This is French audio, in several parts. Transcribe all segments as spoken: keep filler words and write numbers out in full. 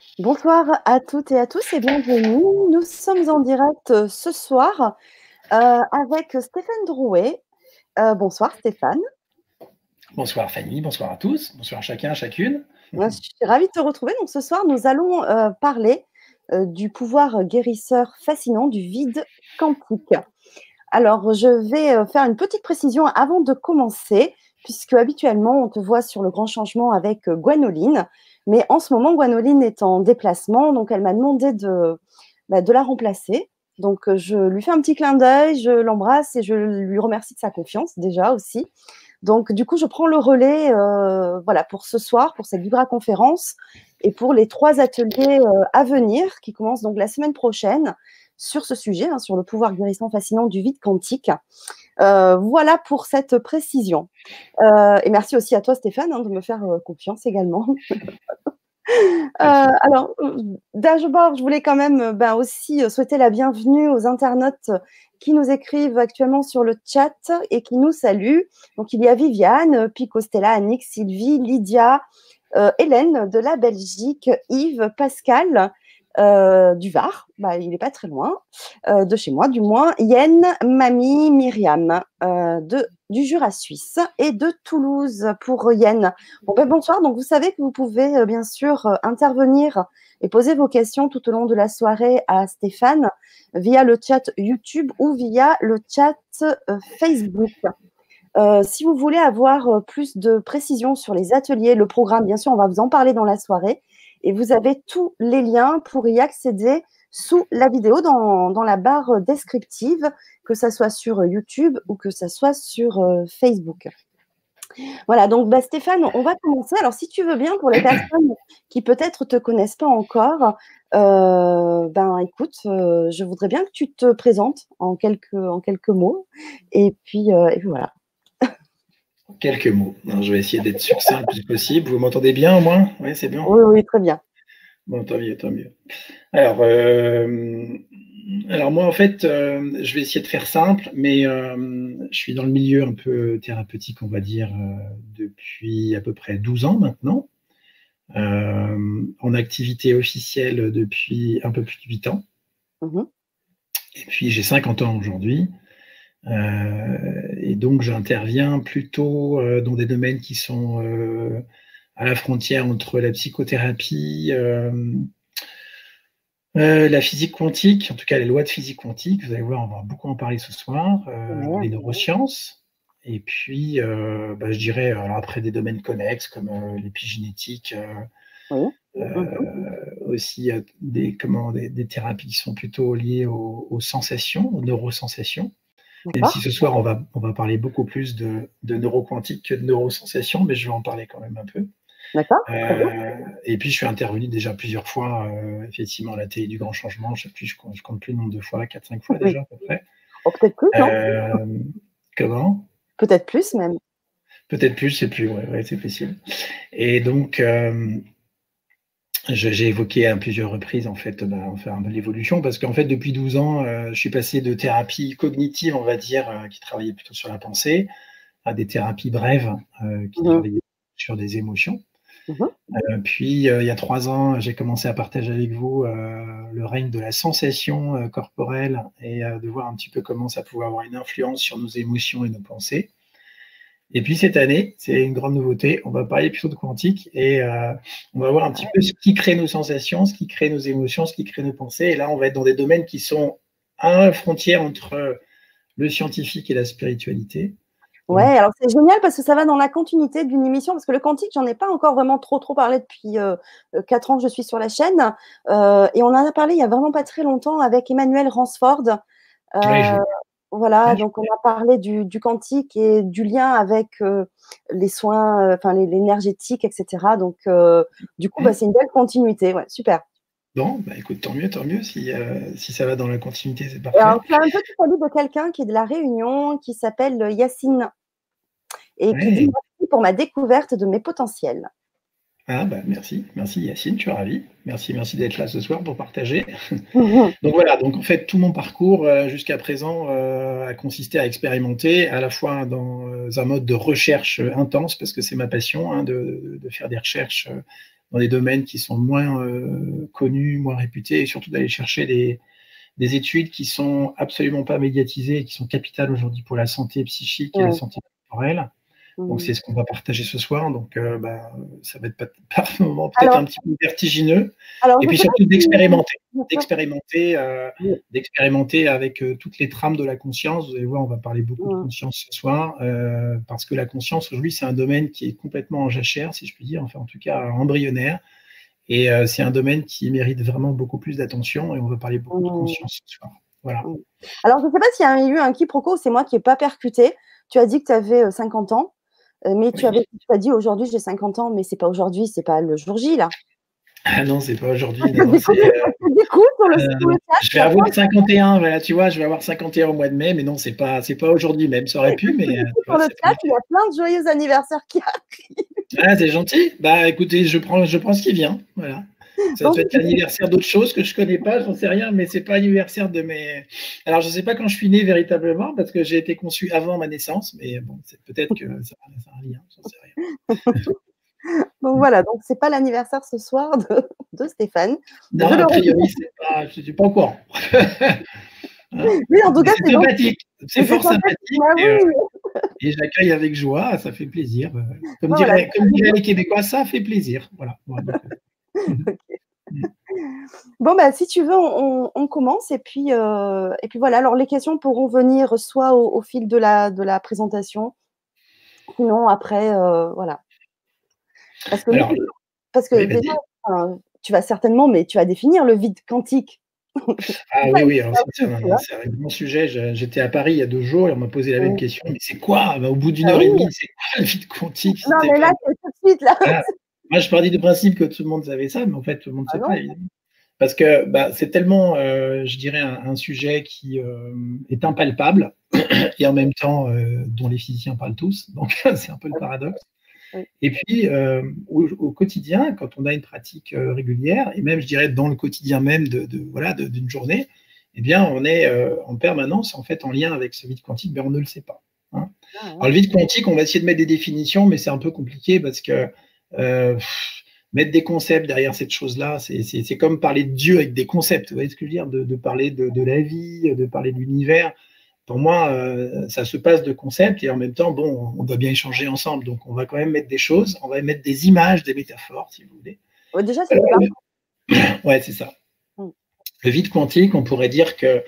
Bonsoir à toutes et à tous et bienvenue. Nous sommes en direct euh, ce soir euh, avec Stéphane Drouet. Euh, bonsoir Stéphane. Bonsoir Fanny, bonsoir à tous, bonsoir à chacun, à chacune. Je suis ravie de te retrouver. Donc ce soir, nous allons euh, parler euh, du pouvoir guérisseur fascinant du vide quantique. Alors, je vais euh, faire une petite précision avant de commencer, puisque habituellement, on te voit sur le grand changement avec euh, Gwanoline. Mais en ce moment, Gwanoline est en déplacement, donc elle m'a demandé de, bah, de la remplacer. Donc, euh, je lui fais un petit clin d'œil, je l'embrasse et je lui remercie de sa confiance déjà aussi. Donc, du coup, je prends le relais euh, voilà, pour ce soir, pour cette Vibra conférence et pour les trois ateliers euh, à venir qui commencent donc la semaine prochaine sur ce sujet, hein, sur le pouvoir guérissant fascinant du vide quantique. Euh, voilà pour cette précision. Euh, et merci aussi à toi, Stéphane, hein, de me faire euh, confiance également. Euh, alors, d'abord, je voulais quand même ben, aussi souhaiter la bienvenue aux internautes qui nous écrivent actuellement sur le chat et qui nous saluent. Donc, il y a Viviane, Pico Stella, Annick, Sylvie, Lydia, euh, Hélène de la Belgique, Yves, Pascal euh, du Var, bah, il n'est pas très loin, euh, de chez moi du moins, Yen, Mamie, Myriam euh, de, du Jura suisse et de Toulouse pour Yen. Bon, ben, bonsoir, donc vous savez que vous pouvez euh, bien sûr euh, intervenir et poser vos questions tout au long de la soirée à Stéphane via le chat YouTube ou via le chat euh, Facebook. Euh, si vous voulez avoir euh, plus de précisions sur les ateliers, le programme, bien sûr, on va vous en parler dans la soirée. Et vous avez tous les liens pour y accéder sous la vidéo dans, dans la barre descriptive, que ça soit sur YouTube ou que ça soit sur euh, Facebook. Voilà, donc bah, Stéphane, on va commencer. Alors, si tu veux bien, pour les personnes qui peut-être ne te connaissent pas encore, euh, ben écoute, euh, je voudrais bien que tu te présentes en quelques, en quelques mots. Et puis, euh, et puis voilà. Quelques mots. Alors, je vais essayer d'être succinct le plus possible. Vous m'entendez bien au moins? Oui, c'est bien. Oui, oui, très bien. Bon, tant mieux, tant mieux. Alors, euh, alors moi, en fait, euh, je vais essayer de faire simple, mais euh, je suis dans le milieu un peu thérapeutique, on va dire, euh, depuis à peu près douze ans maintenant, euh, en activité officielle depuis un peu plus de huit ans. Mmh. Et puis, j'ai cinquante ans aujourd'hui. Euh, et donc, j'interviens plutôt euh, dans des domaines qui sont euh, à la frontière entre la psychothérapie, euh, euh, la physique quantique, en tout cas les lois de physique quantique. Vous allez voir, on va beaucoup en parler ce soir, euh, Ouais. les neurosciences. Et puis, euh, bah, je dirais, alors après des domaines connexes comme euh, l'épigénétique, euh, Oui. Mmh. euh, aussi euh, des, comment, des, des thérapies qui sont plutôt liées aux, aux sensations, aux neurosensations. Même si D'accord. ce soir, on va, on va parler beaucoup plus de, de neuroquantique que de neurosensations, mais je vais en parler quand même un peu. D'accord. Très bien. Euh, et puis, je suis intervenu déjà plusieurs fois, euh, effectivement, à la télé du Grand Changement. Je ne sais plus, je compte, je compte plus le nombre de fois, quatre cinq fois Oui. déjà, à peu près. Oh, peut-être plus, non? Euh, comment? Peut-être plus même. Peut-être plus, je ne sais plus, ouais, ouais, c'est possible. Et donc, euh, j'ai évoqué à plusieurs reprises, en fait, bah, enfin, l'évolution, parce qu'en fait, depuis douze ans, euh, je suis passé de thérapie cognitive, on va dire, euh, qui travaillait plutôt sur la pensée, à des thérapies brèves euh, qui Mmh. travaillaient sur des émotions. Mmh. Euh, puis, euh, il y a trois ans, j'ai commencé à partager avec vous euh, le règne de la sensation euh, corporelle et euh, de voir un petit peu comment ça pouvait avoir une influence sur nos émotions et nos pensées. Et puis cette année, c'est une grande nouveauté, on va parler plutôt de quantique et euh, on va voir un petit peu ce qui crée nos sensations, ce qui crée nos émotions, ce qui crée nos pensées. Et là, on va être dans des domaines qui sont à la frontière entre le scientifique et la spiritualité. Ouais, Donc, alors c'est génial parce que ça va dans la continuité d'une émission, parce que le quantique, j'en ai pas encore vraiment trop trop parlé depuis euh, euh, quatre ans que je suis sur la chaîne. Euh, et on en a parlé il y a vraiment pas très longtemps avec Emmanuel Ransford. ouais, je, Euh, voilà, ouais, je- donc on a parlé du, du quantique et du lien avec euh, les soins, euh, enfin les- l'énergétique, et cetera. Donc euh, du coup, bah, hmm. c'est une belle continuité. Ouais, super. Bon, bah écoute, tant mieux, tant mieux. Si, euh, si ça va dans la continuité, c'est Et alors, parfait. tu as un petit salut de quelqu'un qui est de la Réunion, qui s'appelle Yacine, et qui dit Ouais. merci pour ma découverte de mes potentiels. Ah bah merci, merci Yacine, tu es ravi. Merci, merci d'être là ce soir pour partager. Mhm. Donc voilà, donc en fait tout mon parcours euh, jusqu'à présent euh, a consisté à expérimenter à la fois dans euh, un mode de recherche euh, intense parce que c'est ma passion hein, de, de faire des recherches euh, dans des domaines qui sont moins euh, connus, moins réputés, et surtout d'aller chercher des, des études qui sont absolument pas médiatisées et qui sont capitales aujourd'hui pour la santé psychique et Ouais. la santé corporelle. Donc, Mmh. c'est ce qu'on va partager ce soir. Donc, euh, bah, ça va être pas- par moment peut-être un petit peu vertigineux. alors, Et je puis sais pas surtout si- d'expérimenter. Bien sûr. D'expérimenter euh, Oui. d'expérimenter avec euh, toutes les trames de la conscience. Vous allez voir, on va parler beaucoup de Mmh. conscience ce soir, euh, parce que la conscience, aujourd'hui, c'est un domaine qui est complètement en jachère, si je puis dire, enfin en tout cas embryonnaire. Et euh, c'est un domaine qui mérite vraiment beaucoup plus d'attention, et on va parler beaucoup de Mmh. conscience ce soir. Voilà. Mmh. Alors, je ne sais pas s'il y a eu un quiproquo, c'est moi qui n'ai pas percuté. Tu as dit que tu avais cinquante ans, euh, mais tu, Oui. avais, tu as dit aujourd'hui j'ai cinquante ans, mais c'est pas aujourd'hui, c'est pas le jour J, là. Ah non, c'est pas aujourd'hui. Du coup, Non, c'est, euh, du coup, sur le, euh, sur le chat, je vais avoir cinquante et un, voilà, tu vois, je vais avoir cinquante et un au mois de mai, mais non, c'est pas, c'est pas aujourd'hui même. Ça aurait pu, mais euh, tu sur vois, le c'est chat, pas- il y a plein de joyeux anniversaires qui arrivent. Ah, c'est gentil. Bah, écoutez, je prends, je prends ce qui vient. Voilà. Ça Donc, doit être l'anniversaire d'autres choses que je connais pas, j'en sais rien, mais c'est pas l'anniversaire de mes. Alors, je sais pas quand je suis né véritablement, parce que j'ai été conçu avant ma naissance, mais bon, c'est peut-être que ça, ça a un lien, j'en sais rien. donc voilà, donc c'est pas l'anniversaire ce soir de, de Stéphane. Non, Je le a redis. priori, c'est pas, je suis pas au courant. Hein. Oui, en tout cas, C'est c'est donc. sympathique, c'est Mais fort c'est sympathique, sympathique, bah et, euh, oui. et j'accueille avec joie, ça fait plaisir. Euh, Comme Ah, voilà. diraient, comme diraient les Québécois, ça fait plaisir. Voilà. Bon, donc, euh, Ok. Bon, bah, si tu veux, on, on commence et puis, euh, et puis voilà. Alors, les questions pourront venir soit au, au fil de la, de la présentation, sinon après, euh, voilà. Parce que, Alors, parce que oui, déjà, vas-y. enfin, tu vas certainement, mais tu vas définir le vide quantique. Ah oui, oui, alors ça, c'est Tu un, vois. c'est un grand sujet. Je- J'étais à Paris il y a deux jours et on m'a posé la même Mm. question. Mais c'est quoi? Bah, au bout d'une Ah heure et oui. demie, c'est quoi le vide quantique? Non, C'était mais pas... là, c'est tout de suite, là. Ah, moi, je partais du principe que tout le monde savait ça, mais en fait, tout le monde ne Ah sait pas, non. évidemment. Parce que bah, c'est tellement, euh, je dirais, un, un sujet qui euh, est impalpable et en même temps euh, dont les physiciens parlent tous. Donc, c'est un peu le paradoxe. Oui. Et puis, euh, au, au quotidien, quand on a une pratique euh, régulière, et même, je dirais, dans le quotidien même de, de, voilà, de, d'une journée, eh bien, on est euh, en permanence, en fait, en lien avec ce vide quantique, mais on ne le sait pas. Hein. Ah, ouais. Alors, le vide quantique, on va essayer de mettre des définitions, mais c'est un peu compliqué parce que euh, pff, mettre des concepts derrière cette chose-là, c'est, c'est, c'est comme parler de Dieu avec des concepts. Vous voyez ce que je veux dire? De, de parler de, de la vie, de parler de l'univers. Pour moi, euh, ça se passe de concepts et en même temps, bon, on doit bien échanger ensemble. Donc, on va quand même mettre des choses, on va mettre des images, des métaphores, si vous voulez. Ouais, déjà, c'est Euh, pas. ouais, c'est ça. Mm. Le vide quantique, on pourrait dire que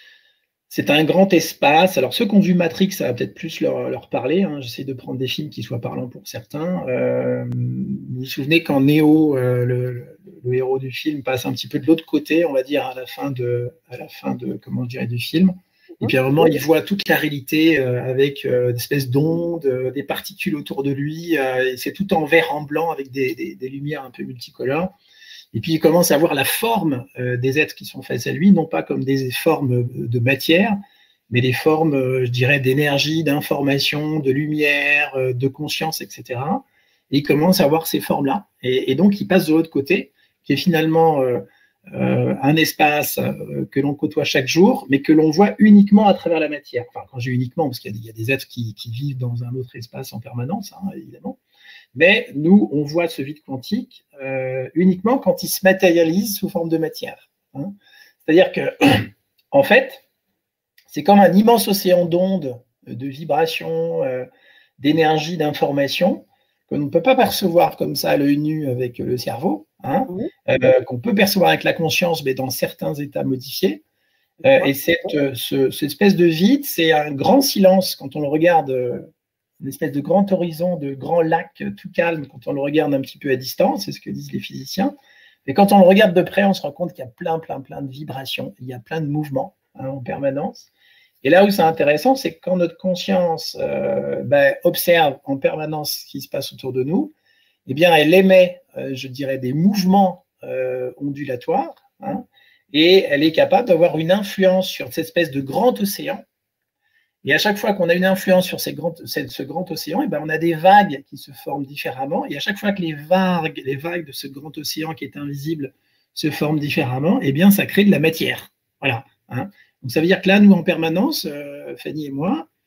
c'est un grand espace. Alors, ceux qui ont vu Matrix, ça va peut-être plus leur, leur parler. Hein. J'essaie de prendre des films qui soient parlants pour certains. Euh, vous vous souvenez quand Neo, euh, le, le, le héros du film, passe un petit peu de l'autre côté, on va dire, à la fin de, à la fin de comment je dirais, du film. Et puis à un moment, il voit toute la réalité euh, avec euh, des espèces d'ondes, euh, des particules autour de lui. Euh, et c'est tout en vert, en blanc, avec des, des, des lumières un peu multicolores. Et puis il commence à voir la forme euh, des êtres qui sont face à lui, non pas comme des formes de matière, mais des formes, euh, je dirais, d'énergie, d'information, de lumière, euh, de conscience, et cetera. Et il commence à voir ces formes-là. Et, et donc il passe de l'autre côté, qui est finalement euh, euh, un espace euh, que l'on côtoie chaque jour, mais que l'on voit uniquement à travers la matière. Enfin, quand j'ai uniquement, parce qu'il y a des, il y a des êtres qui, qui vivent dans un autre espace en permanence, hein, évidemment. Mais nous, on voit ce vide quantique euh, uniquement quand il se matérialise sous forme de matière. Hein. C'est-à-dire que, en fait, c'est comme un immense océan d'ondes, de vibrations, euh, d'énergie, d'information, que l'on ne peut pas percevoir comme ça à l'œil nu avec le cerveau, hein, euh, qu'on peut percevoir avec la conscience, mais dans certains états modifiés. Euh, et cette, ce, cette espèce de vide, c'est un grand silence quand on le regarde, euh, une espèce de grand horizon, de grand lac tout calme quand on le regarde un petit peu à distance, c'est ce que disent les physiciens. Et quand on le regarde de près, on se rend compte qu'il y a plein, plein, plein de vibrations, il y a plein de mouvements hein, en permanence. Et là où c'est intéressant, c'est que quand notre conscience euh, ben, observe en permanence ce qui se passe autour de nous, eh bien, elle émet, euh, je dirais, des mouvements euh, ondulatoires, hein, et elle est capable d'avoir une influence sur cette espèce de grand océan. Et à chaque fois qu'on a une influence sur ces grands, ce grand océan, eh ben, on a des vagues qui se forment différemment. Et à chaque fois que les vagues, les vagues de ce grand océan qui est invisible se forment différemment, eh bien, ça crée de la matière. Voilà. Hein. Donc, ça veut dire que là, nous, en permanence, euh, Fanny et moi,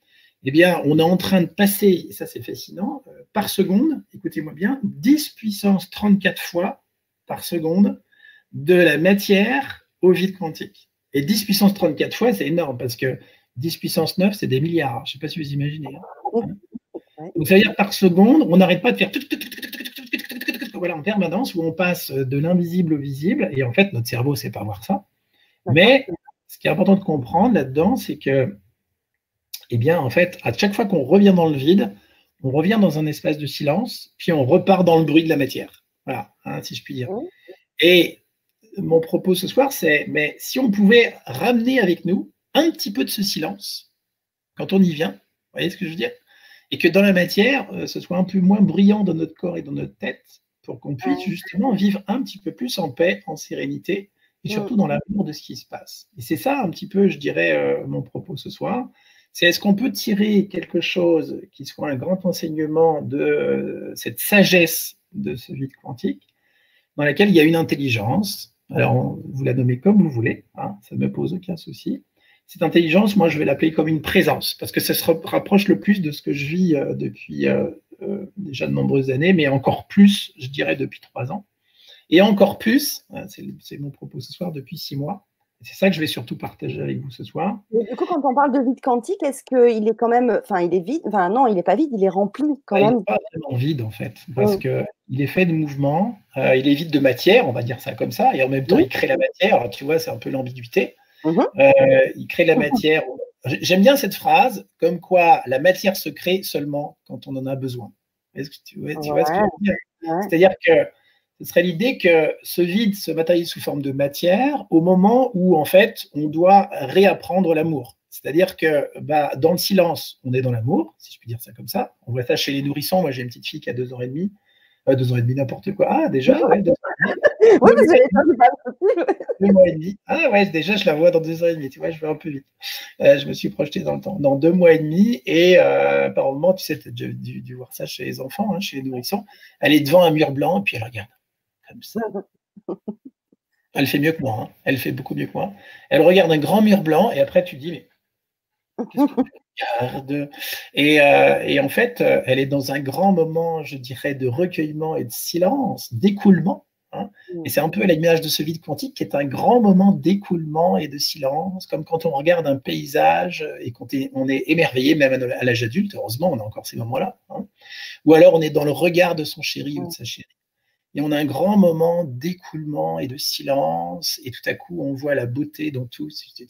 eh bien, on est en train de passer, et ça c'est fascinant, euh, par seconde, écoutez-moi bien, dix puissance trente-quatre fois par seconde de la matière au vide quantique. Et dix puissance trente-quatre fois, c'est énorme, parce que dix puissance neuf, c'est des milliards. Je ne sais pas si vous imaginez. Hein. Donc, ça veut dire par seconde, on n'arrête pas de faire voilà, en permanence, où on passe de l'invisible au visible. Et en fait, notre cerveau ne sait pas voir ça. Mais ce qui est important de comprendre là-dedans, c'est que, eh bien, en fait, à chaque fois qu'on revient dans le vide, on revient dans un espace de silence, puis on repart dans le bruit de la matière. Voilà, hein, si je puis dire. Et mon propos ce soir, c'est, mais si on pouvait ramener avec nous un petit peu de ce silence, quand on y vient, vous voyez ce que je veux dire? Et que dans la matière, euh, ce soit un peu moins brillant dans notre corps et dans notre tête, pour qu'on puisse justement vivre un petit peu plus en paix, en sérénité, et surtout dans l'amour de ce qui se passe. Et c'est ça un petit peu, je dirais, euh, mon propos ce soir. C'est est-ce qu'on peut tirer quelque chose qui soit un grand enseignement de euh, cette sagesse de ce vide quantique, dans laquelle il y a une intelligence. Alors, vous la nommez comme vous voulez, hein, ça ne me pose aucun souci. Cette intelligence, moi, je vais l'appeler comme une présence, parce que ça se rapproche le plus de ce que je vis euh, depuis euh, euh, déjà de nombreuses années, mais encore plus, je dirais, depuis trois ans. Et encore plus, c'est mon propos ce soir, depuis six mois. C'est ça que je vais surtout partager avec vous ce soir. Mais du coup, quand on parle de vide quantique, est-ce qu'il est quand même, enfin, il est vide, enfin non, il n'est pas vide, il est rempli quand bah, même. Il n'est pas vraiment vide en fait, parce mmh. qu'il est fait de mouvements, euh, il est vide de matière, on va dire ça comme ça, et en même temps, mmh. il crée la matière. Alors, tu vois, c'est un peu l'ambiguïté. Mmh. Euh, il crée la matière. J'aime bien cette phrase, comme quoi la matière se crée seulement quand on en a besoin. Est-ce que tu, ouais, tu ouais. vois ce que je veux dire? Ouais. C'est-à-dire que ce serait l'idée que ce vide se matérialise sous forme de matière au moment où, en fait, on doit réapprendre l'amour. C'est-à-dire que bah, dans le silence, on est dans l'amour, si je puis dire ça comme ça. On voit ça chez les nourrissons. Moi, j'ai une petite fille qui a deux ans et demi. Euh, deux ans et demi, n'importe quoi. Ah, déjà, ouais, deux ans et demi. Oui, mais c'est pas possible. Deux mois et demi. Ah, ouais, déjà, je la vois dans deux ans et demi. Tu vois, je vais un peu vite. Euh, je me suis projeté dans le temps. Dans deux mois et demi, et euh, par moment, tu sais, tu as dû, dû, dû voir ça chez les enfants, hein, chez les nourrissons. Elle est devant un mur blanc, et puis elle regarde. Comme ça. Elle fait mieux que moi. Hein. Elle fait beaucoup mieux que moi. Elle regarde un grand mur blanc, et après, tu dis, mais qu'est-ce que tu regardes? Et, euh, et en fait, elle est dans un grand moment, je dirais, de recueillement et de silence, d'écoulement. Hein. Et c'est un peu à l'image de ce vide quantique qui est un grand moment d'écoulement et de silence, comme quand on regarde un paysage et qu'on est, on est émerveillé, même à l'âge adulte, heureusement, on a encore ces moments-là. Hein. Ou alors on est dans le regard de son chéri ou de sa chérie. Et on a un grand moment d'écoulement et de silence, et tout à coup, on voit la beauté dans tout, cette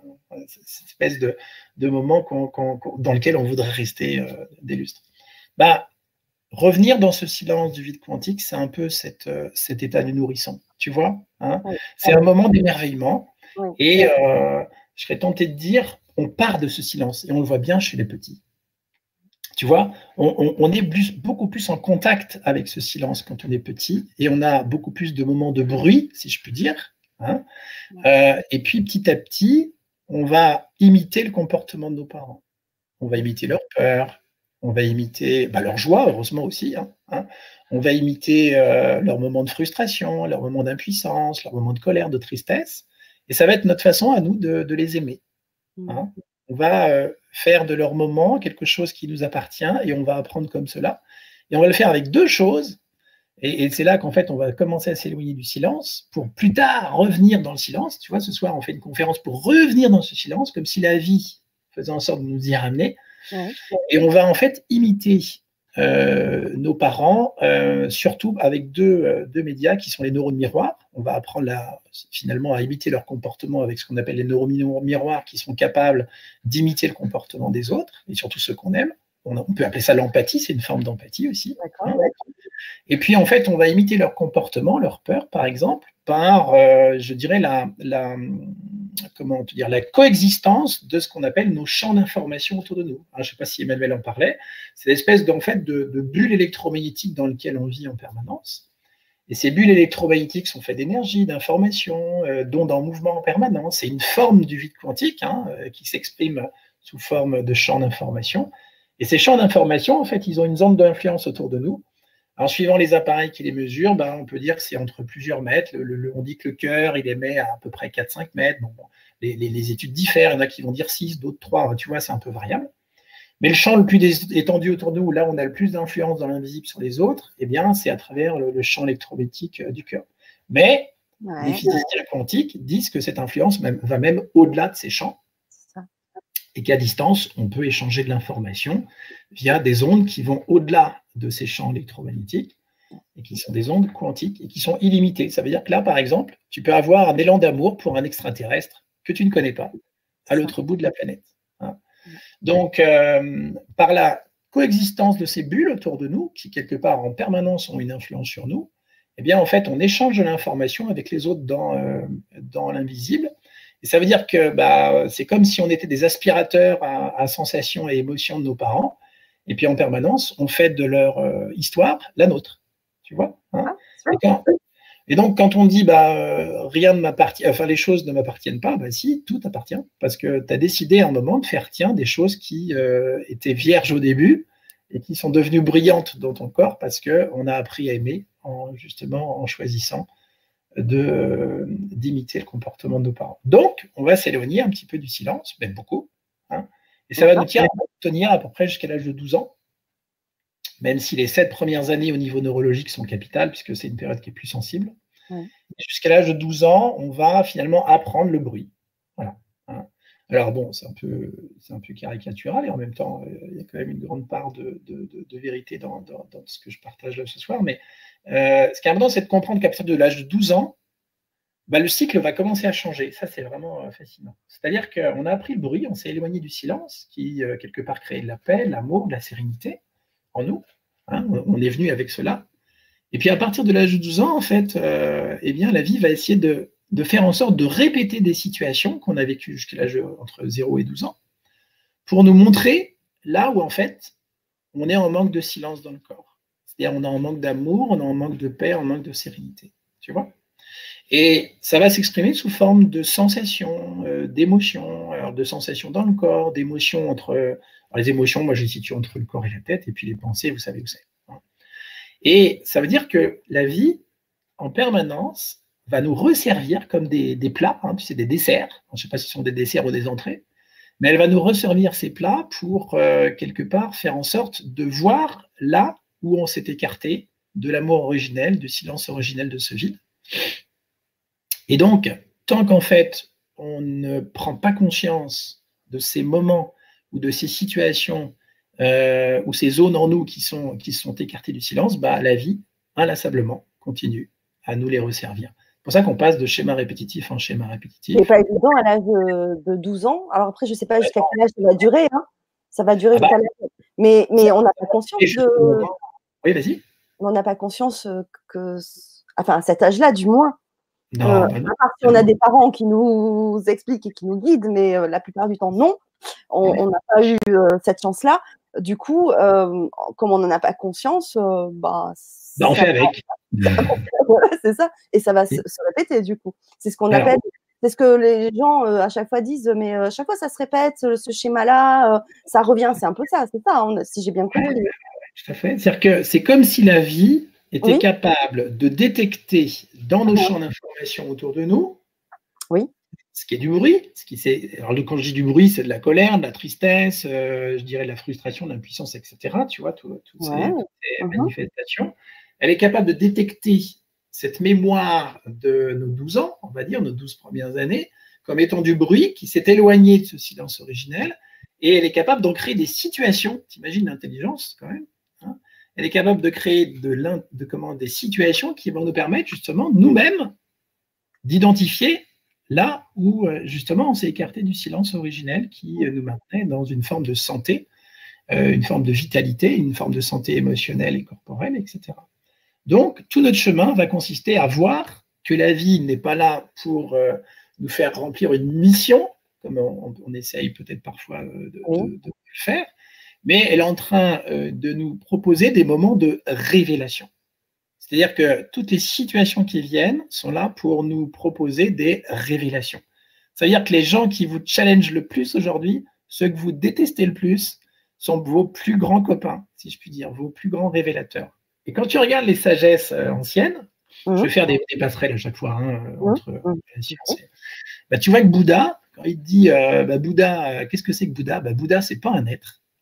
espèce de, de moment qu'on, qu'on, dans lequel on voudrait rester euh, des lustres. Bah, revenir dans ce silence du vide quantique, c'est un peu cette, euh, cet état du nourrisson, tu vois, hein. Oui. C'est un moment d'émerveillement, oui. Et euh, je serais tenté de dire, on part de ce silence, et on le voit bien chez les petits. Tu vois, on, on, on est plus, beaucoup plus en contact avec ce silence quand on est petit, et on a beaucoup plus de moments de bruit, si je puis dire. Hein. Euh, et puis, petit à petit, on va imiter le comportement de nos parents. On va imiter leur peur, on va imiter bah, leur joie, heureusement aussi. Hein, hein. On va imiter euh, leurs moments de frustration, leurs moments d'impuissance, leurs moments de colère, de tristesse. Et ça va être notre façon à nous de, de les aimer. Hein. On va euh, faire de leur moment quelque chose qui nous appartient et on va apprendre comme cela. Et on va le faire avec deux choses. Et, et c'est là qu'en fait, on va commencer à s'éloigner du silence pour plus tard revenir dans le silence. Tu vois, ce soir, on fait une conférence pour revenir dans ce silence, comme si la vie faisait en sorte de nous y ramener. Ouais. Et on va en fait imiter euh, nos parents, euh, surtout avec deux, euh, deux médias qui sont les neurones miroirs. On va apprendre la, finalement à imiter leur comportement avec ce qu'on appelle les neurones miroirs qui sont capables d'imiter le comportement des autres, et surtout ceux qu'on aime. On, on peut appeler ça l'empathie, c'est une forme d'empathie aussi. Hein. Ouais. Et puis en fait, on va imiter leur comportement, leur peur par exemple, par, euh, je dirais, la, la, comment te dire, la coexistence de ce qu'on appelle nos champs d'information autour de nous. Alors, je ne sais pas si Emmanuel en parlait, c'est l'espèce d'en fait, de, de bulle électromagnétique dans laquelle on vit en permanence. Et ces bulles électromagnétiques sont faites d'énergie, d'information, euh, d'ondes en mouvement en permanence. C'est une forme du vide quantique hein, euh, qui s'exprime sous forme de champs d'information. Et ces champs d'information, en fait, ils ont une zone d'influence autour de nous. Alors, suivant les appareils qui les mesurent, ben, on peut dire que c'est entre plusieurs mètres. Le, le, on dit que le cœur, il émet à, à peu près quatre à cinq mètres. Bon, bon, les, les, les études diffèrent. Il y en a qui vont dire six, d'autres trois. Tu vois, c'est un peu variable. Mais le champ le plus étendu autour de nous, là où on a le plus d'influence dans l'invisible sur les autres, eh bien, c'est à travers le, le champ électromagnétique euh, du cœur. Mais ouais. les physiciens quantiques disent que cette influence même, va même au-delà de ces champs ça. Et qu'à distance, on peut échanger de l'information via des ondes qui vont au-delà de ces champs électromagnétiques et qui sont des ondes quantiques et qui sont illimitées. Ça veut dire que là, par exemple, tu peux avoir un élan d'amour pour un extraterrestre que tu ne connais pas, à l'autre bout de la planète. Hein. Donc, euh, par la coexistence de ces bulles autour de nous, qui quelque part en permanence ont une influence sur nous, eh bien, en fait, on échange de l'information avec les autres dans, euh, dans l'invisible. Et ça veut dire que bah, c'est comme si on était des aspirateurs à, à sensations et émotions de nos parents, et puis en permanence, on fait de leur euh, histoire la nôtre. Tu vois, hein, et, quand, et donc, quand on dit bah, euh, rien ne m'appartient, enfin les choses ne m'appartiennent pas, bah si, tout appartient, parce que tu as décidé à un moment de faire tiens des choses qui euh, étaient vierges au début et qui sont devenues brillantes dans ton corps parce qu'on a appris à aimer en, justement en choisissant de, euh, d'imiter le comportement de nos parents. Donc, on va s'éloigner un petit peu du silence, même beaucoup, hein, et ça va nous tenir, tenir à peu près jusqu'à l'âge de douze ans. Même si les sept premières années au niveau neurologique sont capitales, puisque c'est une période qui est plus sensible. Ouais. Jusqu'à l'âge de douze ans, on va finalement apprendre le bruit. Voilà. Alors bon, c'est un peu, c'est un peu caricatural, et en même temps, il y a quand même une grande part de, de, de, de vérité dans, dans, dans ce que je partage là ce soir. Mais euh, ce qui est important, c'est de comprendre qu'à partir de l'âge de douze ans, bah, le cycle va commencer à changer. Ça, c'est vraiment euh, fascinant. C'est-à-dire qu'on a appris le bruit, on s'est éloigné du silence, qui, euh, quelque part, crée de la paix, de l'amour, de la sérénité en nous, hein, on est venu avec cela. Et puis à partir de l'âge de douze ans, en fait, euh, eh bien, la vie va essayer de, de faire en sorte de répéter des situations qu'on a vécues jusqu'à l'âge entre zéro et douze ans, pour nous montrer là où, en fait, on est en manque de silence dans le corps. C'est-à-dire on est en manque d'amour, on est en manque de paix, en manque de sérénité. Tu vois ? Et ça va s'exprimer sous forme de sensations, euh, d'émotions, alors de sensations dans le corps, d'émotions entre... Alors les émotions, moi je les situe entre le corps et la tête, et puis les pensées, vous savez où c'est. Et ça veut dire que la vie, en permanence, va nous resservir comme des, des plats, hein, tu sais, des desserts. Je ne sais pas si ce sont des desserts ou des entrées, mais elle va nous resservir ces plats pour, euh, quelque part, faire en sorte de voir là où on s'est écarté de l'amour originel, du silence originel de ce vide. Et donc, tant qu'en fait, on ne prend pas conscience de ces moments ou de ces situations euh, ou ces zones en nous qui sont, qui sont écartées du silence, bah, la vie, inlassablement, continue à nous les resservir. C'est pour ça qu'on passe de schéma répétitif en schéma répétitif. C'est pas évident à l'âge de, de douze ans. Alors après, je ne sais pas jusqu'à quel âge ça va durer. Hein. Ça va durer ah jusqu'à bah, l'âge. Mais, mais on n'a pas conscience de... Oui, vas-y. On n'a pas conscience que... Enfin, à cet âge-là, du moins. Non, euh, bah non. À part si on a des parents qui nous expliquent et qui nous guident, mais euh, la plupart du temps, non. On n'a pas eu euh, cette chance-là. Du coup, euh, comme on n'en a pas conscience, euh, bah, bah, on fait avec. Voilà, c'est ça. Et ça va se, se répéter, du coup. C'est ce qu'on appelle, c'est ce que les gens euh, à chaque fois disent, mais à euh, chaque fois ça se répète, ce, ce schéma-là, euh, ça revient. C'est un peu ça, c'est ça, hein, si j'ai bien compris. Ouais, tout à fait. C'est-à-dire que c'est comme si la vie était oui. capable de détecter dans nos champs d'information autour de nous oui. ce qui est du bruit. Ce qui c'est, alors quand je dis du bruit, c'est de la colère, de la tristesse, euh, je dirais de la frustration, de l'impuissance, et cetera. Tu vois, tout, toutes ces, ouais. toutes ces uh-huh. manifestations. Elle est capable de détecter cette mémoire de nos douze ans, on va dire, nos douze premières années, comme étant du bruit qui s'est éloigné de ce silence originel, et elle est capable d'en créer des situations, t'imagines l'intelligence quand même, hein, elle est capable de créer de, de, comment, des situations qui vont nous permettre justement, nous-mêmes, d'identifier là où justement on s'est écarté du silence originel qui nous maintenait dans une forme de santé, euh, une forme de vitalité, une forme de santé émotionnelle et corporelle, et cetera. Donc, tout notre chemin va consister à voir que la vie n'est pas là pour euh, nous faire remplir une mission, comme on, on essaye peut-être parfois de, de, de, de le faire, mais elle est en train euh, de nous proposer des moments de révélation. C'est-à-dire que toutes les situations qui viennent sont là pour nous proposer des révélations. C'est-à-dire que les gens qui vous challengent le plus aujourd'hui, ceux que vous détestez le plus, sont vos plus grands copains, si je puis dire, vos plus grands révélateurs. Et quand tu regardes les sagesses euh, anciennes, mmh. je vais faire des, des passerelles à chaque fois hein, entre mmh. la science et... bah, tu vois que Bouddha, quand il te dit euh, bah, Bouddha, euh, qu'est-ce que c'est que Bouddha bah, Bouddha, c'est pas un être.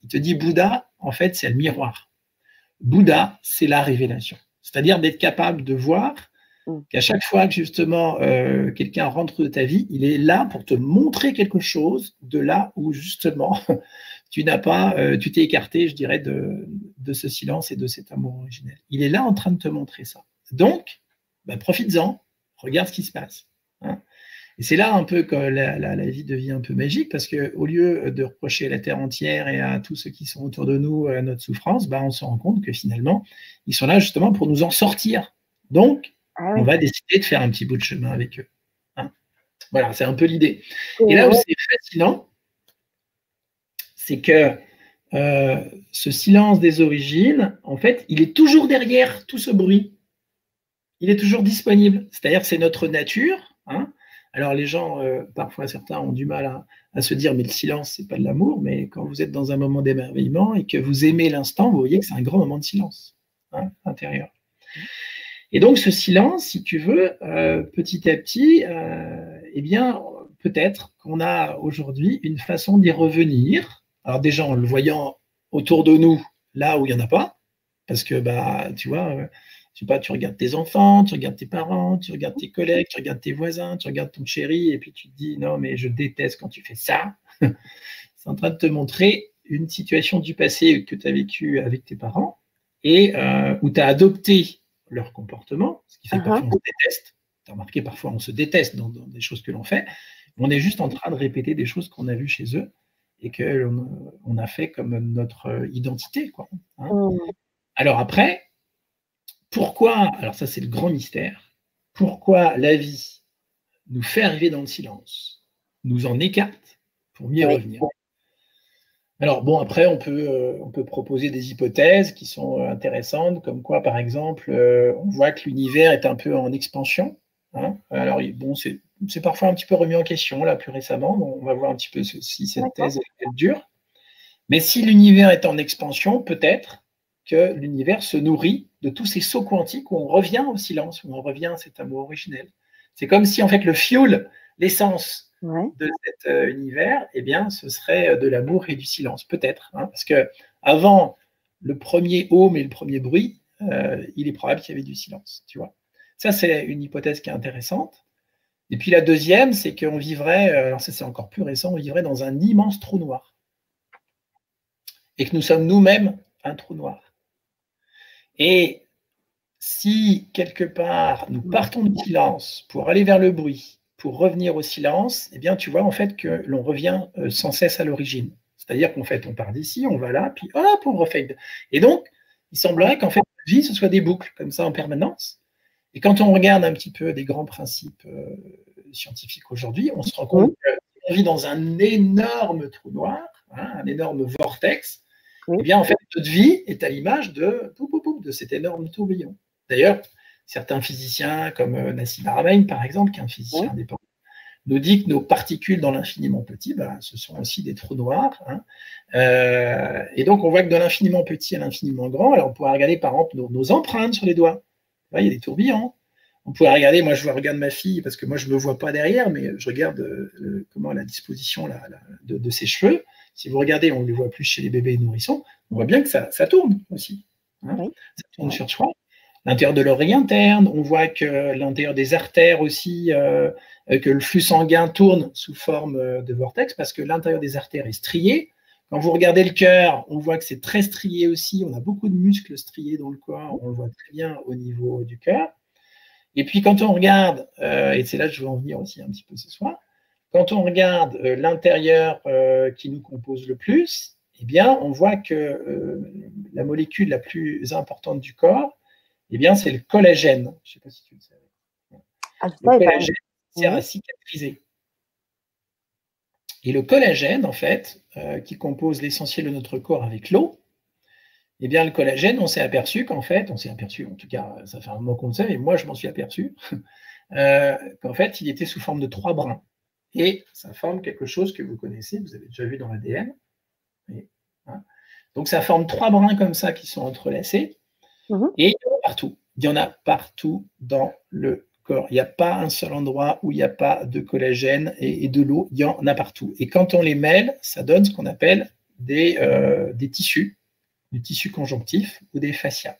Il te dit Bouddha, en fait, c'est le miroir. Bouddha, c'est la révélation. C'est-à-dire d'être capable de voir qu'à chaque fois que justement euh, quelqu'un rentre de ta vie, il est là pour te montrer quelque chose de là où justement tu n'as pas, euh, tu t'es écarté, je dirais, de, de ce silence et de cet amour originel. Il est là en train de te montrer ça. Donc, bah, profites-en, regarde ce qui se passe. Hein. Et c'est là un peu que la, la, la vie devient un peu magique, parce qu'au lieu de reprocher à la Terre entière et à tous ceux qui sont autour de nous à notre souffrance, bah, on se rend compte que finalement, ils sont là justement pour nous en sortir. Donc, ah oui. on va décider de faire un petit bout de chemin avec eux. Hein. Voilà, c'est un peu l'idée. Et là où c'est fascinant, c'est que euh, ce silence des origines, en fait, il est toujours derrière tout ce bruit. Il est toujours disponible. C'est-à-dire que c'est notre nature. Hein. Alors les gens, euh, parfois certains ont du mal à, à se dire, mais le silence, c'est pas de l'amour. Mais quand vous êtes dans un moment d'émerveillement et que vous aimez l'instant, vous voyez que c'est un grand moment de silence hein, intérieur. Et donc ce silence, si tu veux, euh, petit à petit, euh, eh bien, peut-être qu'on a aujourd'hui une façon d'y revenir. Alors déjà en le voyant autour de nous, là où il n'y en a pas, parce que bah, tu vois, euh, je sais pas, tu regardes tes enfants, tu regardes tes parents, tu regardes tes collègues, tu regardes tes voisins, tu regardes ton chéri, et puis tu te dis non mais je déteste quand tu fais ça. C'est en train de te montrer une situation du passé que tu as vécue avec tes parents et euh, où tu as adopté leur comportement, ce qui fait que uh-huh. parfois on se déteste. Tu as remarqué, parfois on se déteste dans, dans des choses que l'on fait. On est juste en train de répéter des choses qu'on a vues chez eux et qu'on on a fait comme notre identité. Quoi, hein. mmh. Alors après, pourquoi, alors ça c'est le grand mystère, pourquoi la vie nous fait arriver dans le silence, nous en écarte pour mieux oui. revenir. Alors bon, après, on peut, euh, on peut proposer des hypothèses qui sont euh, intéressantes, comme quoi, par exemple, euh, on voit que l'univers est un peu en expansion. Hein. Alors, bon, c'est, c'est parfois un petit peu remis en question, là, plus récemment. Bon, on va voir un petit peu si cette thèse est dure. Mais si l'univers est en expansion, peut-être que l'univers se nourrit de tous ces sauts quantiques où on revient au silence, où on revient à cet amour originel. C'est comme si, en fait, le fioul, l'essence, Ouais. de cet euh, univers, eh bien, ce serait de l'amour et du silence, peut-être. Hein, parce que avant le premier home et le premier bruit, euh, il est probable qu'il y avait du silence. Tu vois. Ça, c'est une hypothèse qui est intéressante. Et puis la deuxième, c'est qu'on vivrait, alors ça c'est encore plus récent, on vivrait dans un immense trou noir. Et que nous sommes nous-mêmes un trou noir. Et si, quelque part, nous partons du silence pour aller vers le bruit, pour revenir au silence, eh bien, tu vois en fait que l'on revient euh, sans cesse à l'origine. C'est-à-dire qu'en fait, on part d'ici, on va là, puis hop, on refait. Et donc, il semblerait qu'en fait, la vie, ce soit des boucles comme ça en permanence. Et quand on regarde un petit peu des grands principes euh, scientifiques aujourd'hui, on se rend compte qu'on vit dans un énorme trou noir, hein, un énorme vortex. Eh bien, en fait, notre vie est à l'image de, de cet énorme tourbillon. D'ailleurs, certains physiciens, comme Nassim Haramein, par exemple, qui est un physicien oui. indépendant, nous dit que nos particules dans l'infiniment petit, ben, ce sont aussi des trous noirs. Hein. Euh, et donc, on voit que de l'infiniment petit à l'infiniment grand, alors on pourrait regarder, par exemple, nos, nos empreintes sur les doigts. Là, il y a des tourbillons. On pourrait regarder, moi, je regarde ma fille, parce que moi, je ne me vois pas derrière, mais je regarde euh, comment la disposition là, là, de, de ses cheveux. Si vous regardez, on ne les voit plus chez les bébés et nourrissons, on voit bien que ça, ça tourne aussi. Hein. Oui. Ça tourne oui. sur soi. L'intérieur de l'oreille interne, on voit que l'intérieur des artères aussi, euh, que le flux sanguin tourne sous forme de vortex parce que l'intérieur des artères est strié. Quand vous regardez le cœur, on voit que c'est très strié aussi. On a beaucoup de muscles striés dans le corps, on le voit très bien au niveau du cœur. Et puis quand on regarde, euh, et c'est là que je veux en venir aussi un petit peu ce soir, quand on regarde euh, l'intérieur euh, qui nous compose le plus, eh bien, on voit que euh, la molécule la plus importante du corps, eh bien, c'est le collagène. Je ne sais pas si tu le savais. Ah, le collagène sert à cicatriser. Et le collagène, en fait, euh, qui compose l'essentiel de notre corps avec l'eau, eh bien, le collagène, on s'est aperçu qu'en fait, on s'est aperçu, en tout cas, ça fait un moment qu'on le sait, mais moi, je m'en suis aperçu, euh, qu'en fait, il était sous forme de trois brins. Et ça forme quelque chose que vous connaissez, vous avez déjà vu dans l'A D N. Et, hein. Donc, ça forme trois brins comme ça qui sont entrelacés. Mmh. Et il y en a partout. Il y en a partout dans le corps. Il n'y a pas un seul endroit où il n'y a pas de collagène et, et de l'eau. Il y en a partout. Et quand on les mêle, ça donne ce qu'on appelle des, euh, des tissus, des tissus conjonctifs ou des fascias.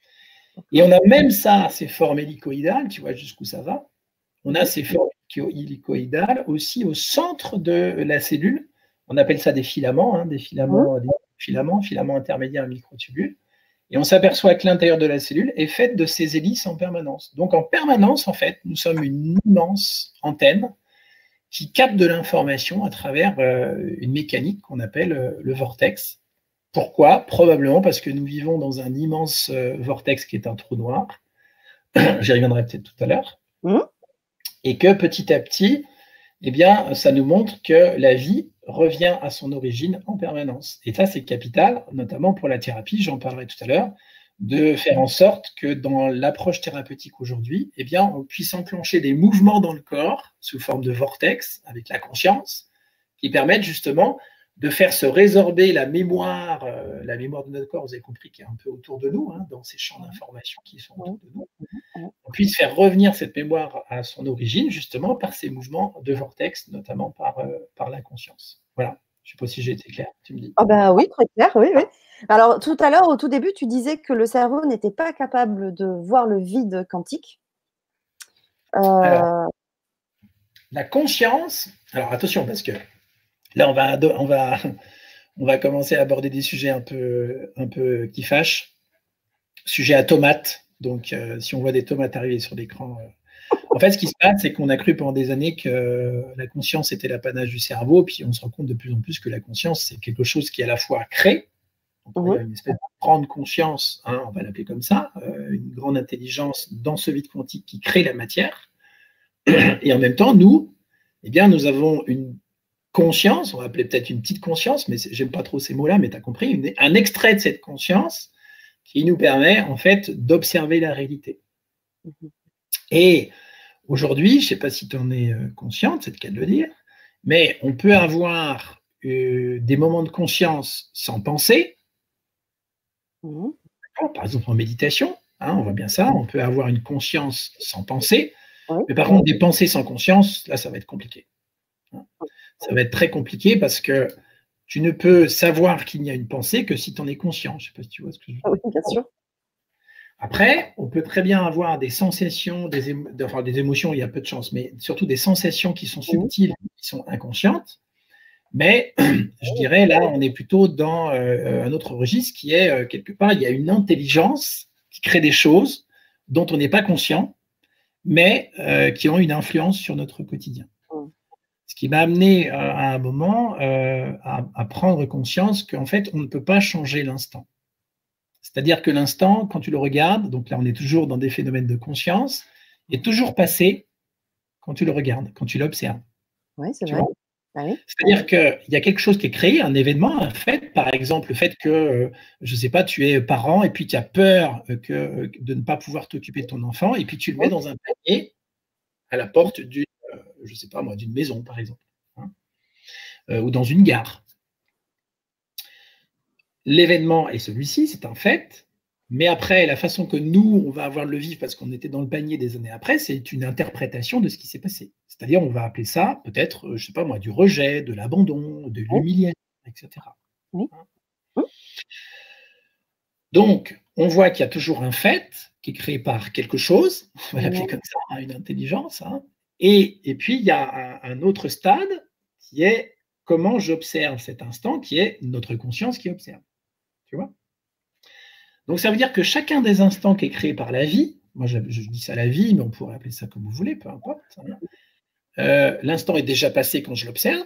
Et on a même ça, ces formes hélicoïdales, tu vois jusqu'où ça va. On a ces formes hélicoïdales aussi au centre de la cellule. On appelle ça des filaments, hein, des filaments, des filaments, filaments intermédiaires à microtubules. Et on s'aperçoit que l'intérieur de la cellule est fait de ces hélices en permanence. Donc en permanence, en fait, nous sommes une immense antenne qui capte de l'information à travers euh, une mécanique qu'on appelle euh, le vortex. Pourquoi? Probablement parce que nous vivons dans un immense euh, vortex qui est un trou noir. J'y reviendrai peut-être tout à l'heure. Mmh. Et que petit à petit, eh bien, ça nous montre que la vie revient à son origine en permanence. Et ça, c'est capital, notamment pour la thérapie, j'en parlerai tout à l'heure, de faire en sorte que dans l'approche thérapeutique aujourd'hui, eh bien, on puisse enclencher des mouvements dans le corps sous forme de vortex, avec la conscience, qui permettent justement de faire se résorber la mémoire, euh, la mémoire de notre corps, vous avez compris, qui est un peu autour de nous, hein, dans ces champs d'information qui sont autour de nous, on puisse faire revenir cette mémoire à son origine, justement, par ces mouvements de vortex, notamment par, euh, par la conscience. Voilà. Je ne sais pas si j'ai été clair, tu me dis. Ah ben oui, très clair, oui, oui. Alors, tout à l'heure, au tout début, tu disais que le cerveau n'était pas capable de voir le vide quantique. Euh... Alors, la conscience, alors attention, parce que là, on va, on va, on va commencer à aborder des sujets un peu, un peu qui fâchent. Sujet à tomates. Donc, euh, si on voit des tomates arriver sur l'écran. Euh... En fait, ce qui se passe, c'est qu'on a cru pendant des années que euh, la conscience était l'apanage du cerveau, puis on se rend compte de plus en plus que la conscience, c'est quelque chose qui, à la fois, crée. Donc, il y a une espèce de grande conscience, hein, on va l'appeler comme ça, euh, une grande intelligence dans ce vide quantique qui crée la matière. Et en même temps, nous, eh bien, nous avons une conscience, on va appeler peut-être une petite conscience, mais j'aime pas trop ces mots-là, mais tu as compris, une, un extrait de cette conscience qui nous permet en fait d'observer la réalité. Et aujourd'hui, je ne sais pas si tu en es consciente, c'est le cas de le dire, mais on peut avoir euh, des moments de conscience sans penser, mmh. Par exemple en méditation, hein, on voit bien ça, on peut avoir une conscience sans penser, oui. Mais par contre des pensées sans conscience, là ça va être compliqué. Ça va être très compliqué parce que tu ne peux savoir qu'il y a une pensée que si tu en es conscient. Je ne sais pas si tu vois ce que je veux dire. Oui, bien sûr. Après, on peut très bien avoir des sensations, des, émo enfin, des émotions, il y a peu de chance, mais surtout des sensations qui sont subtiles, qui sont inconscientes. Mais je dirais, là, on est plutôt dans euh, un autre registre qui est, euh, quelque part, il y a une intelligence qui crée des choses dont on n'est pas conscient, mais euh, qui ont une influence sur notre quotidien. Ce qui m'a amené euh, à un moment euh, à, à prendre conscience qu'en fait, on ne peut pas changer l'instant. C'est-à-dire que l'instant, quand tu le regardes, donc là, on est toujours dans des phénomènes de conscience, est toujours passé quand tu le regardes, quand tu l'observes. Oui, c'est vrai. Ah oui. C'est-à-dire qu'il y a quelque chose qui est créé, un événement, un fait, par exemple, le fait que, je ne sais pas, tu es parent et puis tu as peur que, de ne pas pouvoir t'occuper de ton enfant et puis tu le mets dans un panier à la porte d'une, je ne sais pas moi, d'une maison, par exemple, hein, euh, ou dans une gare. L'événement est celui-ci, c'est un fait, mais après, la façon que nous, on va avoir de le vivre parce qu'on était dans le panier des années après, c'est une interprétation de ce qui s'est passé. C'est-à-dire, on va appeler ça peut-être, je ne sais pas moi, du rejet, de l'abandon, de l'humiliation, et cetera. Oui. Oui. Donc, on voit qu'il y a toujours un fait qui est créé par quelque chose, on va l'appeler comme ça, une intelligence, hein, et, et puis il y a un, un autre stade qui est comment j'observe cet instant, qui est notre conscience qui observe. Tu vois? Donc, ça veut dire que chacun des instants qui est créé par la vie, moi je, je dis ça la vie, mais on pourrait appeler ça comme vous voulez, peu importe, hein, euh, l'instant est déjà passé quand je l'observe,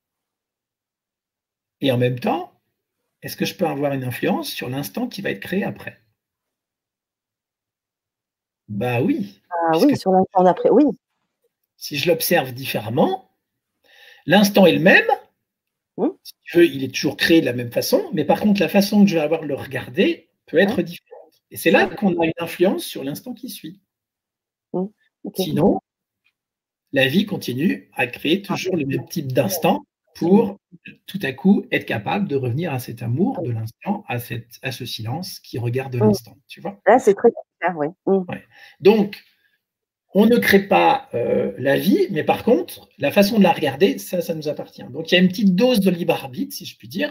et en même temps, est-ce que je peux avoir une influence sur l'instant qui va être créé après? Bah oui. Ah oui, sur l'instant d'après, oui. Si je l'observe différemment, l'instant est le même, mmh. si tu veux, il est toujours créé de la même façon, mais par contre, la façon que je vais avoir de le regarder peut être mmh. différente. Et c'est là qu'on a une influence sur l'instant qui suit. Mmh. Okay. Sinon, la vie continue à créer toujours le même type d'instant pour tout à coup être capable de revenir à cet amour de l'instant, à, cette, à ce silence qui regarde l'instant. Tu vois? Là, c'est très clair, oui. Mmh. Ouais. Donc, on ne crée pas euh, la vie, mais par contre, la façon de la regarder, ça, ça nous appartient. Donc, il y a une petite dose de libre arbitre, si je puis dire,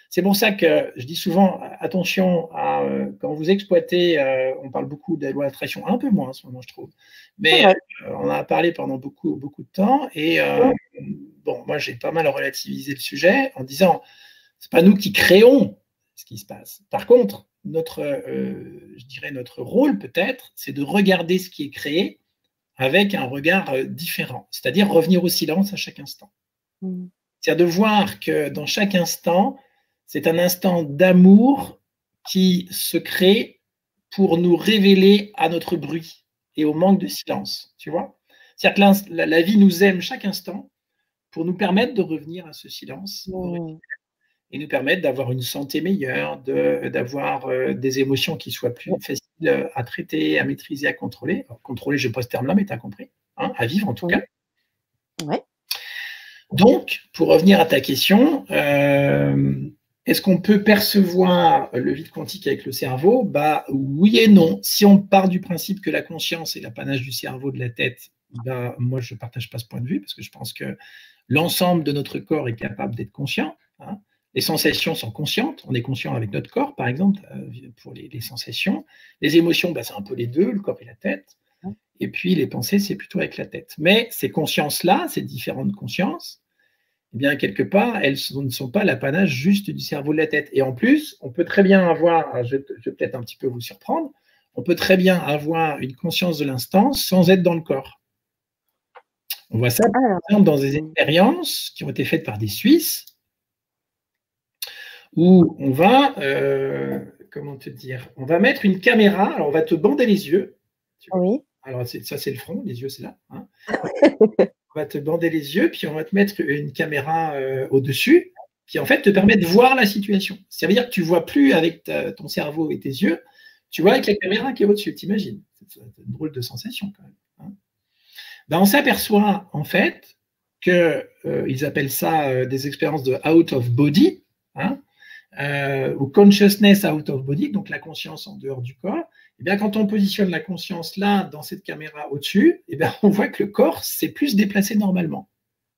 C'est pour ça que je dis souvent, attention, à, euh, quand vous exploitez, euh, on parle beaucoup de la loi d'attraction, un peu moins en ce moment, je trouve, mais euh, on en a parlé pendant beaucoup, beaucoup de temps, et euh, bon, moi j'ai pas mal relativisé le sujet en disant, c'est pas nous qui créons ce qui se passe. Par contre, notre, euh, je dirais notre rôle peut-être, c'est de regarder ce qui est créé avec un regard euh, différent, c'est-à-dire revenir au silence à chaque instant. Mmh. C'est-à-dire de voir que dans chaque instant, c'est un instant d'amour qui se crée pour nous révéler à notre bruit et au manque de silence, tu vois. C'est-à-dire que la, la vie nous aime chaque instant pour nous permettre de revenir à ce silence mmh. et nous permettre d'avoir une santé meilleure, d'avoir euh, des émotions qui soient plus faciles à traiter, à maîtriser, à contrôler. Alors, contrôler, je n'ai pas ce terme-là, mais tu as compris, hein, à vivre en tout mmh. cas. Ouais. Donc, pour revenir à ta question, euh, est-ce qu'on peut percevoir le vide quantique avec le cerveau? Bah, oui et non. Si on part du principe que la conscience est l'apanage du cerveau, de la tête, bah, moi, je ne partage pas ce point de vue parce que je pense que l'ensemble de notre corps est capable d'être conscient. Hein. Les sensations sont conscientes. On est conscient avec notre corps, par exemple, pour les, les sensations. Les émotions, bah, c'est un peu les deux, le corps et la tête. Et puis, les pensées, c'est plutôt avec la tête. Mais ces consciences-là, ces différentes consciences, eh bien, quelque part, elles ne sont pas l'apanage juste du cerveau de la tête. Et en plus, on peut très bien avoir, je vais, je vais peut-être un petit peu vous surprendre, on peut très bien avoir une conscience de l'instant sans être dans le corps. On voit ça, par exemple, dans des expériences qui ont été faites par des Suisses, où on va, euh, comment te dire, on va mettre une caméra, alors on va te bander les yeux. Oui. Alors, ça, c'est le front, les yeux, c'est là. Hein. On va te bander les yeux, puis on va te mettre une caméra euh, au-dessus, qui en fait te permet de voir la situation. Ça veut dire que tu ne vois plus avec ta, ton cerveau et tes yeux, tu vois avec la caméra qui est au-dessus, t'imagines. C'est une drôle de sensation quand même. Hein. Ben, on s'aperçoit en fait qu'ils euh, appellent ça euh, des expériences de out of body, hein, euh, ou consciousness out of body, donc la conscience en dehors du corps. Eh bien, quand on positionne la conscience là, dans cette caméra au-dessus, eh bien, on voit que le corps s'est plus déplacé normalement.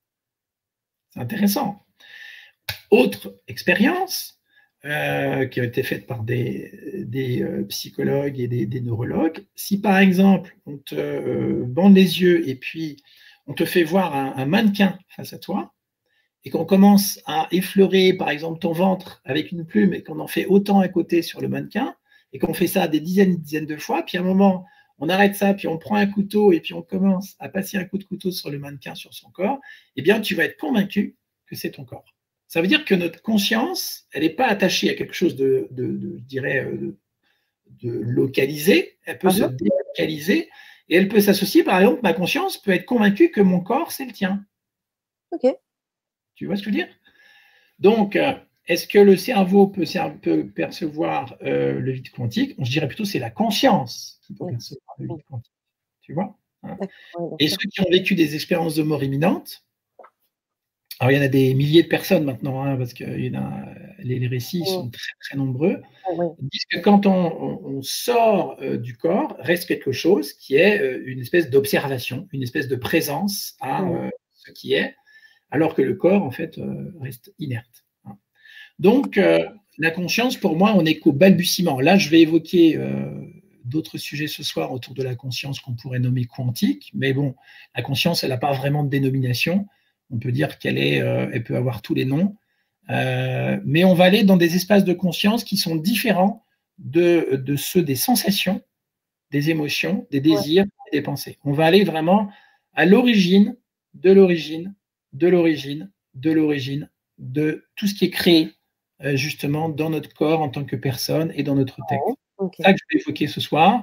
C'est intéressant. Autre expérience euh, qui a été faite par des, des euh, psychologues et des, des neurologues, si par exemple, on te euh, bande les yeux et puis on te fait voir un, un mannequin face à toi, et qu'on commence à effleurer, par exemple, ton ventre avec une plume et qu'on en fait autant à côté sur le mannequin, et qu'on fait ça des dizaines et des dizaines de fois, puis à un moment, on arrête ça, puis on prend un couteau et puis on commence à passer un coup de couteau sur le mannequin, sur son corps, eh bien, tu vas être convaincu que c'est ton corps. Ça veut dire que notre conscience, elle n'est pas attachée à quelque chose de, de, de je dirais, de, de localisé, elle peut uh-huh. se délocaliser, et elle peut s'associer, par exemple, ma conscience peut être convaincue que mon corps, c'est le tien. Ok. Tu vois ce que je veux dire? Donc, euh, est-ce que le cerveau peut, peut percevoir euh, le vide quantique? Je dirais plutôt que c'est la conscience qui peut oui. percevoir le vide quantique. Tu vois, hein? Et ceux qui ont vécu des expériences de mort imminente, alors il y en a des milliers de personnes maintenant, hein, parce que il y en a, les, les récits oui. sont très très nombreux, oui. Ils disent que quand on, on, on sort euh, du corps, reste quelque chose qui est euh, une espèce d'observation, une espèce de présence à oui. euh, ce qui est, alors que le corps, en fait, euh, reste inerte. Donc, euh, la conscience, pour moi, on n'est qu'au balbutiement. Là, je vais évoquer euh, d'autres sujets ce soir autour de la conscience qu'on pourrait nommer quantique, mais bon, la conscience, elle n'a pas vraiment de dénomination. On peut dire qu'elle est, euh, elle peut avoir tous les noms, euh, mais on va aller dans des espaces de conscience qui sont différents de, de ceux des sensations, des émotions, des désirs, ouais. et des pensées. On va aller vraiment à l'origine, de l'origine, de l'origine, de l'origine, de tout ce qui est créé euh, justement dans notre corps en tant que personne et dans notre tête. Oh, okay. C'est ça que je vais évoquer ce soir,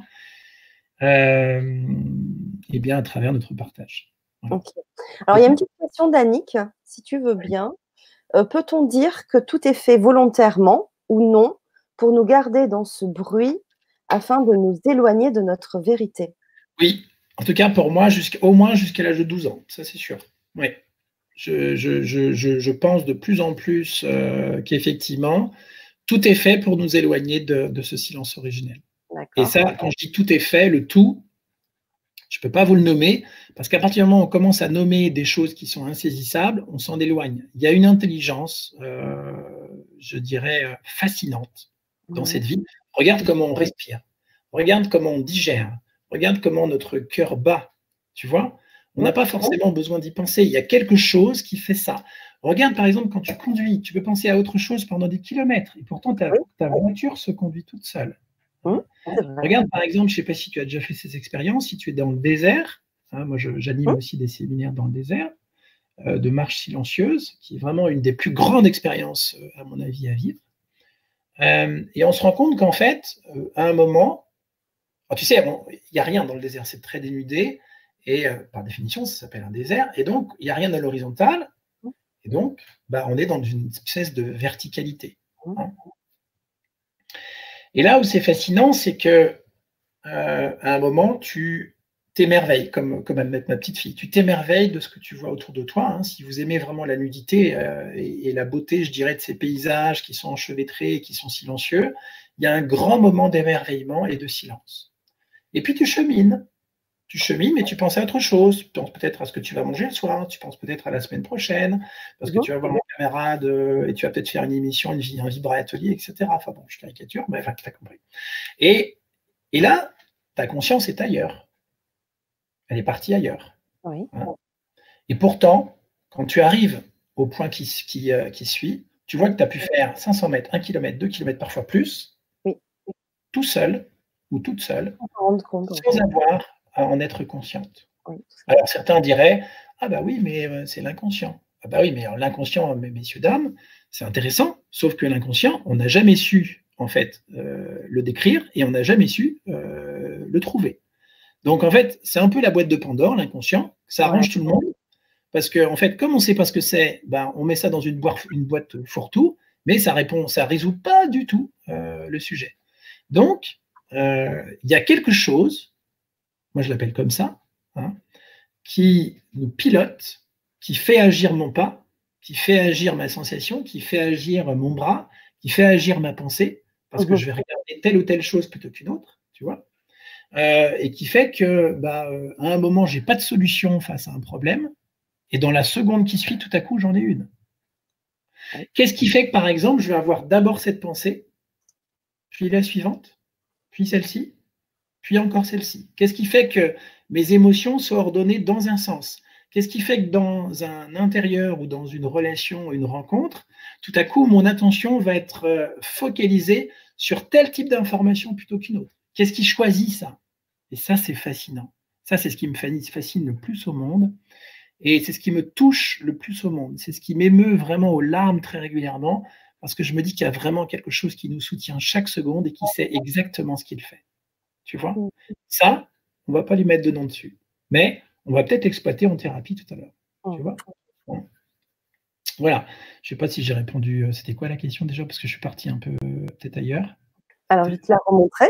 euh, et bien à travers notre partage. Voilà. Okay. Alors, il y a une petite question d'Annick, si tu veux bien. Euh, peut-on dire que tout est fait volontairement ou non pour nous garder dans ce bruit afin de nous éloigner de notre vérité? Oui, en tout cas pour moi, au moins jusqu'à l'âge de douze ans, ça c'est sûr. Oui. Je, je, je, je, pense de plus en plus euh, qu'effectivement, tout est fait pour nous éloigner de, de ce silence originel. Et ça, quand je dis tout est fait, le tout, je ne peux pas vous le nommer, parce qu'à partir du moment où on commence à nommer des choses qui sont insaisissables, on s'en éloigne. Il y a une intelligence, euh, je dirais, fascinante dans Mmh. cette vie. Regarde comment on respire, regarde comment on digère, regarde comment notre cœur bat, tu vois? On n'a pas forcément besoin d'y penser, il y a quelque chose qui fait ça. Regarde par exemple quand tu conduis, tu peux penser à autre chose pendant des kilomètres et pourtant ta Oui. ta voiture se conduit toute seule. Mmh, c'est vrai. Regarde par exemple, je ne sais pas si tu as déjà fait ces expériences, si tu es dans le désert, hein, moi je j'anime Mmh. aussi des séminaires dans le désert, heu, de marche silencieuse, qui est vraiment une des plus grandes expériences, heu, à mon avis, à vivre. Hem et on se rend compte qu'en fait, heu, à un moment, alors tu sais, on il y a rien dans le désert, c'est très dénudé et heu, par définition, ça s'appelle un désert et donc il y a rien à l'horizontale Mmh. et donc, bah, on est dans une espèce de verticalité, Mmh. hein. Et là où c'est fascinant, c'est que, heu, à un moment, tu t'émerveilles, comme comme admettre ma petite fille. Tu t'émerveilles de ce que tu vois autour de toi, hein. Si vous aimez vraiment la nudité, heu et et la beauté, je dirais, de ces paysages qui sont enchevêtrés et qui sont silencieux, il y a un grand moment d'émerveillement et de silence. Et puis tu chemines. Tu chemines, mais tu penses à autre chose. Tu penses peut-être à ce que tu vas manger le soir, tu penses peut-être à la semaine prochaine, parce que Mmh. tu vas voir un camarade, heu et tu vas peut-être faire une émission, une vi un Vibra Atelier et cetera. Enfin bon, je caricature, mais enfin, tu as compris. Et et là, ta conscience est ailleurs. Elle est partie ailleurs, Oui. hein. Et pourtant, quand tu arrives au point qui s qui, heu, qui suit, tu vois que tu as pu faire cinq cents mètres, un kilomètre, deux kilomètres, parfois plus, Oui. tout seul ou toute seule, Sans s'en rendre compte, en sans fait. avoir à en être consciente. Oui, tout à fait. Alors certains diraient: «Ah bah oui, mais heu, c'est l'inconscient». Ah bah oui, mais alors l'inconscient, mes messieurs, dames, c'est intéressant, sauf que l'inconscient, on n'a jamais su, en fait, heu, le décrire et on n'a jamais su, heu, le trouver. Donc en fait, c'est un peu la boîte de Pandore, l'inconscient, ça Ouais. arrange tout le monde parce qu'en en fait, comme on ne sait pas ce que c'est, ben, on met ça dans une boîte une boîte fourre-tout, mais ça répond ça résout pas du tout, heu, le sujet. Donc, heu, il y a quelque chose, moi je l'appelle comme ça, hein, qui nous pilote, qui fait agir mon pas, qui fait agir ma sensation, qui fait agir mon bras, qui fait agir ma pensée, parce Mmh que mh. je vais regarder telle ou telle chose plutôt qu'une autre, tu vois? Heu et qui fait que, bah, heu, à un moment, j'ai pas de solution face à un problème et dans la seconde qui suit, tout à coup, j'en ai une. Oui. Qu'est-ce qui fait que, par exemple, je vais avoir d'abord cette pensée, puis la suivante, puis celle-ci, puis encore celle-ci? Qu'est-ce qui fait que mes émotions soient ordonnées dans un sens? Qu'est-ce qui fait que dans un intérieur ou dans une relation, une rencontre, tout à coup, mon attention va être, heu, focalisée sur tel type d'information plutôt qu'une autre? Qu'est-ce qui choisit ça? Et ça, c'est fascinant. Ça, c'est ce qui me fascine le plus au monde et c'est ce qui me touche le plus au monde. C'est ce qui m'émeut vraiment aux larmes très régulièrement parce que je me dis qu'il y a vraiment quelque chose qui nous soutient chaque seconde et qui sait exactement ce qu'il fait. Tu vois? Mmh. Ça, on va pas lui mettre de nom dessus, mais on va peut-être l'exploiter en thérapie tout à l'heure. Tu Mmh. vois? Bon. Voilà. Je sais pas si j'ai répondu, heu, c'était quoi la question déjà? Parce que je suis parti un peu, heu, peut-être ailleurs. Alors, je vais Tu te la remontrer.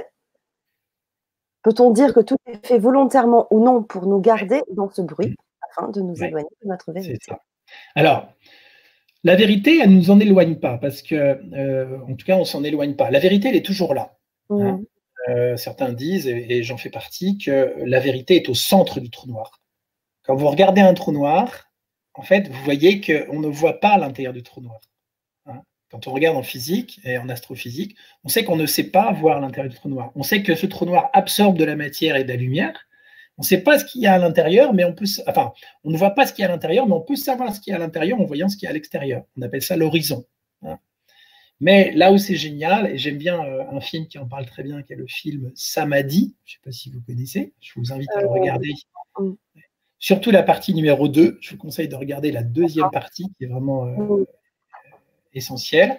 Peut-on dire que tout est fait volontairement ou non pour nous Ouais. garder dans ce Mmh. bruit, afin de nous Ouais, éloigner de notre c'est vérité? ça. Alors, la vérité, elle ne nous en éloigne pas parce que, heu, en tout cas, on s'en éloigne pas. La vérité, elle est toujours là, hein. Mmh. Heu, certains disent et et j'en fais partie, que la vérité est au centre du trou noir. Quand vous regardez un trou noir, en fait, vous voyez qu'on ne voit pas l'intérieur du trou noir, hein. Quand on regarde en physique et en astrophysique, on sait qu'on ne sait pas voir l'intérieur du trou noir. On sait que ce trou noir absorbe de la matière et de la lumière. On ne sait pas ce qu'il y a à l'intérieur, mais on peut, enfin, on ne voit pas ce qu'il y a à l'intérieur, mais on peut savoir ce qu'il y a à l'intérieur en voyant ce qu'il y a à l'extérieur. On appelle ça l'horizon, hein. Mais là où c'est génial, et j'aime bien euh, un film qui en parle très bien, qui est le film Samadhi, je ne sais pas si vous connaissez, je vous invite à le Heu, regarder. mmh. Surtout la partie numéro deux, je vous conseille de regarder la deuxième partie qui est vraiment euh, Mmh. essentielle.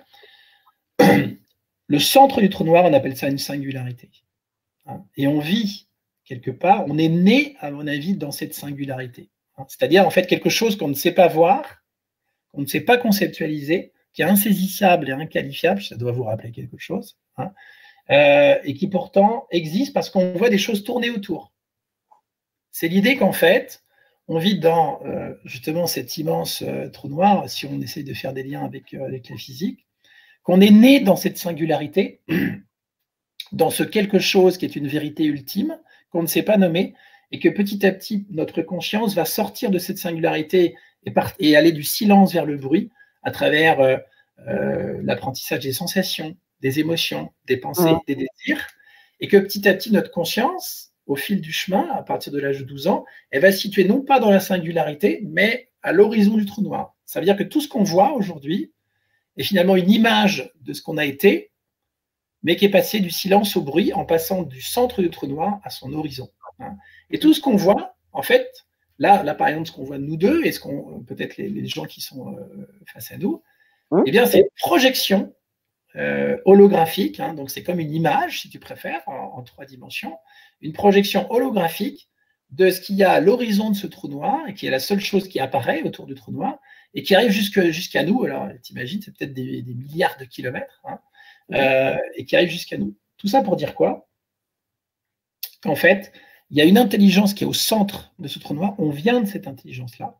Le centre du trou noir, on appelle ça une singularité, hein. Et on vit quelque part, on est né, à mon avis, dans cette singularité, hein. C'est-à-dire, en fait, quelque chose qu'on ne sait pas voir, qu'on ne sait pas conceptualiser, qui est insaisissable et inqualifiable, ça doit vous rappeler quelque chose, hein, euh, et qui pourtant existe parce qu'on voit des choses tourner autour. C'est l'idée qu'en fait, on vit dans euh, justement cet immense euh, trou noir, si on essaye de faire des liens avec, euh, avec la physique, qu'on est né dans cette singularité, dans ce quelque chose qui est une vérité ultime, qu'on ne sait pas nommer, et que petit à petit, notre conscience va sortir de cette singularité et, part- et aller du silence vers le bruit, à travers euh, euh, l'apprentissage des sensations, des émotions, des pensées, des désirs, et que petit à petit, notre conscience, au fil du chemin, à partir de l'âge de douze ans, elle va se situer non pas dans la singularité, mais à l'horizon du trou noir. Ça veut dire que tout ce qu'on voit aujourd'hui est finalement une image de ce qu'on a été, mais qui est passé du silence au bruit en passant du centre du trou noir à son horizon. Et tout ce qu'on voit, en fait, là, là par exemple, ce qu'on voit de nous deux, et ce qu'on, peut-être les, les gens qui sont euh, face à nous, eh bien, c'est une projection euh, holographique, hein, donc c'est comme une image, si tu préfères, en, en trois dimensions, une projection holographique de ce qu'il y a à l'horizon de ce trou noir, et qui est la seule chose qui apparaît autour du trou noir, et qui arrive jusqu'à jusqu'à nous. Alors, t'imagines, c'est peut-être des, des milliards de kilomètres, hein, euh, et qui arrive jusqu'à nous. Tout ça pour dire quoi? Qu'en fait, il y a une intelligence qui est au centre de ce trou noir, on vient de cette intelligence-là,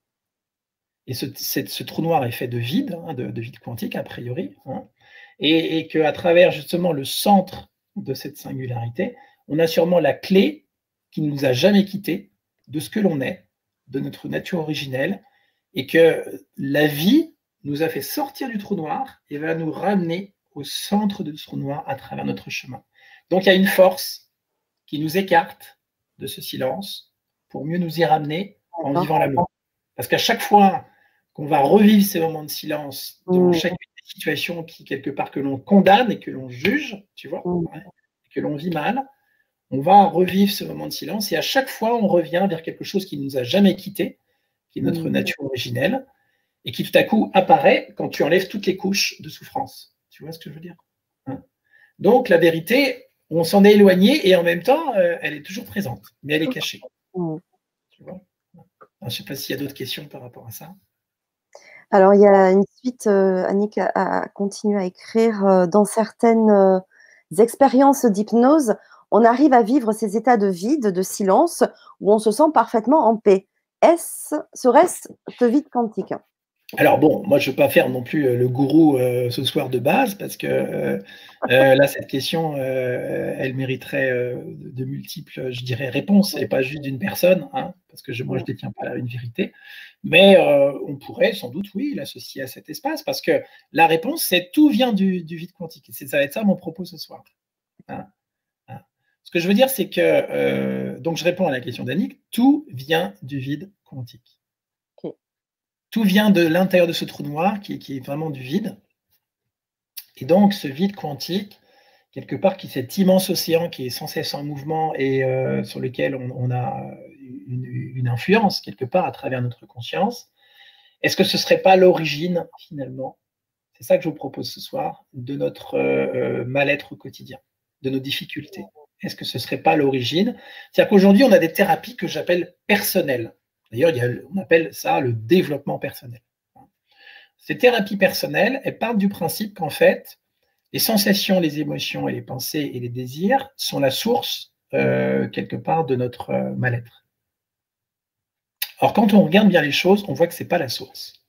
et ce, cette, ce trou noir est fait de vide, hein, de, de vide quantique, a priori, hein, et, et qu'à travers justement le centre de cette singularité, on a sûrement la clé qui ne nous a jamais quittés de ce que l'on est, de notre nature originelle, et que la vie nous a fait sortir du trou noir et va nous ramener au centre de ce trou noir à travers notre chemin. Donc il y a une force qui nous écarte de ce silence pour mieux nous y ramener en vivant l'amour. Parce qu'à chaque fois qu'on va revivre ces moments de silence dans chacune des situations qui, quelque part, que l'on condamne et que l'on juge, tu vois, ouais, que l'on vit mal, on va revivre ce moment de silence et à chaque fois, on revient vers quelque chose qui ne nous a jamais quittés, qui est notre nature originelle, et qui tout à coup apparaît quand tu enlèves toutes les couches de souffrance. Tu vois ce que je veux dire, hein? Donc, la vérité, on s'en est éloigné et en même temps, euh, elle est toujours présente, mais elle est cachée. Tu vois? Je ne sais pas s'il y a d'autres questions par rapport à ça. Alors, il y a une suite, euh, Annick a, a continué à écrire, euh, dans certaines euh, expériences d'hypnose, on arrive à vivre ces états de vide, de silence, où on se sent parfaitement en paix. Est-ce, serait-ce ce vide quantique? Alors bon, moi je ne veux pas faire non plus le gourou euh, ce soir de base, parce que euh, euh, là, cette question, euh, elle mériterait euh, de multiples, je dirais, réponses, et pas juste d'une personne, hein, parce que je, moi je ne détiens pas une vérité. Mais euh, on pourrait sans doute, oui, l'associer à cet espace, parce que la réponse, c'est tout vient du, du vide quantique. C'est, ça va être ça mon propos ce soir. Hein, hein. Ce que je veux dire, c'est que, euh, donc je réponds à la question d'Annick, tout vient du vide quantique. Tout vient de l'intérieur de ce trou noir qui, qui est vraiment du vide. Et donc, ce vide quantique, quelque part, qui est cet immense océan qui est sans cesse en mouvement et euh, sur lequel on, on a une, une influence, quelque part, à travers notre conscience, est-ce que ce ne serait pas l'origine, finalement, c'est ça que je vous propose ce soir, de notre euh, mal-être au quotidien, de nos difficultés? Est-ce que ce ne serait pas l'origine? C'est-à-dire qu'aujourd'hui, on a des thérapies que j'appelle personnelles. D'ailleurs, il y a, on appelle ça le développement personnel. Ces thérapies personnelles, elles partent du principe qu'en fait, les sensations, les émotions et les pensées et les désirs sont la source, euh, quelque part, de notre euh, mal-être. Alors, quand on regarde bien les choses, on voit que ce n'est pas la source.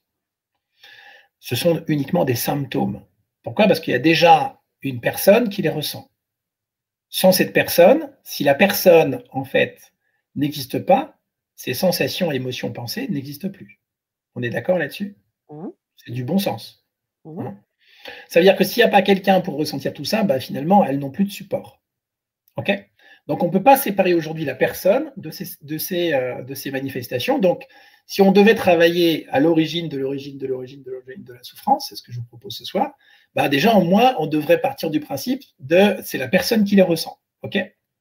Ce sont uniquement des symptômes. Pourquoi? Parce qu'il y a déjà une personne qui les ressent. Sans cette personne, si la personne, en fait, n'existe pas, ces sensations, émotions, pensées n'existent plus. On est d'accord là-dessus? Mmh. C'est du bon sens. Mmh. Hein, ça veut dire que s'il n'y a pas quelqu'un pour ressentir tout ça, bah, finalement, elles n'ont plus de support. Okay, donc, on ne peut pas séparer aujourd'hui la personne de ces, de, ces, euh, de ces manifestations. Donc, si on devait travailler à l'origine de l'origine de l'origine de l'origine de la souffrance, c'est ce que je vous propose ce soir, bah, déjà, au moins, on devrait partir du principe de c'est la personne qui les ressent. OK?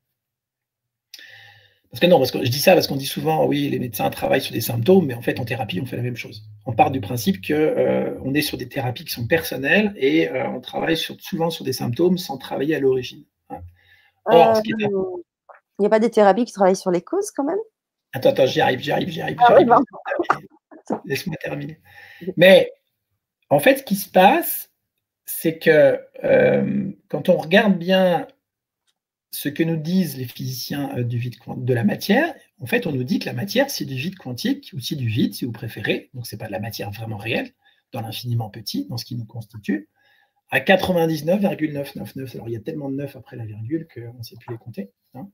Parce que non, parce que je dis ça parce qu'on dit souvent, oui, les médecins travaillent sur des symptômes, mais en fait, en thérapie, on fait la même chose. On part du principe qu'on euh, est sur des thérapies qui sont personnelles et euh, on travaille sur, souvent sur des symptômes sans travailler à l'origine. Hein. Or, euh, ce qui est... Il n'y a pas des thérapies qui travaillent sur les causes quand même? Attends, attends, j'y arrive, j'y arrive, j'y arrive. Ah, oui, bon. Laisse-moi terminer. Mais en fait, ce qui se passe, c'est que euh, quand on regarde bien ce que nous disent les physiciens euh, du vide de la matière, en fait, on nous dit que la matière, c'est du vide quantique, ou c'est du vide, si vous préférez. Donc, ce n'est pas de la matière vraiment réelle, dans l'infiniment petit, dans ce qui nous constitue, à quatre-vingt-dix-neuf virgule neuf cent quatre-vingt-dix-neuf. Alors, il y a tellement de neuf après la virgule qu'on ne sait plus les compter. Hein.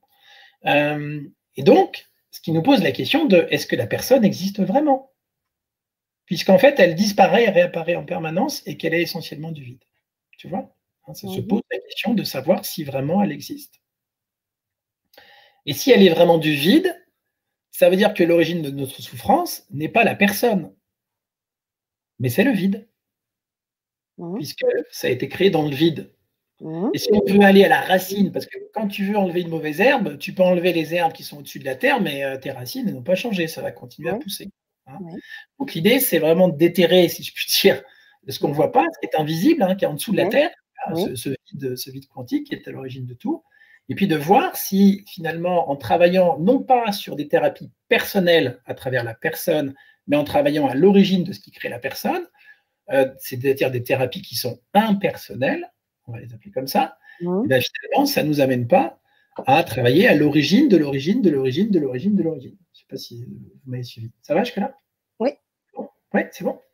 Euh, et donc, ce qui nous pose la question de est-ce que la personne existe vraiment? puisqu'en fait, elle disparaît et réapparaît en permanence et qu'elle est essentiellement du vide. Tu vois? Hein, ça se Mmh. pose la question de savoir si vraiment elle existe. Et si elle est vraiment du vide, ça veut dire que l'origine de notre souffrance n'est pas la personne, mais c'est le vide, Mmh. puisque ça a été créé dans le vide. Mmh. Et si on veut aller à la racine, parce que quand tu veux enlever une mauvaise herbe, tu peux enlever les herbes qui sont au-dessus de la terre, mais euh, tes racines elles n'ont pas changé, ça va continuer à Oui, pousser. Hein. oui. Donc l'idée, c'est vraiment de déterrer, si je puis dire, de ce qu'on ne Ouais. voit pas, ce qui est invisible, hein, qui est en dessous de la Oui, terre, hein, oui. ce, ce vide, ce vide quantique qui est à l'origine de tout. Et puis de voir si finalement, en travaillant non pas sur des thérapies personnelles à travers la personne, mais en travaillant à l'origine de ce qui crée la personne, euh, c'est-à-dire des thérapies qui sont impersonnelles, on va les appeler comme ça, et Mmh. bien finalement, ça ne nous amène pas à travailler à l'origine de l'origine de l'origine de l'origine de l'origine. Je ne sais pas si vous m'avez suivi. Ça va jusque-là? Oui. Bon. Oui, c'est bon.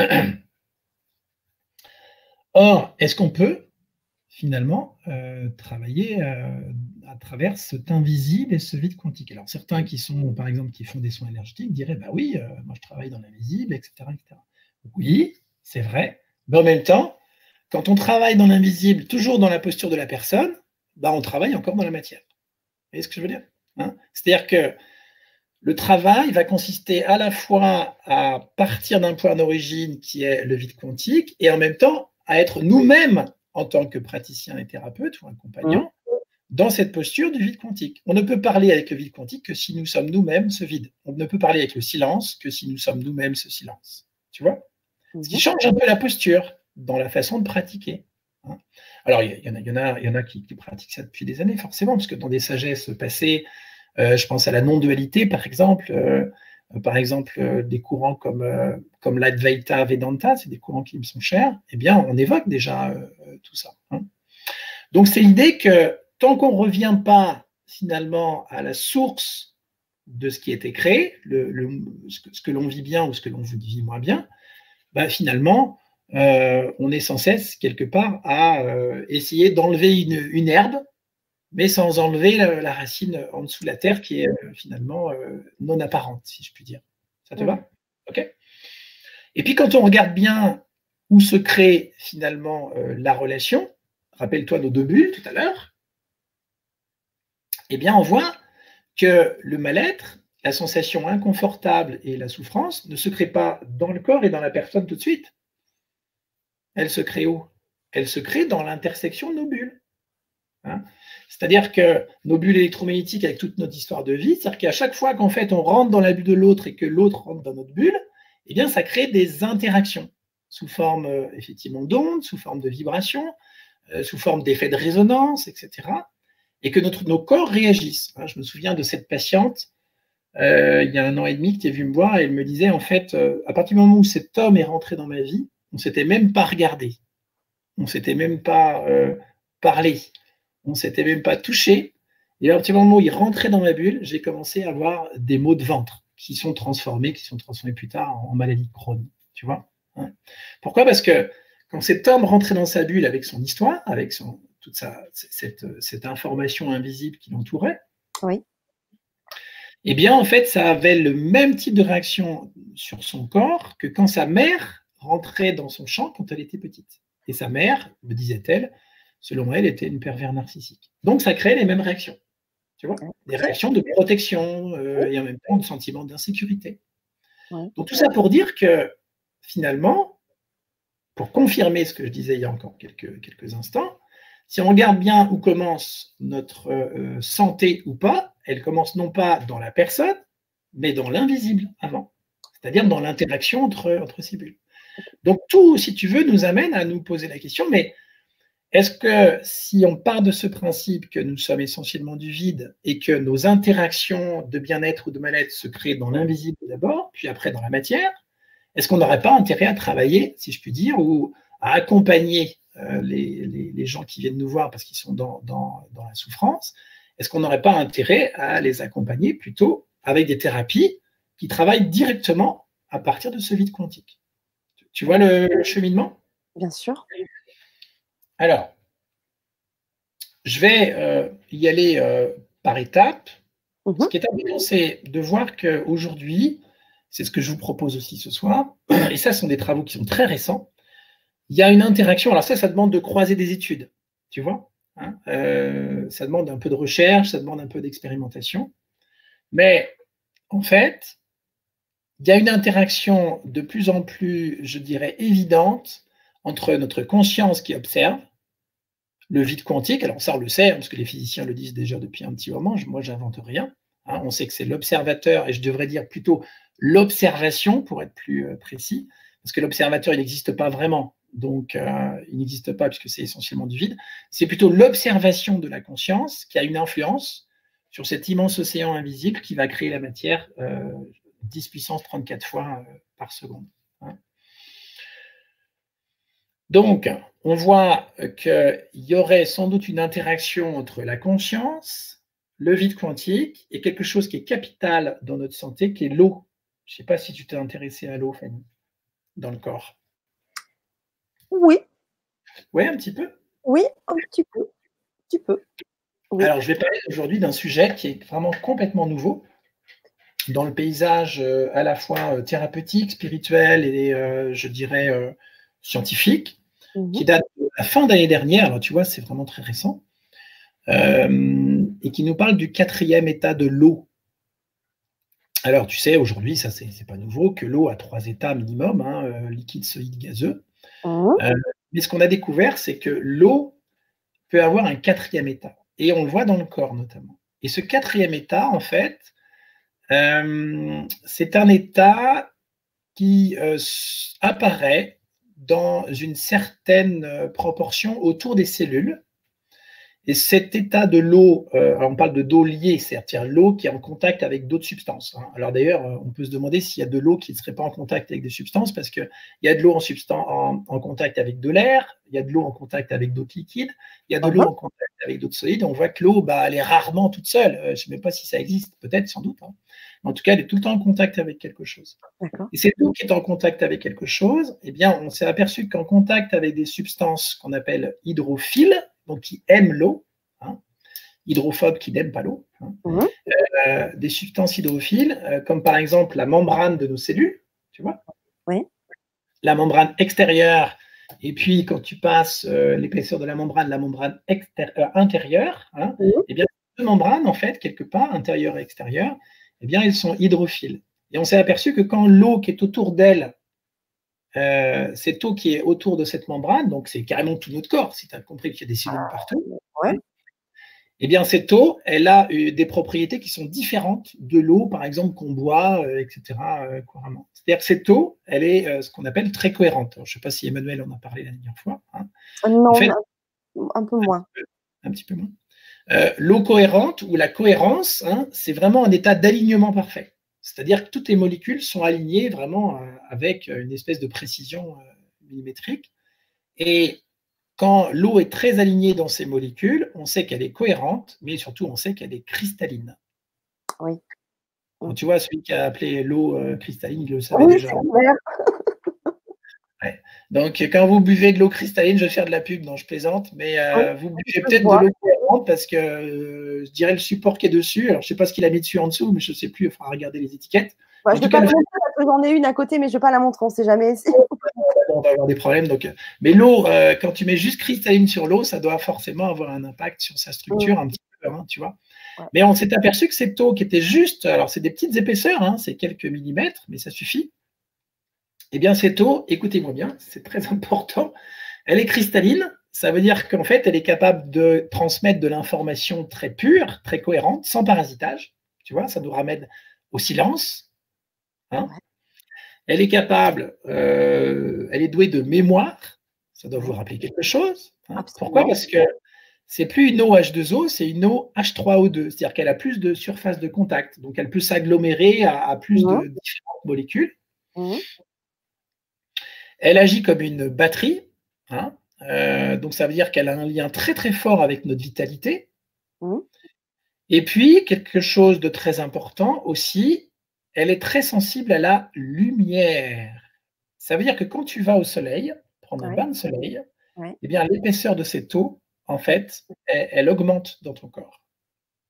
Or, est-ce qu'on peut finalement euh, travailler euh, à travers cet invisible et ce vide quantique? Alors certains qui sont, par exemple, qui font des soins énergétiques diraient, bah oui, euh, moi je travaille dans l'invisible, et cetera, et cetera. Oui, c'est vrai, mais en même temps, quand on travaille dans l'invisible, toujours dans la posture de la personne, bah on travaille encore dans la matière. Vous voyez ce que je veux dire? Hein? C'est-à-dire que le travail va consister à la fois à partir d'un point d'origine qui est le vide quantique et en même temps à être nous-mêmes en tant que praticien et thérapeute ou Mmh. accompagnant dans cette posture du vide quantique. On ne peut parler avec le vide quantique que si nous sommes nous-mêmes ce vide. On ne peut parler avec le silence que si nous sommes nous-mêmes ce silence. Tu vois? Ce qui Mmh. change un peu la posture dans la façon de pratiquer. Hein. Alors, il y, y, en a, il y en a, il y en a qui, qui pratiquent ça depuis des années, forcément, parce que dans des sagesses passées, euh, je pense à la non-dualité, par exemple, euh, par exemple, euh, des courants comme, euh, comme l'Advaita Vedanta, c'est des courants qui me sont chers, eh bien, on évoque déjà euh, tout ça. Hein. Donc, c'est l'idée que tant qu'on ne revient pas, finalement, à la source de ce qui a été créé, le, le, ce que, ce que l'on vit bien ou ce que l'on vit moins bien, bah, finalement, euh, on est sans cesse, quelque part, à euh, essayer d'enlever une, une herbe, mais sans enlever la, la racine en dessous de la terre qui est euh, finalement euh, non apparente, si je puis dire. Ça te Mmh. va? OK. Et puis, quand on regarde bien où se crée finalement euh, la relation, rappelle-toi nos deux bulles tout à l'heure, eh bien, on voit que le mal-être, la sensation inconfortable et la souffrance ne se créent pas dans le corps et dans la personne tout de suite. Elle se crée où? Elle se crée dans l'intersection de nos bulles. Hein. C'est-à-dire que nos bulles électromagnétiques, avec toute notre histoire de vie, c'est-à-dire qu'à chaque fois qu'en fait on rentre dans la bulle de l'autre et que l'autre rentre dans notre bulle, eh bien ça crée des interactions sous forme euh, effectivement d'ondes, sous forme de vibrations, euh, sous forme d'effets de résonance, et cetera. Et que notre, nos corps réagissent. Hein. Je me souviens de cette patiente euh, il y a un an et demi qui est venue me voir et elle me disait en fait, euh, à partir du moment où cet homme est rentré dans ma vie, on ne s'était même pas regardé. On ne s'était même pas euh, parlé, on ne s'était même pas touché. Et à partir du moment où il rentrait dans ma bulle, j'ai commencé à avoir des maux de ventre qui sont transformés, qui sont transformés plus tard en, en maladie de Crohn. Tu vois, hein. Pourquoi? Parce que quand cet homme rentrait dans sa bulle avec son histoire, avec son, toute sa, cette, cette information invisible qui l'entourait, Oui. eh bien, en fait, ça avait le même type de réaction sur son corps que quand sa mère rentrait dans son champ quand elle était petite. Et sa mère, me disait-elle, selon elle, était une pervers narcissique. Donc, ça crée les mêmes réactions, tu vois, des OK. réactions de protection euh, Oui. et en même temps de sentiment d'insécurité. Oui. Donc, tout ça pour dire que, finalement, pour confirmer ce que je disais il y a encore quelques, quelques instants, si on regarde bien où commence notre euh, santé ou pas, elle commence non pas dans la personne, mais dans l'invisible avant, c'est-à-dire dans l'interaction entre, entre ces bulles. Donc tout, si tu veux, nous amène à nous poser la question, mais est-ce que si on part de ce principe que nous sommes essentiellement du vide et que nos interactions de bien-être ou de mal-être se créent dans l'invisible d'abord, puis après dans la matière, est-ce qu'on n'aurait pas intérêt à travailler, si je puis dire, ou à accompagner euh, les, les, les gens qui viennent nous voir parce qu'ils sont dans, dans, dans la souffrance? Est-ce qu'on n'aurait pas intérêt à les accompagner plutôt avec des thérapies qui travaillent directement à partir de ce vide quantique? Tu vois le, le cheminement? Bien sûr. Alors, je vais euh, y aller euh, par étapes. Ce Mmh. qui est important, c'est de voir qu'aujourd'hui, c'est ce que je vous propose aussi ce soir, et ça, ce sont des travaux qui sont très récents, il y a une interaction. Alors ça, ça demande de croiser des études, tu vois, hein, euh, ça demande un peu de recherche, ça demande un peu d'expérimentation, mais en fait, il y a une interaction de plus en plus, je dirais, évidente entre notre conscience qui observe, le vide quantique, alors ça on le sait, parce que les physiciens le disent déjà depuis un petit moment, moi j'invente rien, hein, on sait que c'est l'observateur, et je devrais dire plutôt l'observation, pour être plus euh, précis, parce que l'observateur il n'existe pas vraiment, donc euh, il n'existe pas puisque c'est essentiellement du vide, c'est plutôt l'observation de la conscience qui a une influence sur cet immense océan invisible qui va créer la matière euh, dix puissance trente-quatre fois euh, par seconde. Hein. Donc, on voit qu'il y aurait sans doute une interaction entre la conscience, le vide quantique et quelque chose qui est capital dans notre santé, qui est l'eau. Je ne sais pas si tu t'es intéressé à l'eau, Fanny, dans le corps. Oui. Oui, un petit peu. Oui, un petit peu. Un petit peu. Oui. Alors, je vais parler aujourd'hui d'un sujet qui est vraiment complètement nouveau dans le paysage euh, à la fois euh, thérapeutique, spirituel et, euh, je dirais, euh, scientifique, mmh. qui date de la fin d'année dernière. Alors, tu vois, c'est vraiment très récent. Euh, et qui nous parle du quatrième état de l'eau. Alors, tu sais, aujourd'hui, ça, c'est pas nouveau, que l'eau a trois états minimum, hein, euh, liquide, solide, gazeux. Mmh. Euh, mais ce qu'on a découvert, c'est que l'eau peut avoir un quatrième état. Et on le voit dans le corps, notamment. Et ce quatrième état, en fait, euh, c'est un état qui euh, apparaît dans une certaine proportion autour des cellules. Et cet état de l'eau, euh, on parle de d'eau liée, c'est-à-dire l'eau qui est en contact avec d'autres substances. Hein. Alors d'ailleurs, on peut se demander s'il y a de l'eau qui ne serait pas en contact avec des substances, parce qu'il y a de l'eau en, en, en contact avec de l'air, il y a de l'eau en contact avec d'autres liquides, il y a de l'eau en contact avec d'autres solides. On voit que l'eau, bah, elle est rarement toute seule. Euh, je ne sais même pas si ça existe, peut-être, sans doute. Hein. Mais en tout cas, elle est tout le temps en contact avec quelque chose. Et cette eau qui est en contact avec quelque chose, eh bien, on s'est aperçu qu'en contact avec des substances qu'on appelle hydrophiles, donc qui aiment l'eau, hein, hydrophobes qui n'aiment pas l'eau, hein, mmh. euh, des substances hydrophiles, euh, comme par exemple la membrane de nos cellules, tu vois, oui. La membrane extérieure, et puis quand tu passes euh, l'épaisseur de la membrane, la membrane euh, intérieure, hein, mmh. eh bien, ces deux membranes, en fait, quelque part, intérieure et extérieure, eh bien, elles sont hydrophiles. Et on s'est aperçu que quand l'eau qui est autour d'elle, Euh, cette eau qui est autour de cette membrane, donc c'est carrément tout notre corps, si tu as compris qu'il y a des cellules partout, ouais. hein, eh bien cette eau, elle a euh, des propriétés qui sont différentes de l'eau, par exemple, qu'on boit, euh, et cetera, euh, couramment. C'est-à-dire que cette eau, elle est euh, ce qu'on appelle très cohérente. Alors, je ne sais pas si Emmanuel en a parlé la dernière fois. Hein. Non, en fait, un peu moins. Un petit peu, un petit peu moins. Euh, l'eau cohérente ou la cohérence, hein, c'est vraiment un état d'alignement parfait. C'est-à-dire que toutes les molécules sont alignées vraiment euh, avec une espèce de précision euh, millimétrique. Et quand l'eau est très alignée dans ces molécules, on sait qu'elle est cohérente, mais surtout on sait qu'elle est cristalline. Oui. Donc, tu vois, celui qui a appelé l'eau euh, cristalline, il le savait oui, déjà. Ouais. Donc, quand vous buvez de l'eau cristalline, je vais faire de la pub, non, je plaisante, mais euh, oui, vous buvez peut-être de l'eau cohérente parce que euh, je dirais le support qui est dessus. Alors, je ne sais pas ce qu'il a mis dessus en dessous, mais je ne sais plus, il faudra regarder les étiquettes. Bah, je ne vais pas la montrer parce que j'en ai une à côté, mais je ne vais pas la montrer, on ne sait jamais. On va avoir des problèmes. Donc, mais l'eau, euh, quand tu mets juste cristalline sur l'eau, ça doit forcément avoir un impact sur sa structure, mmh. un petit peu, hein, tu vois. Ouais. Mais on s'est aperçu que cette eau qui était juste, alors c'est des petites épaisseurs, hein, c'est quelques millimètres, mais ça suffit. Eh bien, cette eau, écoutez-moi bien, c'est très important, elle est cristalline, ça veut dire qu'en fait, elle est capable de transmettre de l'information très pure, très cohérente, sans parasitage, tu vois, ça nous ramène au silence. Hein. Ouais. Elle est capable, euh, elle est douée de mémoire, ça doit vous rappeler quelque chose. Hein. Pourquoi? Parce que c'est plus une eau H deux O, c'est une eau H trois O deux, c'est-à-dire qu'elle a plus de surface de contact, donc elle peut s'agglomérer à, à plus mmh. de différentes molécules. Mmh. Elle agit comme une batterie, hein, euh, donc ça veut dire qu'elle a un lien très très fort avec notre vitalité. Mmh. Et puis, quelque chose de très important aussi, elle est très sensible à la lumière. Ça veut dire que quand tu vas au soleil, prendre ouais. un bain de soleil, ouais. eh bien l'épaisseur de cette eau, en fait, elle, elle augmente dans ton corps.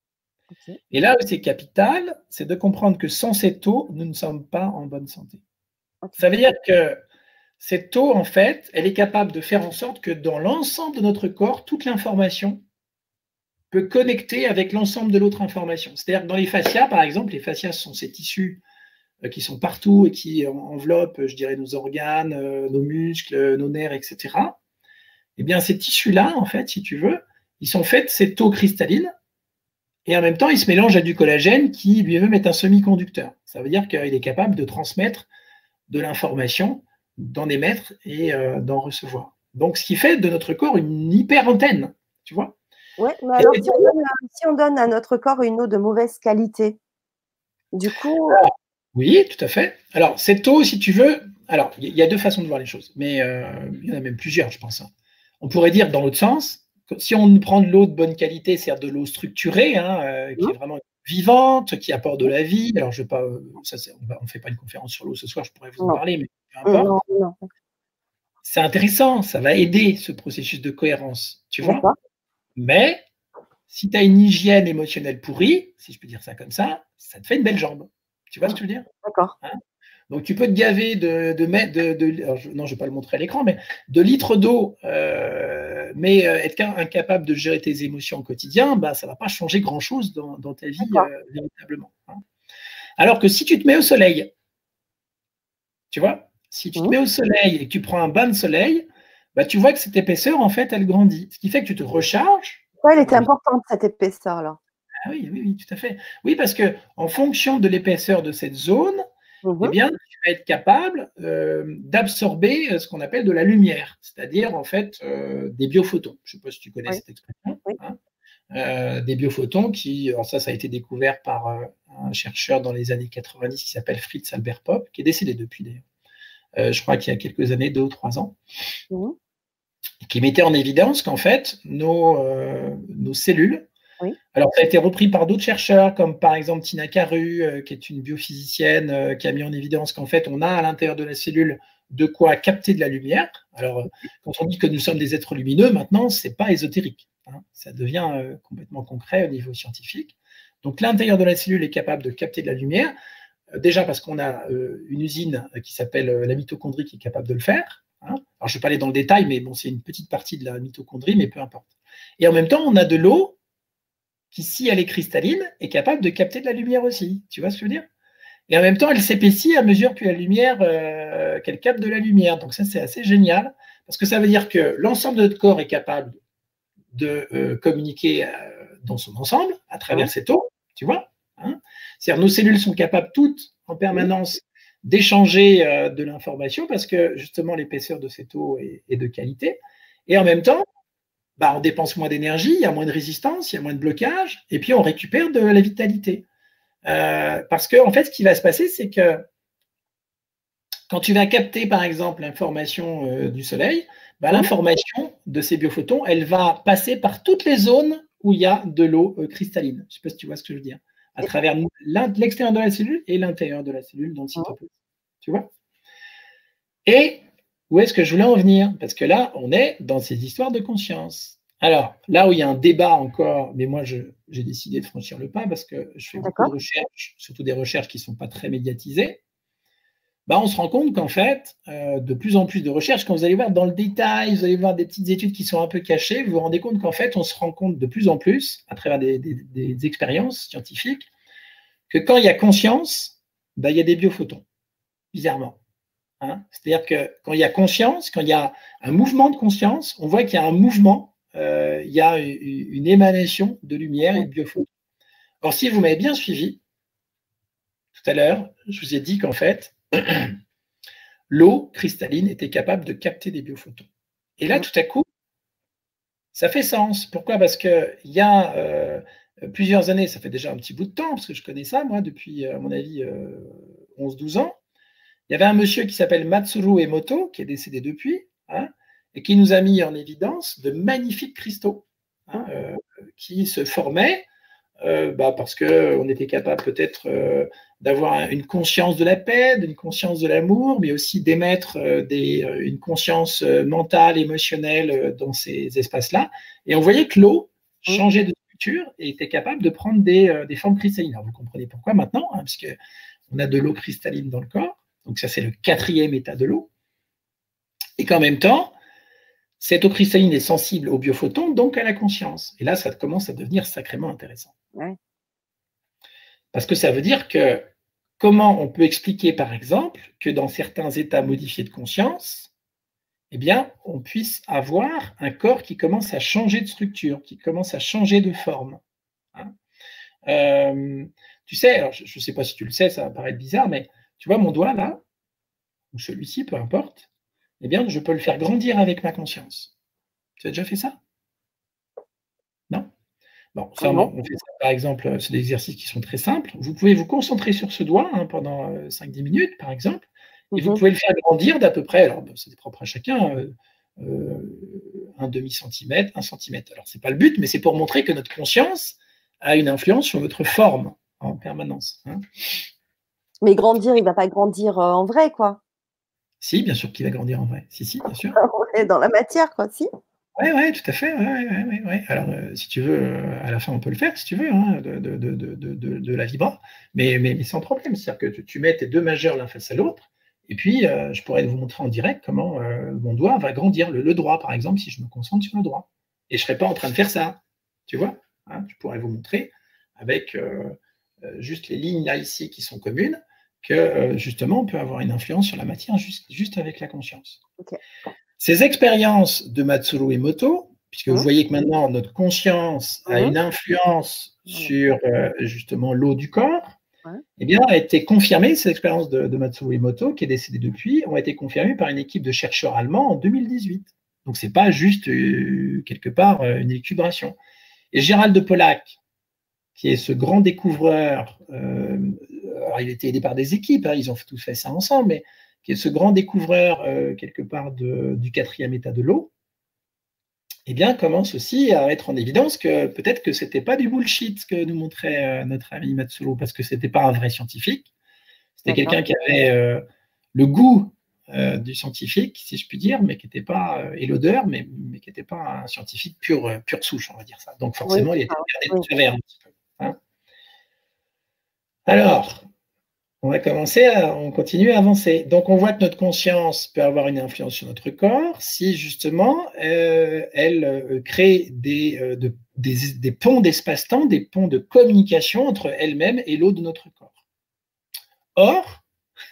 Ok. Et là où c'est capital, c'est de comprendre que sans cette eau, nous ne sommes pas en bonne santé. Ok. Ça veut dire que cette eau, en fait, elle est capable de faire en sorte que dans l'ensemble de notre corps, toute l'information peut connecter avec l'ensemble de l'autre information. C'est-à-dire que dans les fascias, par exemple, les fascias sont ces tissus euh, qui sont partout et qui enveloppent, je dirais, nos organes, euh, nos muscles, nos nerfs, et cetera. Eh bien, ces tissus-là, en fait, si tu veux, ils sont faits de cette eau cristalline et en même temps, ils se mélangent à du collagène qui lui-même est un semi-conducteur. Ça veut dire qu'il est capable de transmettre de l'information, d'en émettre et euh, d'en recevoir. Donc, ce qui fait de notre corps une hyper-antenne, tu vois. Ouais, mais Et alors si on, donne, si on donne à notre corps une eau de mauvaise qualité, du coup. Alors, oui, tout à fait. Alors, cette eau, si tu veux, alors, il y a deux façons de voir les choses, mais euh, il y en a même plusieurs, je pense. Hein. On pourrait dire dans l'autre sens, si on prend de l'eau de bonne qualité, c'est-à-dire de l'eau structurée, hein, euh, qui est vraiment vivante, qui apporte de la vie. Alors, je vais pas, ça, on ne fait pas une conférence sur l'eau ce soir, je pourrais vous en Non. parler, mais peu importe. Non, non. C'est intéressant, ça va aider ce processus de cohérence, tu vois. Mais si tu as une hygiène émotionnelle pourrie, si je peux dire ça comme ça, ça te fait une belle jambe. Tu vois ce que je veux dire? D'accord. Hein? Donc, tu peux te gaver de, de, de, de, de alors, je, non, je ne vais pas le montrer à l'écran, mais de litres d'eau, euh, mais euh, être incapable de gérer tes émotions au quotidien, bah, ça ne va pas changer grand-chose dans, dans ta vie euh, véritablement. Hein. Alors que si tu te mets au soleil, tu vois, si tu te mets au soleil et que tu prends un bain de soleil, bah, tu vois que cette épaisseur, en fait, elle grandit. Ce qui fait que tu te recharges. Ouais, elle était importante, cette épaisseur-là. Ah oui, oui, oui, tout à fait. Oui, parce que en fonction de l'épaisseur de cette zone, mmh. eh bien, tu vas être capable euh, d'absorber ce qu'on appelle de la lumière, c'est-à-dire en fait euh, des biophotons. Je ne sais pas si tu connais oui. cette expression. Oui. Hein, euh, des biophotons qui, alors ça, ça a été découvert par euh, un chercheur dans les années quatre-vingt-dix qui s'appelle Fritz Albert Popp, qui est décédé depuis d'ailleurs. Euh, je crois qu'il y a quelques années, deux ou trois ans, mmh. qui mettait en évidence qu'en fait, nos, euh, nos cellules. Oui. Alors, ça a été repris par d'autres chercheurs, comme par exemple Tina Caru, euh, qui est une biophysicienne, euh, qui a mis en évidence qu'en fait, on a à l'intérieur de la cellule de quoi capter de la lumière. Alors, quand on dit que nous sommes des êtres lumineux, maintenant, ce n'est pas ésotérique. Hein, ça devient euh, complètement concret au niveau scientifique. Donc, l'intérieur de la cellule est capable de capter de la lumière, euh, déjà parce qu'on a euh, une usine qui s'appelle euh, la mitochondrie qui est capable de le faire. Hein. Alors, je ne vais pas aller dans le détail, mais bon, c'est une petite partie de la mitochondrie, mais peu importe. Et en même temps, on a de l'eau qui, si elle est cristalline, est capable de capter de la lumière aussi. Tu vois ce que je veux dire? Et en même temps, elle s'épaissit à mesure que la lumière, euh, qu'elle capte de la lumière. Donc ça, c'est assez génial, parce que ça veut dire que l'ensemble de notre corps est capable de euh, communiquer euh, dans son ensemble, à travers mmh. cette eau, tu vois, hein. C'est-à-dire nos cellules sont capables toutes, en permanence, mmh. d'échanger euh, de l'information, parce que, justement, l'épaisseur de cette eau est, est de qualité. Et en même temps, bah, on dépense moins d'énergie, il y a moins de résistance, il y a moins de blocage, et puis on récupère de la vitalité. Euh, parce que, en fait, ce qui va se passer, c'est que quand tu vas capter, par exemple, l'information euh, du soleil, bah, mmh. l'information de ces biophotons, elle va passer par toutes les zones où il y a de l'eau euh, cristalline. Je ne sais pas si tu vois ce que je veux dire. À travers l'extérieur de la cellule et l'intérieur de la cellule dans le cytoplasme. Mmh. Tu vois? Et où est-ce que je voulais en venir? Parce que là, on est dans ces histoires de conscience. Alors, là où il y a un débat encore, mais moi, j'ai décidé de franchir le pas parce que je fais beaucoup de recherches, surtout des recherches qui ne sont pas très médiatisées, bah, on se rend compte qu'en fait, euh, de plus en plus de recherches, quand vous allez voir dans le détail, vous allez voir des petites études qui sont un peu cachées, vous vous rendez compte qu'en fait, on se rend compte de plus en plus, à travers des, des, des expériences scientifiques, que quand il y a conscience, bah, il y a des biophotons, bizarrement. Hein, c'est-à-dire que quand il y a conscience, quand il y a un mouvement de conscience, on voit qu'il y a un mouvement, euh, il y a une, une émanation de lumière et de biophotons. Or, si vous m'avez bien suivi, tout à l'heure, je vous ai dit qu'en fait, l'eau cristalline était capable de capter des biophotons. Et là, tout à coup, ça fait sens. Pourquoi? Parce qu'il y a euh, plusieurs années, ça fait déjà un petit bout de temps, parce que je connais ça, moi, depuis, à mon avis, euh, onze douze ans, il y avait un monsieur qui s'appelle Matsuru Emoto, qui est décédé depuis, hein, et qui nous a mis en évidence de magnifiques cristaux hein, euh, qui se formaient euh, bah, parce qu'on était capable peut-être euh, d'avoir une conscience de la paix, d'une conscience de l'amour, mais aussi d'émettre euh, des, euh, une conscience mentale, émotionnelle euh, dans ces espaces-là. Et on voyait que l'eau changeait de structure et était capable de prendre des, euh, des formes cristallines. Alors, vous comprenez pourquoi maintenant, hein, parce qu'on a de l'eau cristalline dans le corps, donc ça c'est le quatrième état de l'eau, et qu'en même temps, cette eau cristalline est sensible aux biophotons, donc à la conscience. Et là, ça commence à devenir sacrément intéressant. Ouais. Parce que ça veut dire que comment on peut expliquer, par exemple, que dans certains états modifiés de conscience, eh bien, on puisse avoir un corps qui commence à changer de structure, qui commence à changer de forme. Hein. Euh, tu sais, alors je ne sais pas si tu le sais, ça va paraître bizarre, mais tu vois mon doigt là, ou celui-ci, peu importe, eh bien, je peux le faire grandir avec ma conscience. Tu as déjà fait ça? Non? Bon, ça, Non. on fait ça, par exemple, c'est des exercices qui sont très simples. Vous pouvez vous concentrer sur ce doigt hein, pendant euh, cinq dix minutes, par exemple, et Mm-hmm. vous pouvez le faire grandir d'à peu près, alors bon, c'est propre à chacun, euh, euh, un demi-centimètre, un centimètre. Alors, ce n'est pas le but, mais c'est pour montrer que notre conscience a une influence sur notre forme en permanence. Hein. Mais grandir, il ne va pas grandir euh, en vrai, quoi. Si, bien sûr qu'il va grandir en vrai. Si, si, bien sûr. Dans la matière, quoi, si. Oui, ouais, tout à fait. Ouais, ouais, ouais, ouais. Alors, euh, si tu veux, euh, à la fin, on peut le faire, si tu veux, hein, de, de, de, de, de, de la vibra, mais, mais, mais sans problème. C'est-à-dire que tu, tu mets tes deux majeurs l'un face à l'autre, et puis euh, je pourrais vous montrer en direct comment euh, mon doigt va grandir, le, le droit, par exemple, si je me concentre sur le droit. Et je ne serais pas en train de faire ça, tu vois hein, je pourrais vous montrer avec euh, euh, juste les lignes là, ici, qui sont communes, que euh, justement, on peut avoir une influence sur la matière juste, juste avec la conscience. Okay. Ces expériences de Matsuru Emoto, puisque mmh. vous voyez que maintenant notre conscience mmh. a une influence mmh. sur euh, justement l'eau du corps, ouais. eh bien, a été confirmée, ces expériences de, de Matsuru Emoto, qui est décédé depuis, ont été confirmées par une équipe de chercheurs allemands en deux mille dix-huit. Donc, ce n'est pas juste euh, quelque part euh, une élucubration. Et Gérald de Pollack, qui est ce grand découvreur, euh, alors il était aidé par des équipes, hein, ils ont tous fait ça ensemble, mais qui est ce grand découvreur, euh, quelque part, de, du quatrième état de l'eau, eh bien, commence aussi à mettre en évidence que peut-être que ce n'était pas du bullshit ce que nous montrait euh, notre ami Matsuru, parce que ce n'était pas un vrai scientifique. C'était quelqu'un qui avait euh, le goût euh, du scientifique, si je puis dire, mais qui n'était pas, euh, et l'odeur, mais, mais qui n'était pas un scientifique pur, euh, pure souche, on va dire ça. Donc forcément, oui, il était regardé de travers un petit peu. Hein. Alors, on va commencer, à, on continue à avancer. Donc, on voit que notre conscience peut avoir une influence sur notre corps si, justement, euh, elle euh, crée des, euh, de, des, des ponts d'espace-temps, des ponts de communication entre elle-même et l'eau de notre corps. Or,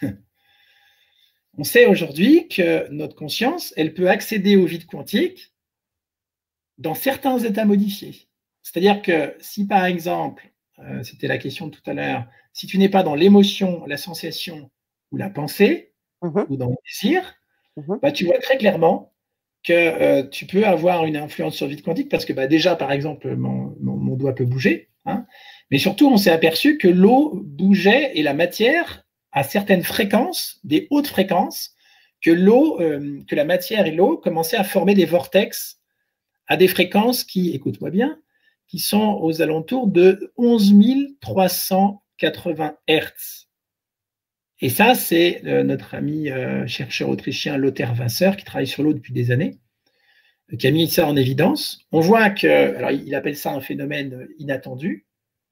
on sait aujourd'hui que notre conscience, elle peut accéder au vide quantique dans certains états modifiés. C'est-à-dire que si, par exemple, euh, c'était la question de tout à l'heure, si tu n'es pas dans l'émotion, la sensation ou la pensée, mmh. ou dans le désir, mmh. bah, tu vois très clairement que euh, tu peux avoir une influence sur le vide quantique parce que bah, déjà, par exemple, mon, mon, mon doigt peut bouger, hein, mais surtout, on s'est aperçu que l'eau bougeait et la matière à certaines fréquences, des hautes fréquences, que l'eau, euh, que la matière et l'eau commençaient à former des vortex à des fréquences qui, écoute-moi bien, qui sont aux alentours de onze mille trois cent quatre-vingts hertz. Et ça, c'est euh, notre ami euh, chercheur autrichien Lothar Wasser, qui travaille sur l'eau depuis des années, euh, qui a mis ça en évidence. On voit que, alors il appelle ça un phénomène inattendu,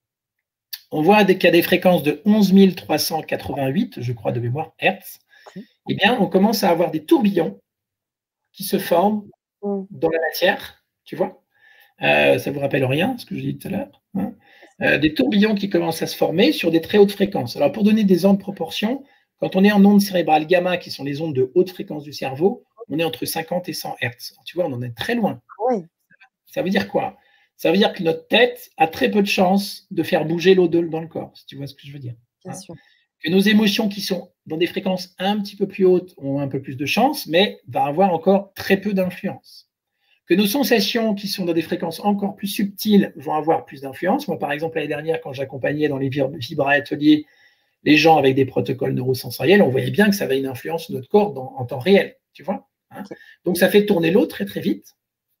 on voit qu'il y a des fréquences de onze mille trois cent quatre-vingt-huit, je crois de mémoire, hertz, eh bien, on commence à avoir des tourbillons qui se forment dans la matière, tu vois. Euh, ça ne vous rappelle rien, ce que je dis tout à l'heure, hein, euh, des tourbillons qui commencent à se former sur des très hautes fréquences. Alors, pour donner des ordres de proportion, quand on est en ondes cérébrales gamma, qui sont les ondes de haute fréquence du cerveau, on est entre cinquante et cent hertz. Alors, tu vois, on en est très loin. Oui. Ça veut dire quoi? Ça veut dire que notre tête a très peu de chances de faire bouger l'eau dans le corps, si tu vois ce que je veux dire. Bien hein. sûr. Que nos émotions qui sont dans des fréquences un petit peu plus hautes ont un peu plus de chance, mais va avoir encore très peu d'influence. Que nos sensations qui sont dans des fréquences encore plus subtiles vont avoir plus d'influence. Moi, par exemple, l'année dernière, quand j'accompagnais dans les vibra ateliers les gens avec des protocoles neurosensoriels, on voyait bien que ça avait une influence sur notre corps dans, en temps réel, tu vois. Hein. Donc, ça fait tourner l'eau très, très vite.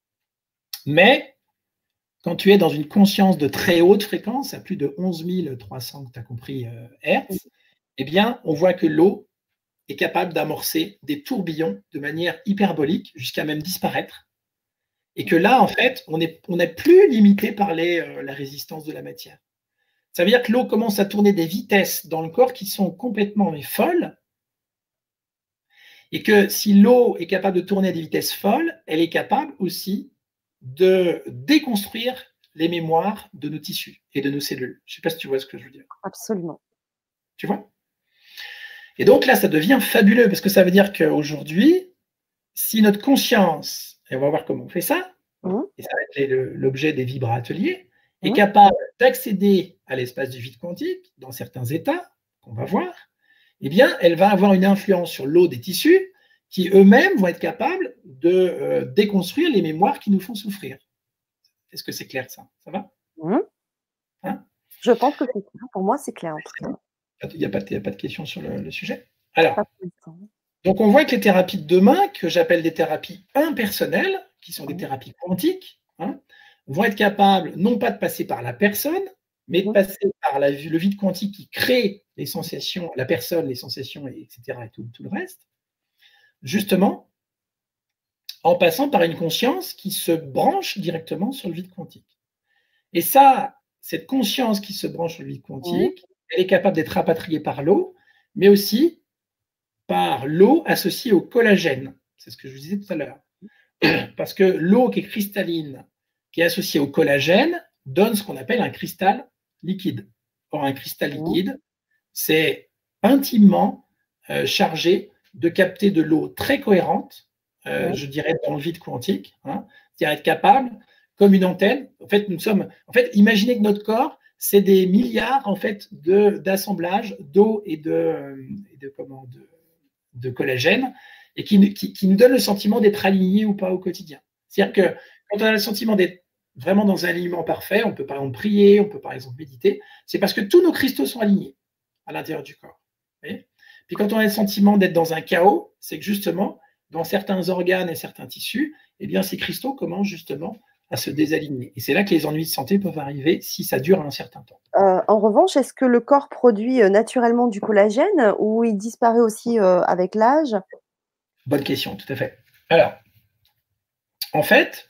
Mais quand tu es dans une conscience de très haute fréquence, à plus de onze mille trois cents, tu as compris, euh, hertz, eh bien, on voit que l'eau est capable d'amorcer des tourbillons de manière hyperbolique jusqu'à même disparaître. Et que là, en fait, on n'est on n'est plus limité par les, euh, la résistance de la matière. Ça veut dire que l'eau commence à tourner des vitesses dans le corps qui sont complètement mais folles, et que si l'eau est capable de tourner à des vitesses folles, elle est capable aussi de déconstruire les mémoires de nos tissus et de nos cellules. Je ne sais pas si tu vois ce que je veux dire. Absolument. Tu vois? Et donc là, ça devient fabuleux, parce que ça veut dire qu'aujourd'hui, si notre conscience, et on va voir comment on fait ça, mmh. et ça va être l'objet des vibra-ateliers, mmh. est capable d'accéder à l'espace du vide quantique, dans certains états, qu'on va voir, eh bien, elle va avoir une influence sur l'eau des tissus, qui eux-mêmes vont être capables de euh, déconstruire les mémoires qui nous font souffrir. Est-ce que c'est clair, ça? Ça va? Mmh. Hein? Je pense que c'est clair. Pour moi, c'est clair, en tout cas. Il n'y a, a pas de questions sur le, le sujet. Alors, donc on voit que les thérapies de demain, que j'appelle des thérapies impersonnelles, qui sont des thérapies quantiques, hein, vont être capables non pas de passer par la personne, mais de passer par la, le vide quantique qui crée les sensations, la personne, les sensations, et cetera, et tout, tout le reste, justement, en passant par une conscience qui se branche directement sur le vide quantique. Et ça, cette conscience qui se branche sur le vide quantique, elle est capable d'être rapatriée par l'eau, mais aussi par l'eau associée au collagène. C'est ce que je vous disais tout à l'heure. Parce que l'eau qui est cristalline, qui est associée au collagène, donne ce qu'on appelle un cristal liquide. Or, un cristal liquide, c'est intimement euh, chargé de capter de l'eau très cohérente, euh, je dirais dans le vide quantique, hein, c'est-à-dire être capable, comme une antenne. En fait, nous sommes. En fait, imaginez que notre corps, c'est des milliards en fait d'assemblages d'eau et de, et de comment de, de collagène, et qui, qui, qui nous donne le sentiment d'être aligné ou pas au quotidien. C'est-à-dire que quand on a le sentiment d'être vraiment dans un alignement parfait, on peut par exemple prier, on peut par exemple méditer, c'est parce que tous nos cristaux sont alignés à l'intérieur du corps. Vous voyez ? Puis quand on a le sentiment d'être dans un chaos, c'est que justement, dans certains organes et certains tissus, eh bien, ces cristaux commencent justement à se désaligner. Et c'est là que les ennuis de santé peuvent arriver si ça dure un certain temps. Euh, en revanche, est-ce que le corps produit naturellement du collagène ou il disparaît aussi euh, avec l'âge? Bonne question, tout à fait. Alors, en fait,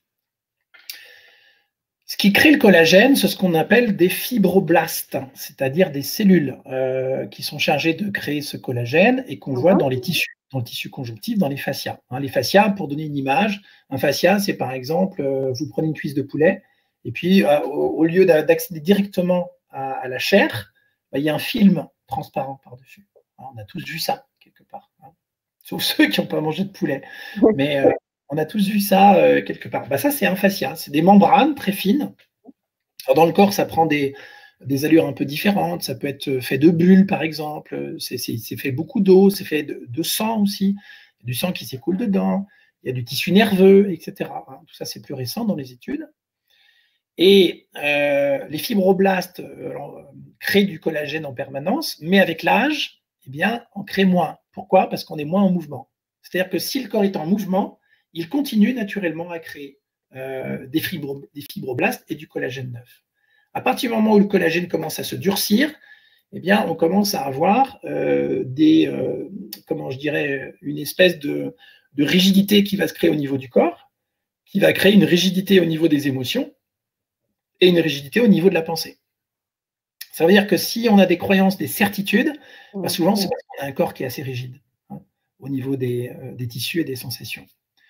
ce qui crée le collagène, c'est ce qu'on appelle des fibroblastes, c'est-à-dire des cellules euh, qui sont chargées de créer ce collagène et qu'on mmh. voit dans les tissus, dans le tissu conjonctif, dans les fascias. Hein, les fascias, pour donner une image, un fascia, c'est par exemple, euh, vous prenez une cuisse de poulet, et puis euh, au, au lieu d'accéder directement à, à la chair, bah, il y a un film transparent par-dessus. Hein, on a tous vu ça, quelque part. Hein, sauf ceux qui n'ont pas mangé de poulet. Mais euh, on a tous vu ça euh, quelque part. Bah, ça, c'est un fascia. C'est des membranes très fines. Alors, dans le corps, ça prend des, des allures un peu différentes. Ça peut être fait de bulles, par exemple. C'est fait beaucoup d'eau. C'est fait de, de sang aussi. Il y a du sang qui s'écoule dedans. Il y a du tissu nerveux, et cetera. Hein, tout ça, c'est plus récent dans les études. Et euh, les fibroblastes euh, créent du collagène en permanence, mais avec l'âge, eh bien, on crée moins. Pourquoi? Parce qu'on est moins en mouvement. C'est-à-dire que si le corps est en mouvement, il continue naturellement à créer euh, des, fibro, des fibroblastes et du collagène neuf. À partir du moment où le collagène commence à se durcir, eh bien, on commence à avoir euh, des, euh, comment je dirais, une espèce de, de rigidité qui va se créer au niveau du corps, qui va créer une rigidité au niveau des émotions et une rigidité au niveau de la pensée. Ça veut dire que si on a des croyances, des certitudes, bah souvent c'est parce qu'on a un corps qui est assez rigide hein, au niveau des, euh, des tissus et des sensations.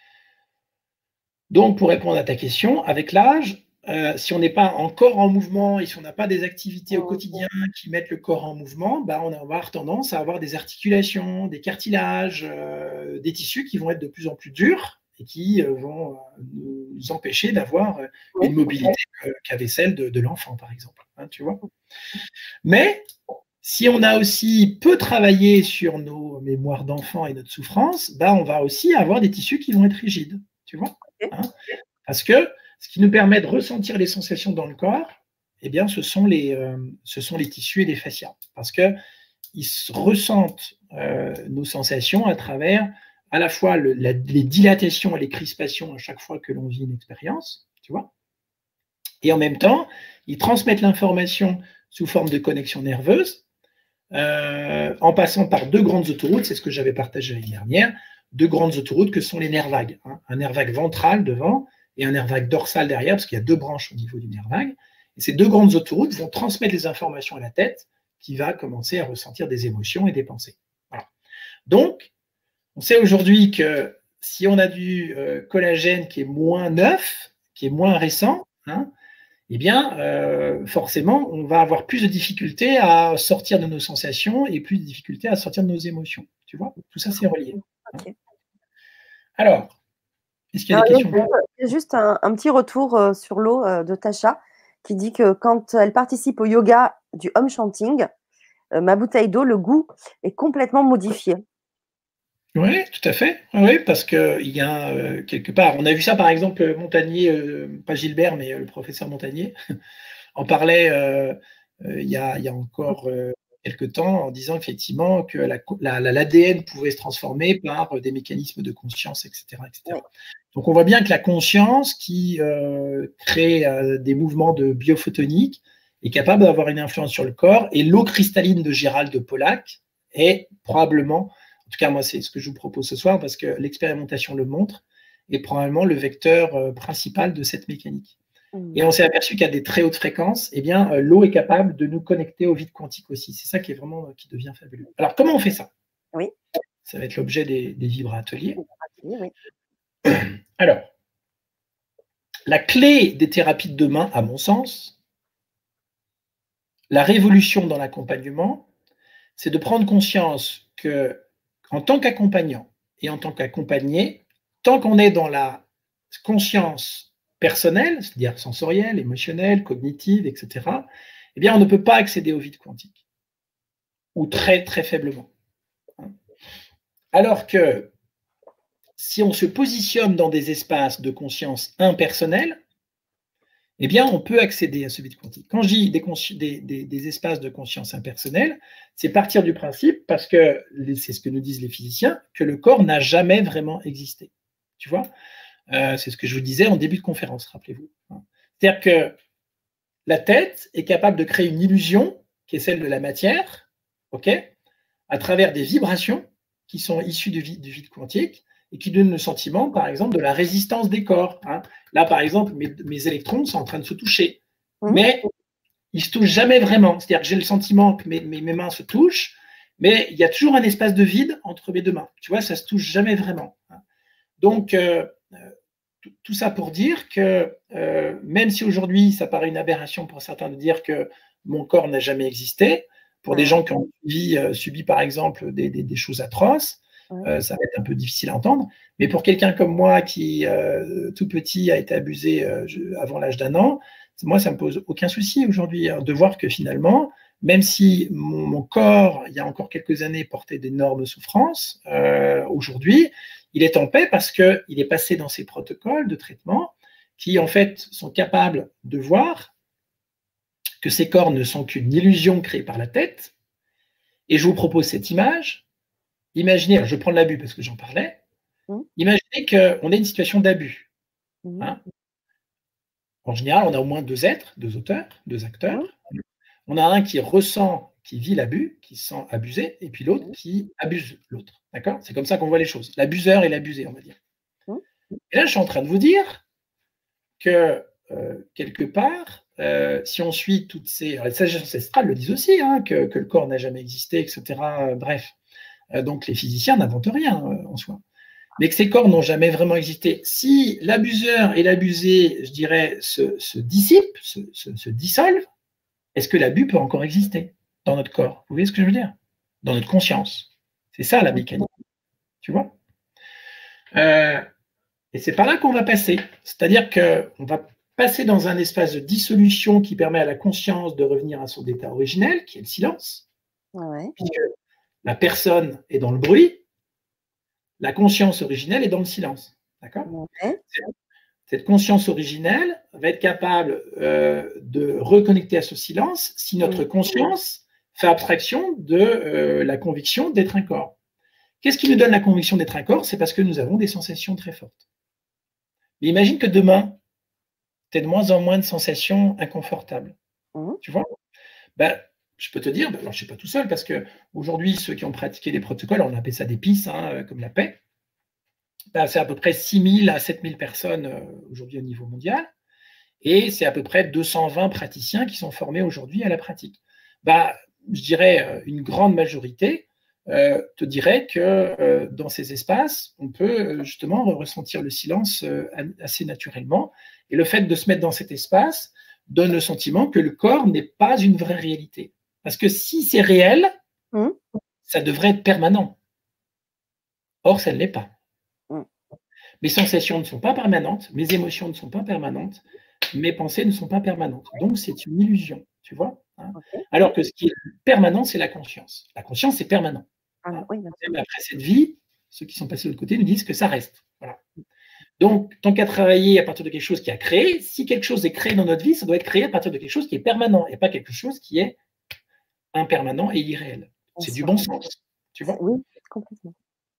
Donc, pour répondre à ta question, avec l'âge, euh, si on n'est pas encore en mouvement et si on n'a pas des activités au quotidien qui mettent le corps en mouvement, bah, on va avoir tendance à avoir des articulations, des cartilages, euh, des tissus qui vont être de plus en plus durs et qui euh, vont euh, nous empêcher d'avoir euh, une mobilité euh, qu'avait celle de, de l'enfant, par exemple. Hein, tu vois. Mais si on a aussi peu travaillé sur nos mémoires d'enfant et notre souffrance, bah, on va aussi avoir des tissus qui vont être rigides. Tu vois hein. Parce que ce qui nous permet de ressentir les sensations dans le corps, eh bien, ce sont les, euh, ce sont les tissus et les fascias. Parce qu'ils ressentent euh, nos sensations à travers à la fois le, la, les dilatations et les crispations à chaque fois que l'on vit une expérience, tu vois. Et en même temps, ils transmettent l'information sous forme de connexion nerveuse, euh, en passant par deux grandes autoroutes, c'est ce que j'avais partagé l'année dernière, deux grandes autoroutes que sont les nerfs vagues. Hein. Un nerf vague ventral devant et un nerf vague dorsal derrière, parce qu'il y a deux branches au niveau du nerf vague. Et ces deux grandes autoroutes vont transmettre les informations à la tête, qui va commencer à ressentir des émotions et des pensées. Voilà. Donc, on sait aujourd'hui que si on a du euh, collagène qui est moins neuf, qui est moins récent, hein, eh bien, euh, forcément, on va avoir plus de difficultés à sortir de nos sensations et plus de difficultés à sortir de nos émotions. Tu vois, tout ça, c'est relié. Okay. Alors, est-ce qu'il y a des Alors, questions? il y a juste un, un petit retour euh, sur l'eau euh, de Tasha qui dit que quand elle participe au yoga du home chanting, euh, ma bouteille d'eau, le goût est complètement modifié. Oui, tout à fait. Oui, parce qu'il y a euh, quelque part, on a vu ça par exemple, Montagnier, euh, pas Gilbert, mais euh, le professeur Montagnier, en parlait euh, euh, il, y a, il y a encore euh, quelques temps en disant effectivement que l'A la, la, l'A D N pouvait se transformer par des mécanismes de conscience, et cetera, et cetera. Oui. Donc on voit bien que la conscience qui euh, crée euh, des mouvements de biophotonique est capable d'avoir une influence sur le corps, et l'eau cristalline de Gérald de Pollack est probablement, en tout cas moi c'est ce que je vous propose ce soir parce que l'expérimentation le montre, est probablement le vecteur euh, principal de cette mécanique. Mmh. Et on s'est aperçu qu'à des très hautes fréquences, eh bien euh, l'eau est capable de nous connecter au vide quantique aussi. C'est ça qui est vraiment qui devient fabuleux. Alors comment on fait ça? Oui. Ça va être l'objet des, des vibra-ateliers. Oui. Alors, la clé des thérapies de demain, à mon sens, la révolution dans l'accompagnement, c'est de prendre conscience que, en tant qu'accompagnant et en tant qu'accompagné, tant qu'on est dans la conscience personnelle, c'est-à-dire sensorielle, émotionnelle, cognitive, et cetera, eh bien, on ne peut pas accéder au vide quantique, ou très, très faiblement. Alors que, si on se positionne dans des espaces de conscience impersonnels, eh bien, on peut accéder à ce vide quantique. Quand je dis des, des, des, des espaces de conscience impersonnels, c'est partir du principe, parce que c'est ce que nous disent les physiciens, que le corps n'a jamais vraiment existé. Tu vois, euh, c'est ce que je vous disais en début de conférence, rappelez-vous. C'est-à-dire que la tête est capable de créer une illusion, qui est celle de la matière, ok, à travers des vibrations qui sont issues du vide, du vide quantique, et qui donnent le sentiment, par exemple, de la résistance des corps. Hein. Là, par exemple, mes, mes électrons sont en train de se toucher, mmh. mais ils ne se touchent jamais vraiment. C'est-à-dire que j'ai le sentiment que mes, mes, mes mains se touchent, mais il y a toujours un espace de vide entre mes deux mains. Tu vois, ça ne se touche jamais vraiment. Hein. Donc, euh, tout ça pour dire que euh, même si aujourd'hui, ça paraît une aberration pour certains de dire que mon corps n'a jamais existé, pour mmh. des gens qui ont subi, euh, subi par exemple, des, des, des choses atroces, Euh, ça va être un peu difficile à entendre, mais pour quelqu'un comme moi qui, euh, tout petit, a été abusé euh, je, avant l'âge d'un an, moi, ça ne me pose aucun souci aujourd'hui hein, de voir que finalement, même si mon, mon corps, il y a encore quelques années, portait d'énormes souffrances, euh, aujourd'hui, il est en paix parce qu'il est passé dans ces protocoles de traitement qui, en fait, sont capables de voir que ces corps ne sont qu'une illusion créée par la tête. Et je vous propose cette image. Imaginez, je prends l'abus parce que j'en parlais, mmh. imaginez qu'on ait une situation d'abus. Mmh. Hein. En général, on a au moins deux êtres, deux auteurs, deux acteurs. Mmh. On a un qui ressent, qui vit l'abus, qui se sent abusé, et puis l'autre mmh. qui abuse l'autre. D'accord? C'est comme ça qu'on voit les choses. L'abuseur et l'abusé, on va dire. Mmh. Et là, je suis en train de vous dire que, euh, quelque part, euh, si on suit toutes ces... Les sages ancestrales le disent aussi, hein, que, que le corps n'a jamais existé, et cetera. Euh, bref. Donc, les physiciens n'inventent rien euh, en soi. Mais que ces corps n'ont jamais vraiment existé. Si l'abuseur et l'abusé, je dirais, se, se dissipent, se, se, se dissolvent, est-ce que l'abus peut encore exister dans notre corps? Vous voyez ce que je veux dire? Dans notre conscience. C'est ça la mécanique. Tu vois euh, Et c'est par là qu'on va passer. C'est-à-dire qu'on va passer dans un espace de dissolution qui permet à la conscience de revenir à son état originel, qui est le silence. Ouais. Puisque la personne est dans le bruit, la conscience originelle est dans le silence. D'accord ? Ouais. Cette conscience originelle va être capable euh, de reconnecter à ce silence si notre conscience fait abstraction de euh, la conviction d'être un corps. Qu'est-ce qui nous donne la conviction d'être un corps? C'est parce que nous avons des sensations très fortes. Mais imagine que demain, tu as de moins en moins de sensations inconfortables. Mmh. Tu vois ? Ben, je peux te dire, alors je ne suis pas tout seul, parce qu'aujourd'hui, ceux qui ont pratiqué des protocoles, on appelle ça des P I S, hein, comme la paix, ben, c'est à peu près six mille à sept mille personnes euh, aujourd'hui au niveau mondial. Et c'est à peu près deux cent vingt praticiens qui sont formés aujourd'hui à la pratique. Ben, je dirais une grande majorité euh, te dirait que euh, dans ces espaces, on peut justement ressentir le silence euh, assez naturellement. Et le fait de se mettre dans cet espace donne le sentiment que le corps n'est pas une vraie réalité. Parce que si c'est réel, mmh. ça devrait être permanent. Or, ça ne l'est pas. Mmh. Mes sensations ne sont pas permanentes, mes émotions ne sont pas permanentes, mes pensées ne sont pas permanentes. Donc, c'est une illusion, tu vois, hein. Okay. Alors que ce qui est permanent, c'est la conscience. La conscience, c'est permanent. Ah, hein. Oui, même après cette vie, ceux qui sont passés de l'autre côté nous disent que ça reste. Voilà. Donc, tant qu'à travailler à partir de quelque chose qui a créé, si quelque chose est créé dans notre vie, ça doit être créé à partir de quelque chose qui est permanent et pas quelque chose qui est impermanent et irréel. C'est du bon sens, tu vois. Oui, complètement.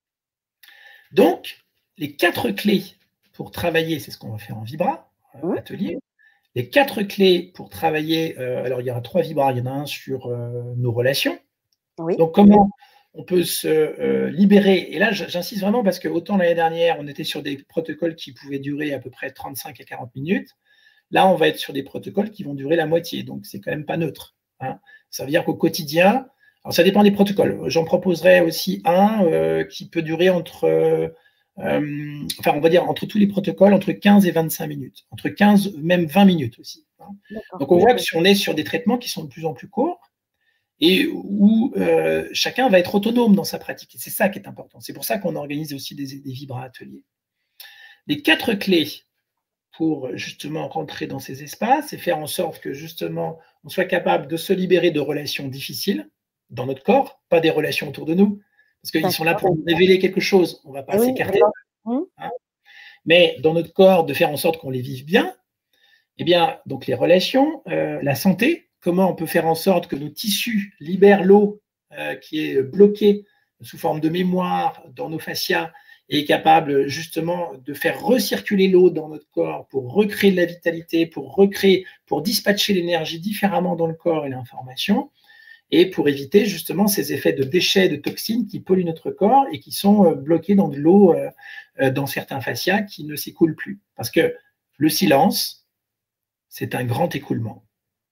Donc, les quatre clés pour travailler, c'est ce qu'on va faire en Vibra, euh, atelier. Les quatre clés pour travailler, euh, alors il y aura trois Vibras, il y en a un sur euh, nos relations. Oui. Donc, comment on peut se euh, libérer. Et là, j'insiste vraiment parce que autant l'année dernière, on était sur des protocoles qui pouvaient durer à peu près trente-cinq à quarante minutes. Là, on va être sur des protocoles qui vont durer la moitié. Donc, c'est quand même pas neutre, hein. Ça veut dire qu'au quotidien, alors ça dépend des protocoles. J'en proposerai aussi un euh, qui peut durer entre, euh, euh, enfin, on va dire entre tous les protocoles, entre quinze et vingt-cinq minutes. Entre quinze, même vingt minutes aussi, hein. Donc, on voit que si on est sur des traitements qui sont de plus en plus courts, et où euh, chacun va être autonome dans sa pratique. Et c'est ça qui est important. C'est pour ça qu'on organise aussi des, des Vibra ateliers. Les quatre clés pour justement rentrer dans ces espaces et faire en sorte que justement on soit capable de se libérer de relations difficiles dans notre corps, pas des relations autour de nous, parce qu'ils sont là pour nous révéler quelque chose. On ne va pas oui, s'écarter. Hein, mais dans notre corps, de faire en sorte qu'on les vive bien. Eh bien, donc les relations, euh, la santé, comment on peut faire en sorte que nos tissus libèrent l'eau euh, qui est bloquée sous forme de mémoire dans nos fascias et est capable justement de faire recirculer l'eau dans notre corps pour recréer de la vitalité, pour recréer, pour dispatcher l'énergie différemment dans le corps et l'information, et pour éviter justement ces effets de déchets, de toxines qui polluent notre corps et qui sont euh, bloqués dans de l'eau euh, dans certains fascias qui ne s'écoulent plus. Parce que le silence, c'est un grand écoulement.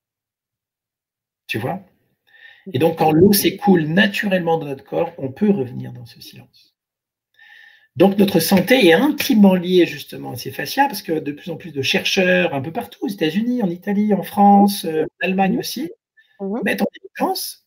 Tu vois? Et donc, quand l'eau s'écoule naturellement dans notre corps, on peut revenir dans ce silence. Donc, notre santé est intimement liée justement à ces fascias, parce que de plus en plus de chercheurs, un peu partout, aux États-Unis, en Italie, en France, en Allemagne aussi, mettent en évidence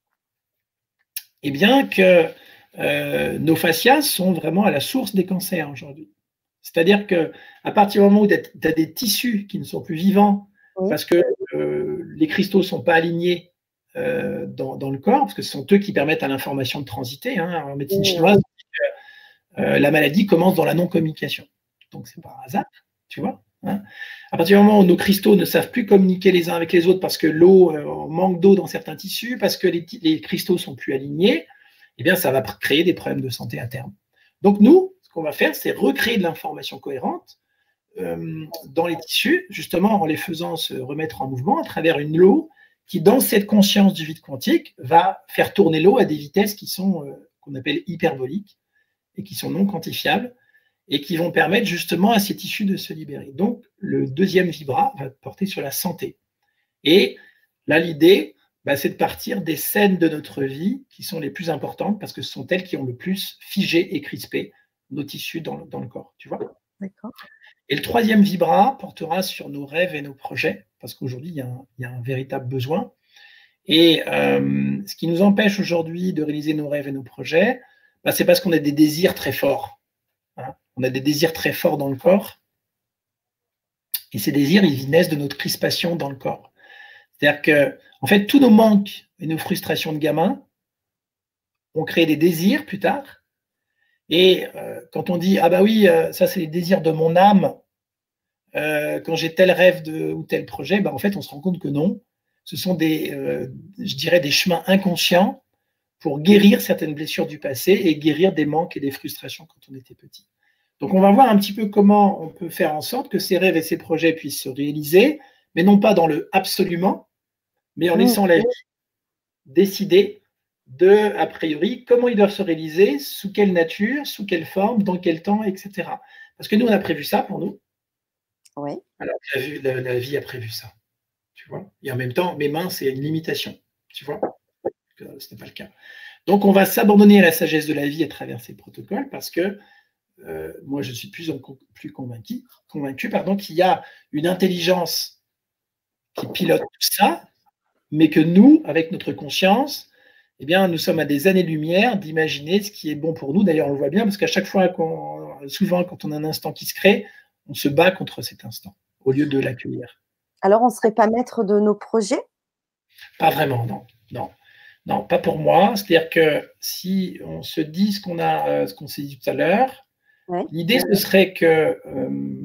eh bien, que euh, nos fascias sont vraiment à la source des cancers aujourd'hui. C'est-à-dire qu'à partir du moment où tu as des tissus qui ne sont plus vivants, oui. parce que euh, les cristaux ne sont pas alignés euh, dans, dans le corps, parce que ce sont eux qui permettent à l'information de transiter. Hein. En médecine oui. chinoise, euh, la maladie commence dans la non-communication. Donc, c'est pas un hasard, tu vois. Hein. À partir du moment où nos cristaux ne savent plus communiquer les uns avec les autres parce que l'eau, euh, on manque d'eau dans certains tissus, parce que les, les cristaux sont plus alignés, eh bien, ça va créer des problèmes de santé à terme. Donc, nous, ce qu'on va faire, c'est recréer de l'information cohérente euh, dans les tissus, justement en les faisant se remettre en mouvement à travers une eau qui, dans cette conscience du vide quantique, va faire tourner l'eau à des vitesses qui sont, euh, qu'on appelle hyperboliques et qui sont non quantifiables et qui vont permettre justement à ces tissus de se libérer. Donc, le deuxième vibra va porter sur la santé. Et là, l'idée, bah, c'est de partir des scènes de notre vie qui sont les plus importantes parce que ce sont elles qui ont le plus figé et crispé nos tissus dans le, dans le corps, tu vois. D'accord. Et le troisième vibra portera sur nos rêves et nos projets, parce qu'aujourd'hui, il y a un, il y a un véritable besoin. Et euh, ce qui nous empêche aujourd'hui de réaliser nos rêves et nos projets, bah, c'est parce qu'on a des désirs très forts. Hein. On a des désirs très forts dans le corps. Et ces désirs, ils naissent de notre crispation dans le corps. C'est-à-dire que, en fait, tous nos manques et nos frustrations de gamin ont créé des désirs plus tard. Et euh, quand on dit « Ah bah oui, euh, ça c'est les désirs de mon âme, euh, quand j'ai tel rêve de, ou tel projet bah, », en fait, on se rend compte que non. Ce sont des, euh, je dirais, des chemins inconscients pour guérir certaines blessures du passé et guérir des manques et des frustrations quand on était petit. Donc, on va voir un petit peu comment on peut faire en sorte que ces rêves et ces projets puissent se réaliser, mais non pas dans le absolument, mais en laissant la vie décider de, a priori, comment ils doivent se réaliser, sous quelle nature, sous quelle forme, dans quel temps, et cetera. Parce que nous, on a prévu ça pour nous. Oui. Alors, la, la, la vie a prévu ça. Tu vois. Et en même temps, mes mains, c'est une limitation. Tu vois. Ce n'est pas le cas. Donc, on va s'abandonner à la sagesse de la vie à travers ces protocoles parce que euh, moi, je suis de plus en plus convaincu, convaincu pardon, qu'il y a une intelligence qui pilote tout ça, mais que nous, avec notre conscience, eh bien, nous sommes à des années-lumière d'imaginer ce qui est bon pour nous. D'ailleurs, on le voit bien parce qu'à chaque fois, qu'on, souvent, quand on a un instant qui se crée, on se bat contre cet instant au lieu de l'accueillir. Alors, on ne serait pas maître de nos projets? Pas vraiment, non. Non. Non, pas pour moi. C'est-à-dire que si on se dit ce qu'on a, euh, ce qu'on s'est dit tout à l'heure, oui. L'idée, ce serait que euh,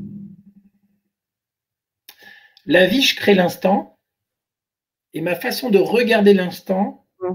la vie, je crée l'instant, et ma façon de regarder l'instant mmh.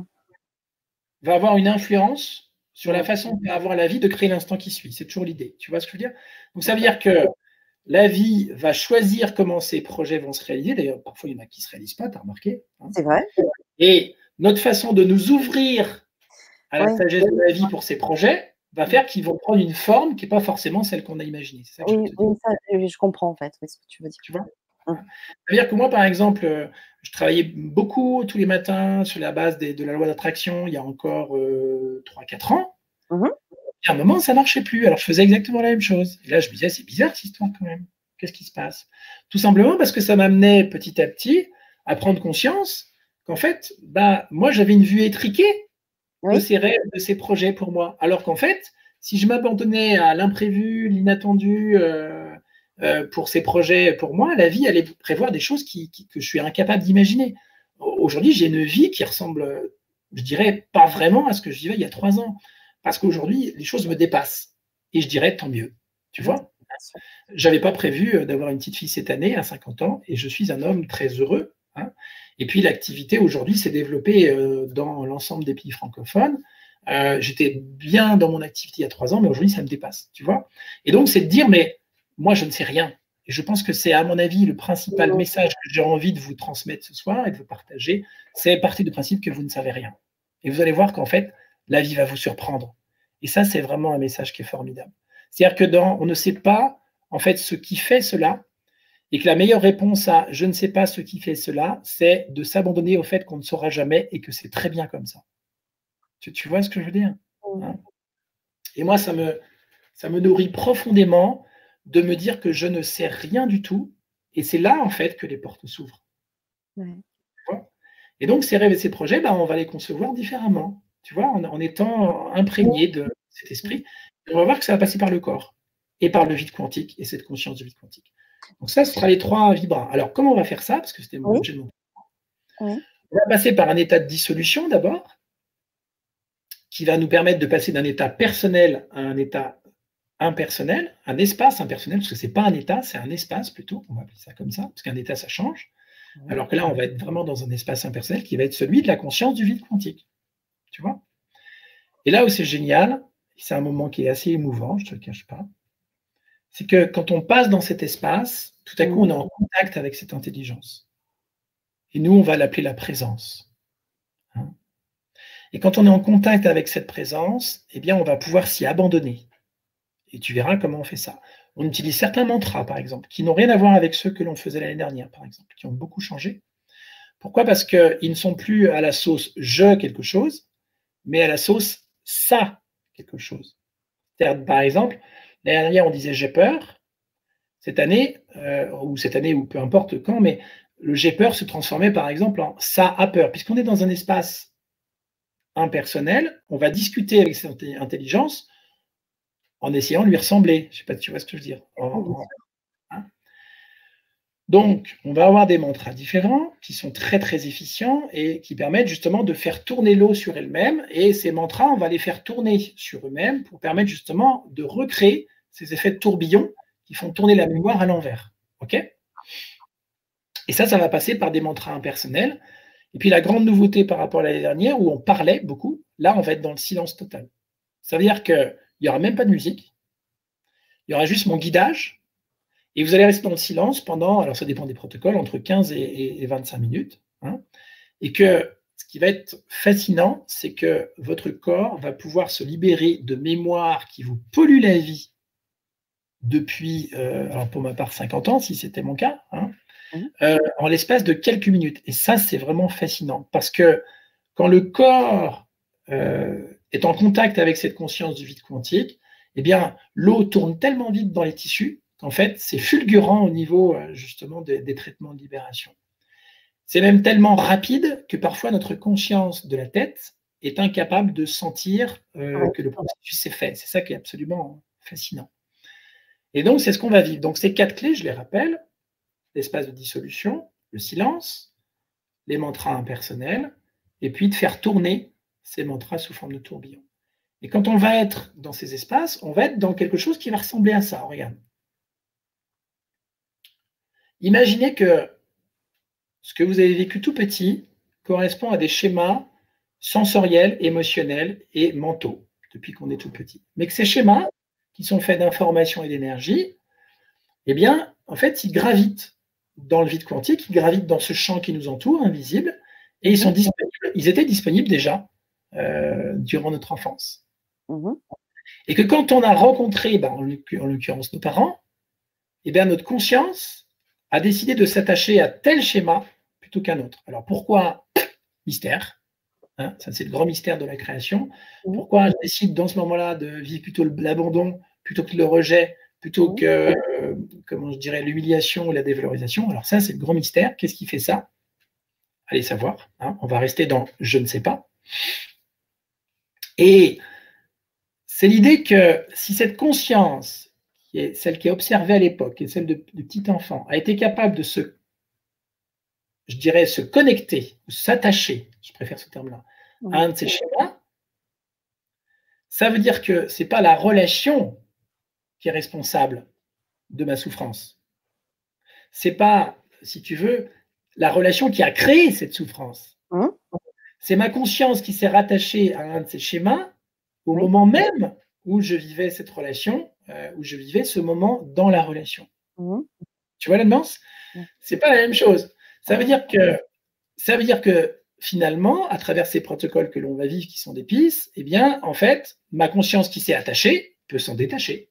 va avoir une influence sur la façon qu'a avoir la vie de créer l'instant qui suit. C'est toujours l'idée. Tu vois ce que je veux dire? Donc, ça veut dire que la vie va choisir comment ses projets vont se réaliser. D'ailleurs, parfois, il y en a qui ne se réalisent pas, tu as remarqué. Hein. C'est vrai. Et notre façon de nous ouvrir à la oui. sagesse de la vie pour ces projets va faire qu'ils vont prendre une forme qui n'est pas forcément celle qu'on a imaginée. C'est ça que oui, je, oui, ça, je comprends en fait, oui, ce que tu veux dire. Tu vois? Hum. C'est-à-dire que moi, par exemple, je travaillais beaucoup tous les matins sur la base des, de la loi d'attraction il y a encore euh, trois quatre ans. Mmh. Et à un moment, ça ne marchait plus. Alors, je faisais exactement la même chose. Et là, je me disais, c'est bizarre cette histoire quand même. Qu'est-ce qui se passe? Tout simplement parce que ça m'amenait petit à petit à prendre conscience qu'en fait, bah, moi, j'avais une vue étriquée oui. de ces rêves, de ces projets pour moi. Alors qu'en fait, si je m'abandonnais à l'imprévu, l'inattendu, euh, euh, pour ces projets, pour moi, la vie allait prévoir des choses qui, qui, que je suis incapable d'imaginer. Aujourd'hui, j'ai une vie qui ressemble, je dirais, pas vraiment à ce que je vivais il y a trois ans. Parce qu'aujourd'hui, les choses me dépassent. Et je dirais, tant mieux. Tu vois? Je n'avais pas prévu d'avoir une petite fille cette année, à cinquante ans, et je suis un homme très heureux. Hein. Et puis, l'activité, aujourd'hui, s'est développée euh, dans l'ensemble des pays francophones. Euh, j'étais bien dans mon activité il y a trois ans, mais aujourd'hui, ça me dépasse. Tu vois? Et donc, c'est de dire, mais moi, je ne sais rien. Et je pense que c'est, à mon avis, le principal message que j'ai envie de vous transmettre ce soir et de vous partager. C'est partie du principe que vous ne savez rien. Et vous allez voir qu'en fait, la vie va vous surprendre. Et ça, c'est vraiment un message qui est formidable. C'est-à-dire que dans, on ne sait pas, en fait, ce qui fait cela, et que la meilleure réponse à « je ne sais pas ce qui fait cela », c'est de s'abandonner au fait qu'on ne saura jamais et que c'est très bien comme ça. Tu, tu vois ce que je veux dire? Hein? Et moi, ça me, ça me nourrit profondément de me dire que je ne sais rien du tout, et c'est là, en fait, que les portes s'ouvrent. Ouais. Et donc, ces rêves et ces projets, bah, on va les concevoir différemment, tu vois, en, en étant imprégné de cet esprit. Et on va voir que ça va passer par le corps, et par le vide quantique, et cette conscience du vide quantique. Donc ça, ce sera les trois vibras. Alors, comment on va faire ça? Parce que c'était mon objet de mon oui. On va passer par un état de dissolution, d'abord, qui va nous permettre de passer d'un état personnel à un état impersonnel, un espace impersonnel, parce que ce n'est pas un état, c'est un espace plutôt, on va appeler ça comme ça, parce qu'un état, ça change. Alors que là, on va être vraiment dans un espace impersonnel qui va être celui de la conscience du vide quantique. Tu vois? Et là où c'est génial, c'est un moment qui est assez émouvant, je ne te le cache pas, c'est que quand on passe dans cet espace, tout à coup, on est en contact avec cette intelligence. Et nous, on va l'appeler la présence. Hein? Et quand on est en contact avec cette présence, eh bien, on va pouvoir s'y abandonner. Et tu verras comment on fait ça. On utilise certains mantras, par exemple, qui n'ont rien à voir avec ceux que l'on faisait l'année dernière, par exemple, qui ont beaucoup changé. Pourquoi? Parce qu'ils ne sont plus à la sauce « je » quelque chose, mais à la sauce « ça » quelque chose. C'est-à-dire, par exemple, l'année dernière, on disait « j'ai peur ». Cette année, euh, ou cette année, ou peu importe quand, mais le « j'ai peur » se transformait, par exemple, en « ça a peur ». Puisqu'on est dans un espace impersonnel, on va discuter avec cette intelligence en essayant de lui ressembler. Je ne sais pas si tu vois ce que je veux dire. En, en, hein. Donc, on va avoir des mantras différents qui sont très, très efficients et qui permettent justement de faire tourner l'eau sur elle-même. Et ces mantras, on va les faire tourner sur eux-mêmes pour permettre justement de recréer ces effets de tourbillon qui font tourner la mémoire à l'envers. OK? Et ça, ça va passer par des mantras impersonnels. Et puis, la grande nouveauté par rapport à l'année dernière, où on parlait beaucoup, là, on va être dans le silence total. Ça veut dire que il n'y aura même pas de musique, il y aura juste mon guidage, et vous allez rester dans le silence pendant, alors ça dépend des protocoles, entre quinze et vingt-cinq minutes, hein, et que ce qui va être fascinant, c'est que votre corps va pouvoir se libérer de mémoires qui vous polluent la vie depuis, euh, alors pour ma part, cinquante ans, si c'était mon cas, hein, Mmh. euh, en l'espace de quelques minutes. Et ça, c'est vraiment fascinant, parce que quand le corps euh, est en contact avec cette conscience du vide quantique, eh bien, l'eau tourne tellement vite dans les tissus qu'en fait, c'est fulgurant au niveau euh, justement des, des traitements de libération. C'est même tellement rapide que parfois notre conscience de la tête est incapable de sentir euh, Ouais. que le processus s'est fait. C'est ça qui est absolument fascinant. Et donc, c'est ce qu'on va vivre. Donc, ces quatre clés, je les rappelle, l'espace de dissolution, le silence, les mantras impersonnels, et puis de faire tourner ces mantras sous forme de tourbillon. Et quand on va être dans ces espaces, on va être dans quelque chose qui va ressembler à ça. Regarde. Imaginez que ce que vous avez vécu tout petit correspond à des schémas sensoriels, émotionnels et mentaux, depuis qu'on est tout petit. Mais que ces schémas, qui sont faits d'informations et d'énergie, eh bien, en fait, ils gravitent dans le vide quantique, ils gravitent dans ce champ qui nous entoure, invisible, et ils sont disponibles, ils étaient disponibles déjà euh, durant notre enfance. Mmh. Et que quand on a rencontré, ben, en l'occurrence nos parents, eh bien, notre conscience a décidé de s'attacher à tel schéma plutôt qu'un autre. Alors pourquoi mystère, hein, ça c'est le grand mystère de la création. Mmh. Pourquoi je décide dans ce moment-là de vivre plutôt l'abandon plutôt que le rejet, plutôt que, euh, comment je dirais, l'humiliation ou la dévalorisation. Alors ça, c'est le grand mystère. Qu'est-ce qui fait ça? Allez savoir. Hein, on va rester dans « je ne sais pas ». Et c'est l'idée que si cette conscience, qui est celle qui est observée à l'époque, et celle de, de petit enfant, a été capable de se, je dirais, se connecter, ou s'attacher, je préfère ce terme-là, à un de ces schémas, ça veut dire que ce n'est pas la relation qui est responsable de ma souffrance. Ce n'est pas, si tu veux, la relation qui a créé cette souffrance. Mmh. C'est ma conscience qui s'est rattachée à un de ces schémas au Oui. moment même où je vivais cette relation, euh, où je vivais ce moment dans la relation. Mmh. Tu vois la nuance? Mmh. C'est pas la même chose. Ça veut dire que, ça veut dire que finalement, à travers ces protocoles que l'on va vivre, qui sont des pistes, eh bien, en fait, ma conscience qui s'est attachée peut s'en détacher.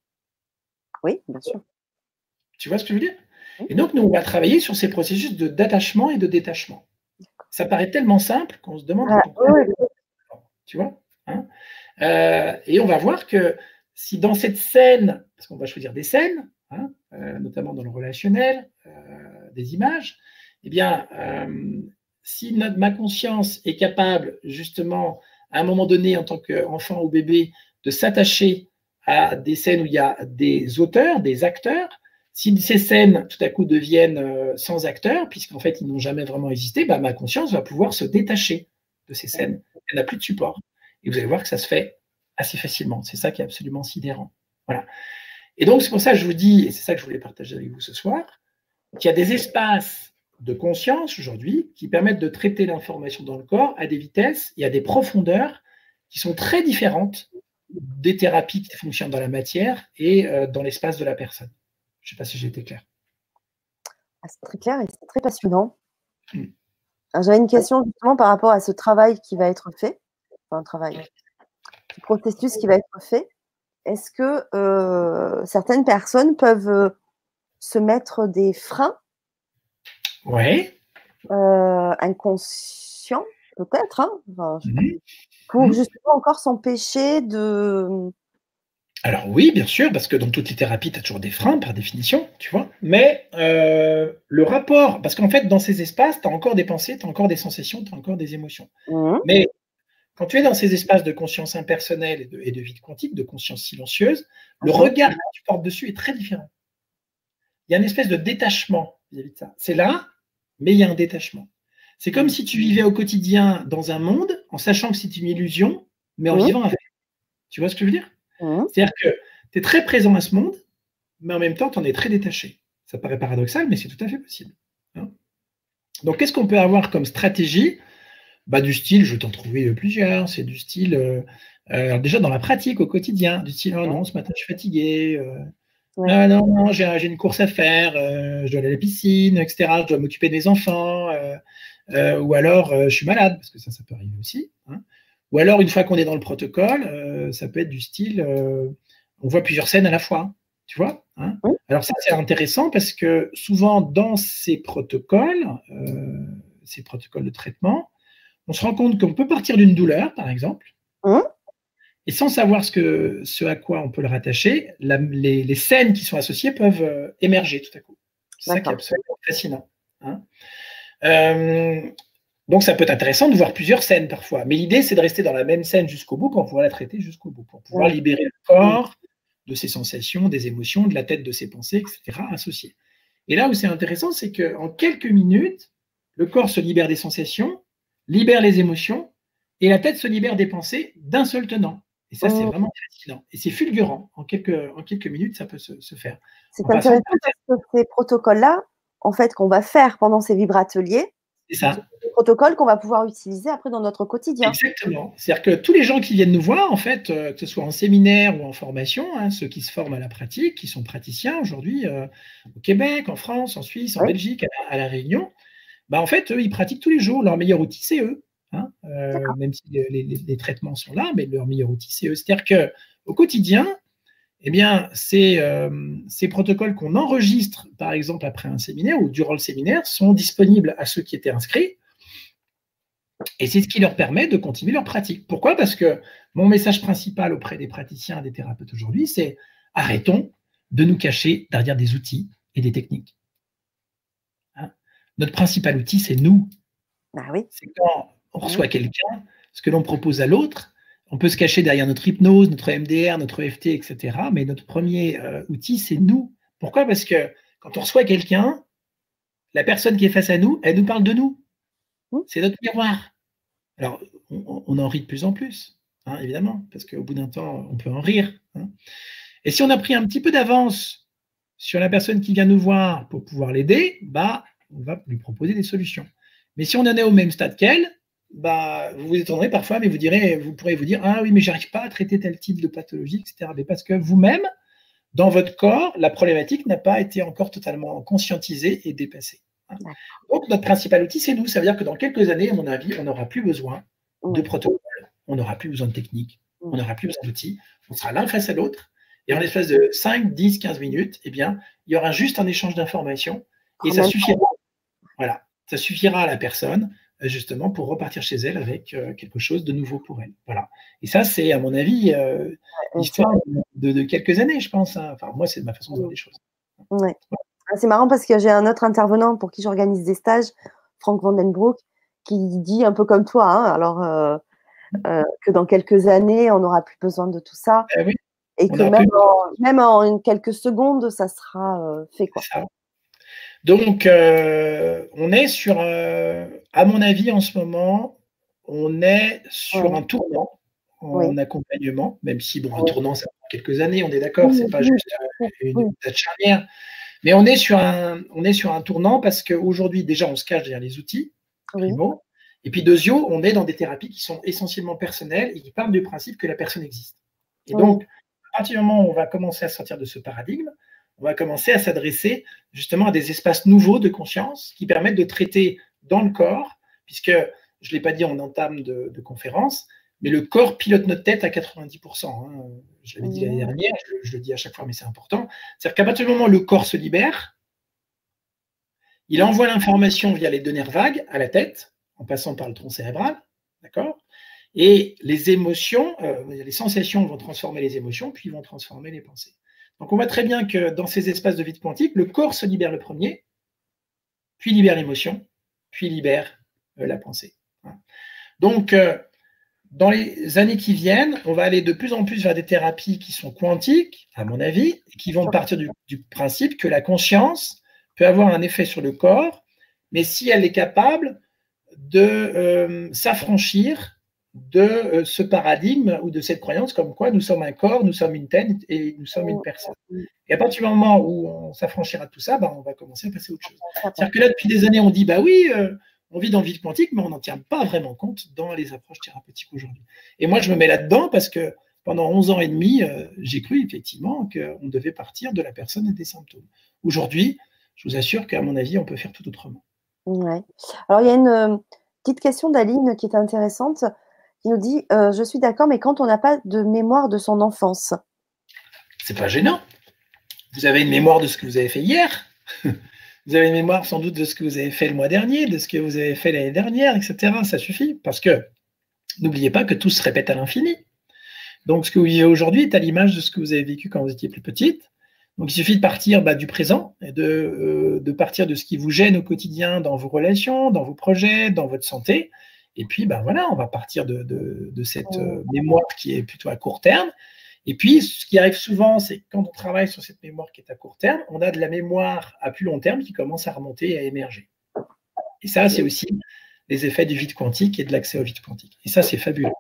Oui, bien sûr. Tu vois ce que je veux dire? Oui. Et donc, nous, on va travailler sur ces processus de d'attachement et de détachement. Ça paraît tellement simple qu'on se demande Ah, pourquoi. oui, oui. Tu vois, hein, euh, et on va voir que si dans cette scène, parce qu'on va choisir des scènes, hein, euh, notamment dans le relationnel, euh, des images, eh bien, euh, si notre, ma conscience est capable, justement, à un moment donné, en tant qu'enfant ou bébé, de s'attacher à des scènes où il y a des auteurs, des acteurs, si ces scènes, tout à coup, deviennent euh, sans acteurs, puisqu'en fait, ils n'ont jamais vraiment existé, bah, ma conscience va pouvoir se détacher de ces scènes. Elle n'a plus de support. Et vous allez voir que ça se fait assez facilement. C'est ça qui est absolument sidérant. Voilà. Et donc, c'est pour ça que je vous dis, et c'est ça que je voulais partager avec vous ce soir, qu'il y a des espaces de conscience aujourd'hui qui permettent de traiter l'information dans le corps à des vitesses et à des profondeurs qui sont très différentes des thérapies qui fonctionnent dans la matière et euh, dans l'espace de la personne. Je ne sais pas si j'ai été clair. Ah, c'est très clair et c'est très passionnant. Mm. J'avais une question justement par rapport à ce travail qui va être fait, enfin un travail, ce processus qui va être fait. Est-ce que euh, certaines personnes peuvent euh, se mettre des freins Ouais. euh, inconscients, peut-être, hein, enfin, je sais pas, Mm. pour Mm. justement encore s'empêcher de… Alors oui, bien sûr, parce que dans toutes les thérapies, tu as toujours des freins par définition, tu vois. Mais euh, le rapport, parce qu'en fait, dans ces espaces, tu as encore des pensées, tu as encore des sensations, tu as encore des émotions. Mmh. Mais quand tu es dans ces espaces de conscience impersonnelle et de, et de vide quantique, de conscience silencieuse, le Mmh. regard que tu portes dessus est très différent. Il y a une espèce de détachement vis-à-vis de ça. C'est là, mais il y a un détachement. C'est comme si tu vivais au quotidien dans un monde en sachant que c'est une illusion, mais en Mmh. vivant avec. Tu vois ce que je veux dire? Mmh. C'est-à-dire que tu es très présent à ce monde, mais en même temps, tu en es très détaché. Ça paraît paradoxal, mais c'est tout à fait possible. Hein. Donc, qu'est-ce qu'on peut avoir comme stratégie? Bah, du style, je vais t'en trouver plusieurs. C'est du style, euh, euh, déjà dans la pratique au quotidien, du style, oh non, ce matin, je suis fatigué. Euh, Ouais. ah non, non, j'ai, j'ai une course à faire, euh, je dois aller à la piscine, et cetera. Je dois m'occuper des enfants. Euh, euh, ou alors euh, je suis malade, parce que ça, ça peut arriver aussi. Hein. Ou alors, une fois qu'on est dans le protocole, euh, ça peut être du style, euh, on voit plusieurs scènes à la fois, tu vois. Hein. Oui. Alors ça, c'est intéressant parce que souvent, dans ces protocoles, euh, ces protocoles de traitement, on se rend compte qu'on peut partir d'une douleur, par exemple, Hum. et sans savoir ce, que, ce à quoi on peut le rattacher, la, les, les scènes qui sont associées peuvent euh, émerger tout à coup. C'est ça qui est absolument fascinant. Hein. Euh, donc, ça peut être intéressant de voir plusieurs scènes parfois. Mais l'idée, c'est de rester dans la même scène jusqu'au bout pour pouvoir la traiter jusqu'au bout, pour pouvoir libérer le corps de ses sensations, des émotions, de la tête, de ses pensées, et cetera associées. Et là où c'est intéressant, c'est qu'en quelques minutes, le corps se libère des sensations, libère les émotions, et la tête se libère des pensées d'un seul tenant. Et ça, c'est vraiment fascinant. Et c'est fulgurant. En quelques, en quelques minutes, ça peut se, se faire. C'est intéressant parce que ces protocoles-là, en fait, qu'on va faire pendant ces vibrateliers, c'est ça. Des protocoles qu'on va pouvoir utiliser après dans notre quotidien. Exactement. C'est-à-dire que tous les gens qui viennent nous voir, en fait, euh, que ce soit en séminaire ou en formation, hein, ceux qui se forment à la pratique, qui sont praticiens aujourd'hui euh, au Québec, en France, en Suisse, en oui. Belgique, à, à La Réunion, bah, en fait, eux, ils pratiquent tous les jours. Leur meilleur outil, c'est eux. Hein, euh, même si les, les, les traitements sont là, mais leur meilleur outil, c'est eux. C'est-à-dire qu'au quotidien, eh bien, ces, euh, ces protocoles qu'on enregistre, par exemple, après un séminaire ou durant le séminaire, sont disponibles à ceux qui étaient inscrits. Et c'est ce qui leur permet de continuer leur pratique. Pourquoi? Parce que mon message principal auprès des praticiens et des thérapeutes aujourd'hui, c'est arrêtons de nous cacher derrière des outils et des techniques. Hein? Notre principal outil, c'est nous. Ah oui. C'est quand on reçoit oui. quelqu'un, ce que l'on propose à l'autre, on peut se cacher derrière notre hypnose, notre M D R, notre E F T, et cetera. Mais notre premier euh, outil, c'est nous. Pourquoi? Parce que quand on reçoit quelqu'un, la personne qui est face à nous, elle nous parle de nous. Mmh. C'est notre miroir. Alors, on, on en rit de plus en plus, hein, évidemment, parce qu'au bout d'un temps, on peut en rire. Hein. Et si on a pris un petit peu d'avance sur la personne qui vient nous voir pour pouvoir l'aider, bah, on va lui proposer des solutions. Mais si on en est au même stade qu'elle, bah, vous vous étonnerez parfois, mais vous, direz, vous pourrez vous dire « Ah oui, mais j'arrive pas à traiter tel type de pathologie, et cetera » Mais parce que vous-même, dans votre corps, la problématique n'a pas été encore totalement conscientisée et dépassée. Donc, notre principal outil, c'est nous. Ça veut dire que dans quelques années, à mon avis, on n'aura plus besoin de protocoles, on n'aura plus besoin de techniques, on n'aura plus besoin d'outils. On sera l'un face à l'autre. Et en l'espace de cinq, dix, quinze minutes, eh bien, il y aura juste un échange d'informations et ça suffira. Voilà, ça suffira à la personne, justement, pour repartir chez elle avec quelque chose de nouveau pour elle. Voilà. Et ça, c'est, à mon avis, euh, l'histoire de, de quelques années, je pense. Hein. Enfin, moi, c'est ma façon de voir les choses. Ouais. C'est marrant parce que j'ai un autre intervenant pour qui j'organise des stages, Frank Vandenbroek, qui dit un peu comme toi, hein, alors euh, euh, que dans quelques années, on n'aura plus besoin de tout ça. Eh oui, et que même en, même en quelques secondes, ça sera euh, fait. Quoi. Ça. Donc, euh, on est sur, euh, à mon avis, en ce moment, on est sur ouais. un tournant en oui. accompagnement, même si, bon, un oui. tournant, ça prend quelques années, on est d'accord, oui. c'est pas juste une date charnière. Mais on est sur un, on est sur un tournant parce qu'aujourd'hui, déjà, on se cache derrière les outils, primo. Oui. Et puis, deuxio, on est dans des thérapies qui sont essentiellement personnelles et qui partent du principe que la personne existe. Et oui. donc, à partir du moment où on va commencer à sortir de ce paradigme, on va commencer à s'adresser justement à des espaces nouveaux de conscience qui permettent de traiter dans le corps, puisque, je ne l'ai pas dit en entame de, de conférence, mais le corps pilote notre tête à quatre-vingt-dix pour cent. Hein. Je l'avais dit l'année dernière, je, je le dis à chaque fois, mais c'est important. C'est-à-dire qu'à partir du moment où le corps se libère, il envoie l'information via les deux nerfs vagues à la tête, en passant par le tronc cérébral, d'accord? Et les émotions, euh, les sensations vont transformer les émotions, puis vont transformer les pensées. Donc on voit très bien que dans ces espaces de vide quantique, le corps se libère le premier, puis libère l'émotion, puis libère euh, la pensée. Hein. Donc, euh, dans les années qui viennent, on va aller de plus en plus vers des thérapies qui sont quantiques, à mon avis, et qui vont partir du, du principe que la conscience peut avoir un effet sur le corps, mais si elle est capable de euh, s'affranchir de euh, ce paradigme ou de cette croyance comme quoi nous sommes un corps, nous sommes une tête et nous sommes une personne. Et à partir du moment où on s'affranchira de tout ça, bah, on va commencer à passer à autre chose. C'est-à-dire que là, depuis des années, on dit, bah oui, euh, on vit dans le vide quantique, mais on n'en tient pas vraiment compte dans les approches thérapeutiques aujourd'hui. Et moi, je me mets là-dedans parce que pendant onze ans et demi, euh, j'ai cru effectivement qu'on devait partir de la personne et des symptômes. Aujourd'hui, je vous assure qu'à mon avis, on peut faire tout autrement. Ouais. Alors, il y a une euh, petite question d'Aline qui est intéressante, qui nous dit euh, je suis d'accord, mais quand on n'a pas de mémoire de son enfance. C'est pas gênant. Vous avez une mémoire de ce que vous avez fait hier. Vous avez une mémoire sans doute de ce que vous avez fait le mois dernier, de ce que vous avez fait l'année dernière, et cetera. Ça suffit. Parce que n'oubliez pas que tout se répète à l'infini. Donc, ce que vous vivez aujourd'hui est à l'image de ce que vous avez vécu quand vous étiez plus petite. Donc, il suffit de partir bah, du présent et de, euh, de partir de ce qui vous gêne au quotidien dans vos relations, dans vos projets, dans votre santé. Et puis, bah, voilà, on va partir de, de, de cette euh, mémoire qui est plutôt à court terme. Et puis, ce qui arrive souvent, c'est que quand on travaille sur cette mémoire qui est à court terme, on a de la mémoire à plus long terme qui commence à remonter et à émerger. Et ça, c'est aussi les effets du vide quantique et de l'accès au vide quantique. Et ça, c'est fabuleux.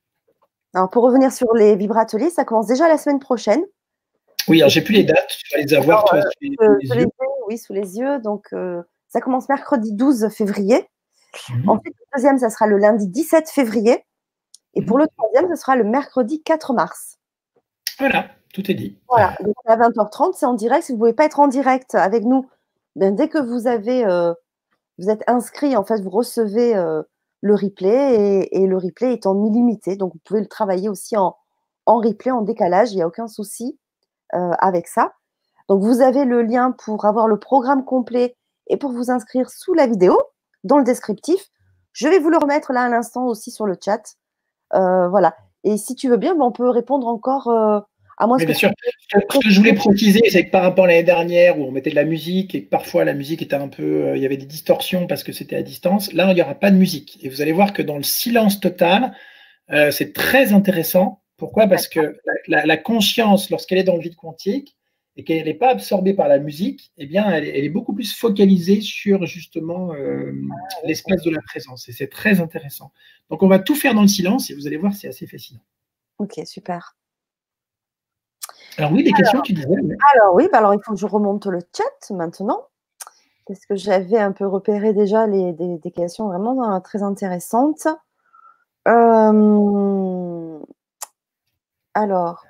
Alors, pour revenir sur les vibrateliers, ça commence déjà la semaine prochaine. Oui, alors j'ai plus les dates, tu vas les avoir, alors, toi, euh, sous les, euh, les sous les yeux. yeux. Oui, sous les yeux. Donc, euh, ça commence mercredi douze février. Mmh. Ensuite, le deuxième, ça sera le lundi dix-sept février. Et Mmh. pour le troisième, ce sera le mercredi quatre mars. Voilà, tout est dit. Voilà, donc à vingt heures trente, c'est en direct. Si vous ne pouvez pas être en direct avec nous, ben, dès que vous avez, euh, vous êtes inscrit, en fait, vous recevez euh, le replay et, et le replay est en illimité. Donc, vous pouvez le travailler aussi en, en replay, en décalage. Il n'y a aucun souci euh, avec ça. Donc, vous avez le lien pour avoir le programme complet et pour vous inscrire sous la vidéo, dans le descriptif. Je vais vous le remettre là à l'instant aussi sur le chat. Euh, voilà. Et si tu veux bien, ben, on peut répondre encore euh, à moi. Oui, bien sûr. Ce que je voulais préciser, c'est que par rapport à l'année dernière, où on mettait de la musique et que parfois la musique était un peu, euh, il y avait des distorsions parce que c'était à distance, là, il n'y aura pas de musique. Et vous allez voir que dans le silence total, euh, c'est très intéressant. Pourquoi? Parce que la, la, la conscience, lorsqu'elle est dans le vide quantique et qu'elle n'est pas absorbée par la musique, eh bien, elle, elle est beaucoup plus focalisée sur justement euh, l'espace de la présence. Et c'est très intéressant. Donc, on va tout faire dans le silence et vous allez voir, c'est assez fascinant. Ok, super. Alors oui, des alors, questions, tu disais. Mais... Alors oui, bah alors il faut que je remonte le chat maintenant, parce que j'avais un peu repéré déjà les, des, des questions vraiment très intéressantes. Euh, alors,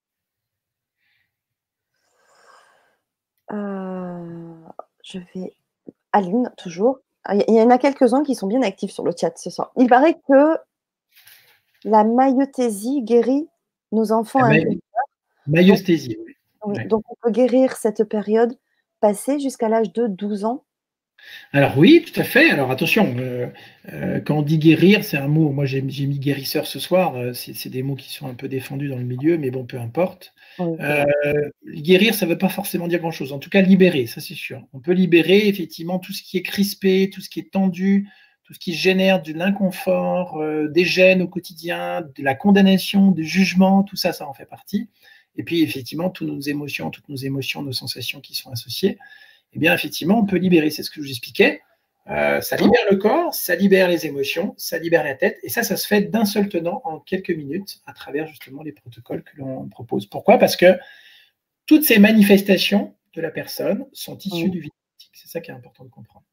euh, je vais... Aline, toujours. Il y en a quelques-uns qui sont bien actifs sur le chat ce soir. Il paraît que la maïeutésie guérit nos enfants intérieurs. Maïeusthésie, oui. Oui, ouais. Donc, on peut guérir cette période passée jusqu'à l'âge de douze ans. Alors oui, tout à fait. Alors attention, euh, euh, quand on dit guérir, c'est un mot, moi j'ai mis guérisseur ce soir, euh, c'est des mots qui sont un peu défendus dans le milieu, mais bon, peu importe. Oui, euh, guérir, ça ne veut pas forcément dire grand-chose. En tout cas, libérer, ça c'est sûr. On peut libérer effectivement tout ce qui est crispé, tout ce qui est tendu, tout ce qui génère de l'inconfort, euh, des gênes au quotidien, de la condamnation, du jugement, tout ça, ça en fait partie. Et puis effectivement, toutes nos émotions, toutes nos émotions, nos sensations qui sont associées. Eh bien, effectivement, on peut libérer, c'est ce que je vous expliquais. Euh, ça libère le corps, ça libère les émotions, ça libère la tête, et ça, ça se fait d'un seul tenant en quelques minutes à travers justement les protocoles que l'on propose. Pourquoi? Parce que toutes ces manifestations de la personne sont issues mmh. du vide quantique. C'est ça qui est important de comprendre.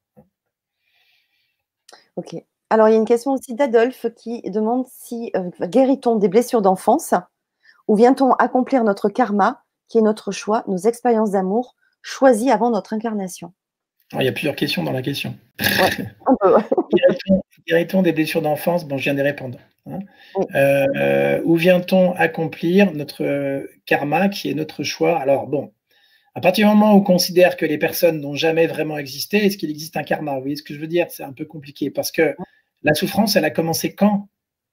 Ok. Alors, il y a une question aussi d'Adolphe qui demande si euh, guérit-on des blessures d'enfance ou vient-on accomplir notre karma, qui est notre choix, nos expériences d'amour choisies avant notre incarnation? Alors, il y a plusieurs questions dans la question. Ouais, un peu, ouais. Guérit-on des blessures d'enfance? Bon, je viens de répondre. Hein. Oui. Euh, où vient-on accomplir notre karma, qui est notre choix? Alors, bon, à partir du moment où on considère que les personnes n'ont jamais vraiment existé, est-ce qu'il existe un karma? Vous voyez ce que je veux dire? C'est un peu compliqué, parce que la souffrance, elle a commencé quand?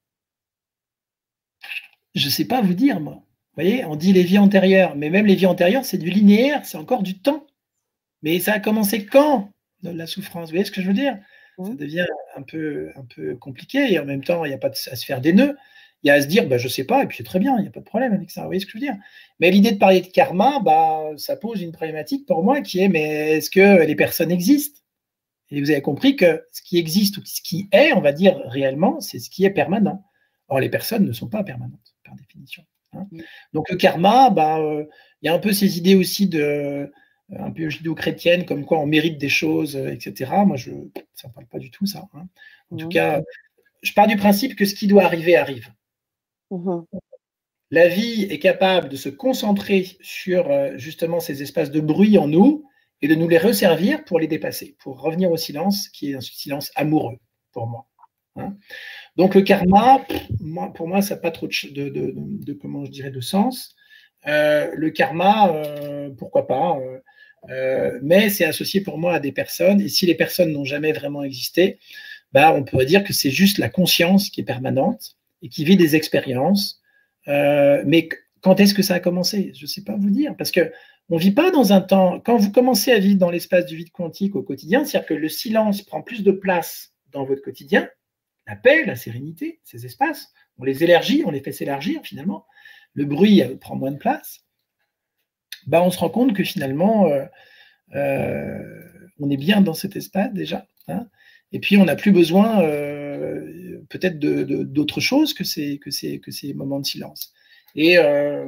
Je ne sais pas vous dire, moi. Vous voyez, on dit les vies antérieures, mais même les vies antérieures, c'est du linéaire, c'est encore du temps. Mais ça a commencé quand, la souffrance? Vous voyez ce que je veux dire? Ça devient un peu, un peu compliqué, et en même temps, il n'y a pas de, à se faire des nœuds. Il y a à se dire, bah, je ne sais pas, et puis c'est très bien, il n'y a pas de problème avec ça. Vous voyez ce que je veux dire? Mais l'idée de parler de karma, bah, ça pose une problématique pour moi qui est, mais est-ce que les personnes existent? Et vous avez compris que ce qui existe ou ce qui est, on va dire réellement, c'est ce qui est permanent. Or, les personnes ne sont pas permanentes, par définition. Hein. Donc, le karma, bah, euh, il y a un peu ces idées aussi de, un peu judéo-chrétienne, comme quoi on mérite des choses, et cetera. Moi, je, ça ne parle pas du tout, ça. Hein. En mmh. tout cas, je pars du principe que ce qui doit arriver, arrive. Mmh. La vie est capable de se concentrer sur, justement, ces espaces de bruit en nous, et de nous les resservir pour les dépasser, pour revenir au silence, qui est un silence amoureux pour moi. Hein. Donc le karma, pff, moi, pour moi, ça n'a pas trop de, de, de, de, comment je dirais, de sens. Euh, le karma, euh, pourquoi pas, euh, euh, mais c'est associé pour moi à des personnes, et si les personnes n'ont jamais vraiment existé, bah, on pourrait dire que c'est juste la conscience qui est permanente et qui vit des expériences. Euh, mais quand est-ce que ça a commencé? Je ne sais pas vous dire, parce que on ne vit pas dans un temps. Quand vous commencez à vivre dans l'espace du vide quantique au quotidien, c'est-à-dire que le silence prend plus de place dans votre quotidien, la paix, la sérénité, ces espaces, on les élargit, on les fait s'élargir finalement, le bruit prend moins de place, bah, on se rend compte que finalement, euh, euh, on est bien dans cet espace déjà, hein, et puis on n'a plus besoin euh, peut-être d'autre chose que ces, que, ces, que ces moments de silence. Et euh,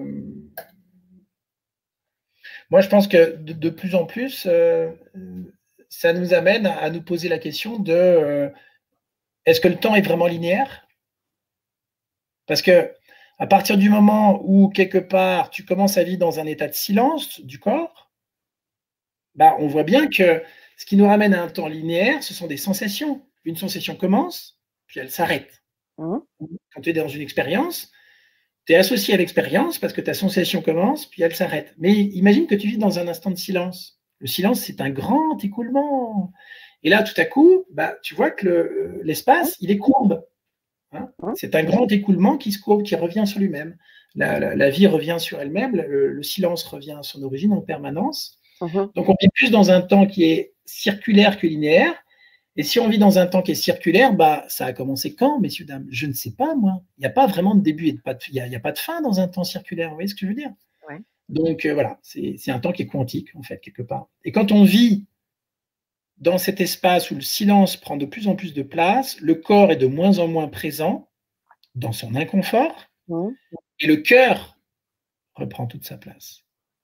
moi, je pense que de, de plus en plus, euh, ça nous amène à nous poser la question de euh, est-ce que le temps est vraiment linéaire? Parce que à partir du moment où, quelque part, tu commences à vivre dans un état de silence du corps, bah, on voit bien que ce qui nous ramène à un temps linéaire, ce sont des sensations. Une sensation commence, puis elle s'arrête. Mmh. Quand tu es dans une expérience, tu es associé à l'expérience parce que ta sensation commence, puis elle s'arrête. Mais imagine que tu vis dans un instant de silence. Le silence, c'est un grand écoulement. Et là, tout à coup, bah, tu vois que l'espace, il est courbe. Hein, c'est un grand écoulement qui se courbe, qui revient sur lui-même. La, la, la vie revient sur elle-même, le, le silence revient à son origine en permanence. Uh-huh. Donc on vit plus dans un temps qui est circulaire que linéaire. Et si on vit dans un temps qui est circulaire, bah, ça a commencé quand, messieurs, dames? Je ne sais pas, moi. Il n'y a pas vraiment de début et de pas de, il n'y a, a pas de fin dans un temps circulaire. Vous voyez ce que je veux dire? Ouais. Donc euh, voilà, c'est un temps qui est quantique, en fait, quelque part. Et quand on vit dans cet espace où le silence prend de plus en plus de place, le corps est de moins en moins présent dans son inconfort, mmh. et le cœur reprend toute sa place.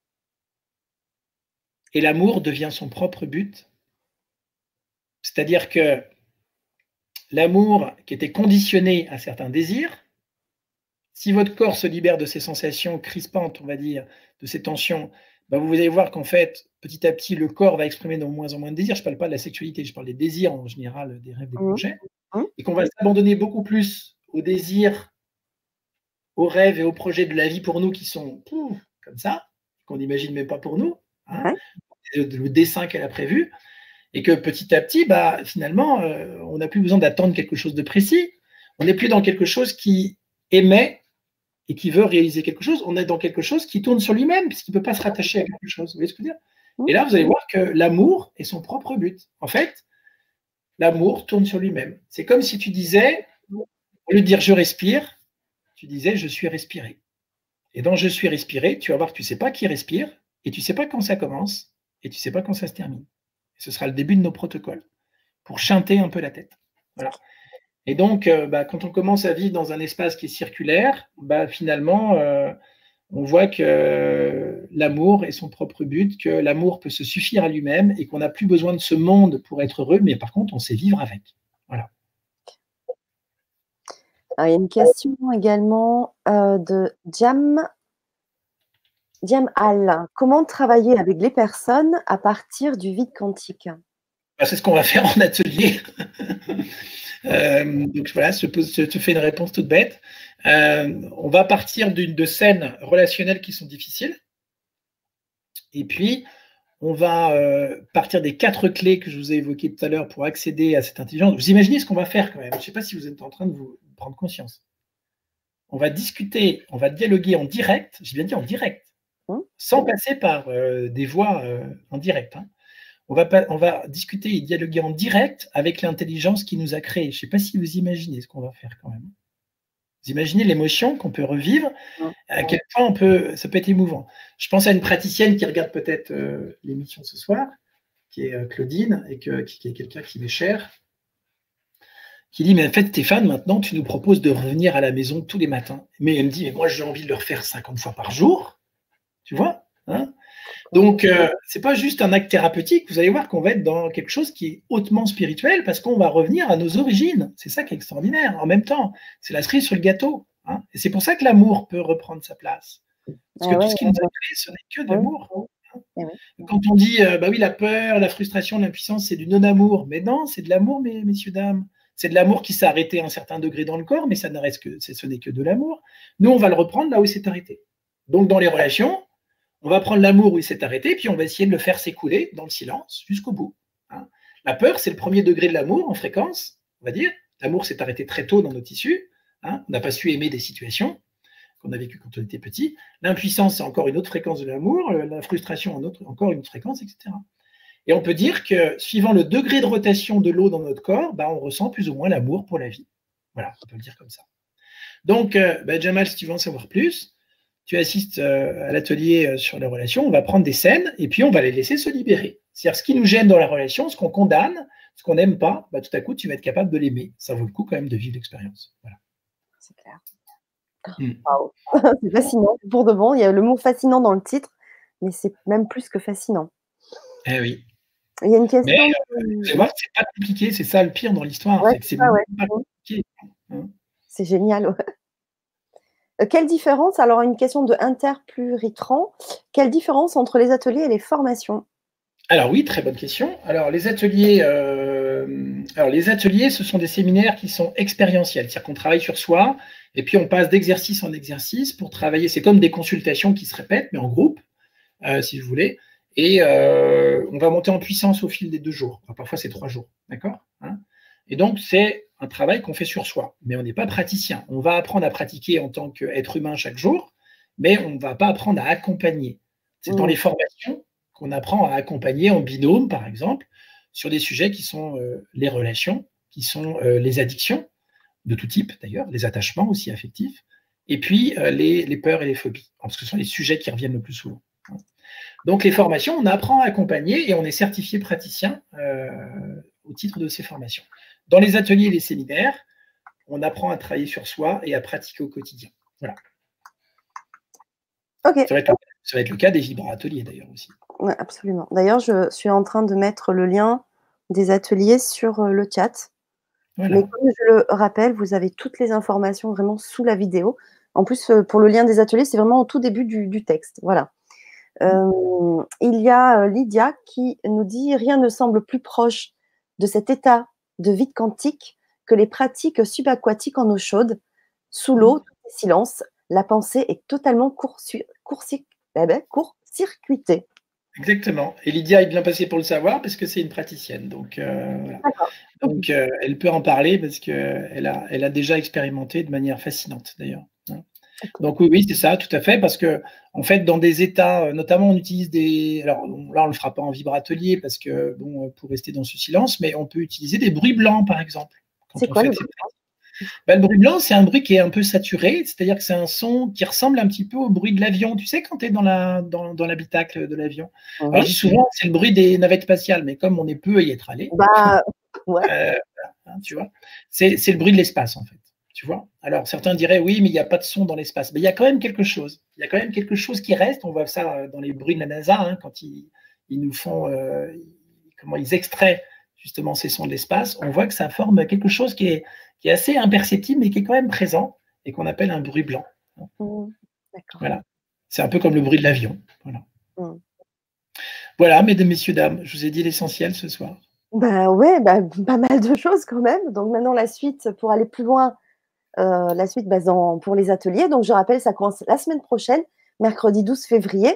Et l'amour devient son propre but. C'est-à-dire que l'amour qui était conditionné à certains désirs, si votre corps se libère de ces sensations crispantes, on va dire, de ces tensions, ben vous allez voir qu'en fait, petit à petit, le corps va exprimer de moins en moins de désirs. Je ne parle pas de la sexualité, je parle des désirs en général, des rêves, des projets. Mmh. Mmh. Et qu'on va s'abandonner beaucoup plus aux désirs, aux rêves et aux projets de la vie pour nous qui sont pouf, comme ça, qu'on n'imagine même pas pour nous, hein, ouais. le dessin qu'elle a prévu. Et que petit à petit, bah, finalement, euh, on n'a plus besoin d'attendre quelque chose de précis. On n'est plus dans quelque chose qui émet et qui veut réaliser quelque chose. On est dans quelque chose qui tourne sur lui-même, puisqu'il ne peut pas se rattacher à quelque chose. Vous voyez ce que je veux dire? Et là, vous allez voir que l'amour est son propre but. En fait, l'amour tourne sur lui-même. C'est comme si tu disais, au lieu de dire je respire, tu disais je suis respiré. Et dans je suis respiré, tu vas voir que tu ne sais pas qui respire, et tu ne sais pas quand ça commence, et tu ne sais pas quand ça se termine. Ce sera le début de nos protocoles, pour chanter un peu la tête. Voilà. Et donc, euh, bah, quand on commence à vivre dans un espace qui est circulaire, bah, finalement, euh, on voit que euh, l'amour est son propre but, que l'amour peut se suffire à lui-même et qu'on n'a plus besoin de ce monde pour être heureux, mais par contre, on sait vivre avec. Voilà. Alors, il y a une question également euh, de Jam. Jam Al, comment travailler avec les personnes à partir du vide quantique? C'est ce qu'on va faire en atelier. euh, donc voilà, je te, je te fais une réponse toute bête. Euh, on va partir de scènes relationnelles qui sont difficiles. Et puis, on va euh, partir des quatre clés que je vous ai évoquées tout à l'heure pour accéder à cette intelligence. Vous imaginez ce qu'on va faire quand même. Je ne sais pas si vous êtes en train de vous prendre conscience. On va discuter, on va dialoguer en direct, j'ai bien dit en direct, sans passer par euh, des voix euh, en direct. Hein. On, va pas, on va discuter et dialoguer en direct avec l'intelligence qui nous a créés. Je ne sais pas si vous imaginez ce qu'on va faire quand même. Vous imaginez l'émotion qu'on peut revivre, à quel point on peut, ça peut être émouvant. Je pense à une praticienne qui regarde peut-être euh, l'émission ce soir, qui est euh, Claudine, et que, qui, qui est quelqu'un qui m'est cher, qui dit, mais en fait, Stéphane, maintenant, tu nous proposes de revenir à la maison tous les matins. Mais elle me dit, mais moi, j'ai envie de le refaire cinquante fois par jour. Tu vois, hein? Donc, euh, ce n'est pas juste un acte thérapeutique. Vous allez voir qu'on va être dans quelque chose qui est hautement spirituel parce qu'on va revenir à nos origines. C'est ça qui est extraordinaire. En même temps, c'est la cerise sur le gâteau. Hein, et c'est pour ça que l'amour peut reprendre sa place. Parce que ah tout ouais, ce qui nous a créé, ce n'est que de l'amour. Hein. Eh oui. Quand on dit, euh, bah oui, la peur, la frustration, l'impuissance, c'est du non-amour. Mais non, c'est de l'amour, mes, messieurs, dames. C'est de l'amour qui s'est arrêté à un certain degré dans le corps, mais ça ne reste que, ce n'est que de l'amour. Nous, on va le reprendre là où il s'est arrêté. Donc, dans les relations, on va prendre l'amour où il s'est arrêté, puis on va essayer de le faire s'écouler dans le silence jusqu'au bout. Hein. La peur, c'est le premier degré de l'amour en fréquence, on va dire. L'amour s'est arrêté très tôt dans nos tissus. Hein. On n'a pas su aimer des situations qu'on a vécues quand on était petit. L'impuissance, c'est encore une autre fréquence de l'amour. La frustration, encore une autre fréquence, et cetera. Et on peut dire que, suivant le degré de rotation de l'eau dans notre corps, bah, on ressent plus ou moins l'amour pour la vie. Voilà, on peut le dire comme ça. Donc, euh, bah, Jamal, si tu veux en savoir plus, tu assistes euh, à l'atelier euh, sur les relations, on va prendre des scènes et puis on va les laisser se libérer. C'est-à-dire, ce qui nous gêne dans la relation, ce qu'on condamne, ce qu'on n'aime pas, bah, tout à coup, tu vas être capable de l'aimer. Ça vaut le coup quand même de vivre l'expérience. Voilà. C'est clair. Mm. Wow. C'est fascinant. Pour de bon, il y a le mot fascinant dans le titre, mais c'est même plus que fascinant. Eh oui. Il y a une question. Mais euh, c'est pas compliqué, c'est ça le pire dans l'histoire. Ouais, c'est ah ouais. pas compliqué. Hein. C'est génial. Ouais. Euh, quelle différence, alors une question de Interpluritrans, quelle différence entre les ateliers et les formations? Alors oui, très bonne question. Alors les ateliers, euh, alors les ateliers, ce sont des séminaires qui sont expérientiels, c'est-à-dire qu'on travaille sur soi et puis on passe d'exercice en exercice pour travailler. C'est comme des consultations qui se répètent, mais en groupe, euh, si vous voulez. Et euh, on va monter en puissance au fil des deux jours. Enfin, parfois c'est trois jours, d'accord, hein. Et donc c'est un travail qu'on fait sur soi, mais on n'est pas praticien. On va apprendre à pratiquer en tant qu'être humain chaque jour, mais on ne va pas apprendre à accompagner. C'est mmh. dans les formations qu'on apprend à accompagner en binôme, par exemple, sur des sujets qui sont euh, les relations, qui sont euh, les addictions, de tout type d'ailleurs, les attachements aussi affectifs, et puis euh, les, les peurs et les phobies, parce que ce sont les sujets qui reviennent le plus souvent. Donc les formations, on apprend à accompagner et on est certifié praticien euh, au titre de ces formations. Dans les ateliers et les séminaires, on apprend à travailler sur soi et à pratiquer au quotidien. Voilà. Okay. Ça va être le, ça va être le cas des vibra-ateliers d'ailleurs aussi. Ouais, absolument. D'ailleurs, je suis en train de mettre le lien des ateliers sur le chat. Voilà. Mais comme je le rappelle, vous avez toutes les informations vraiment sous la vidéo. En plus, pour le lien des ateliers, c'est vraiment au tout début du, du texte. Voilà. Euh, il y a Lydia qui nous dit « Rien ne semble plus proche de cet état de vide quantique que les pratiques subaquatiques en eau chaude. Sous l'eau, tout est silence. La pensée est totalement court-circuitée. Eh ben, court-circuitée. » Exactement. Et Lydia est bien passée pour le savoir parce que c'est une praticienne. Donc, euh, voilà. Donc euh, elle peut en parler parce qu'elle a, elle a déjà expérimenté de manière fascinante d'ailleurs. Donc oui, oui, c'est ça, tout à fait, parce que en fait, dans des états, notamment, on utilise des. Alors là, on le fera pas en vibratelier parce que bon, pour rester dans ce silence, mais on peut utiliser des bruits blancs, par exemple. C'est quoi le bruit blanc ? Ben, le bruit blanc, c'est un bruit qui est un peu saturé, c'est-à-dire que c'est un son qui ressemble un petit peu au bruit de l'avion. Tu sais, quand tu es dans la dans, dans l'habitacle de l'avion. Mmh. Alors je dis souvent, c'est le bruit des navettes spatiales, mais comme on est peu à y être allé, bah, ouais. euh, hein, tu vois, c'est le bruit de l'espace en fait. Tu vois. Alors, certains diraient, oui, mais il n'y a pas de son dans l'espace. Mais il y a quand même quelque chose. Il y a quand même quelque chose qui reste. On voit ça dans les bruits de la NASA, hein, quand ils, ils nous font, euh, comment ils extraient justement ces sons de l'espace. On voit que ça forme quelque chose qui est, qui est assez imperceptible, mais qui est quand même présent et qu'on appelle un bruit blanc. Mmh, voilà. C'est un peu comme le bruit de l'avion. Voilà. Mmh. Voilà, mesdames, messieurs, dames, je vous ai dit l'essentiel ce soir. Ben ouais, ben, pas mal de choses quand même. Donc maintenant, la suite, pour aller plus loin, Euh, la suite bah, dans, pour les ateliers. Donc, je rappelle, ça commence la semaine prochaine, mercredi douze février.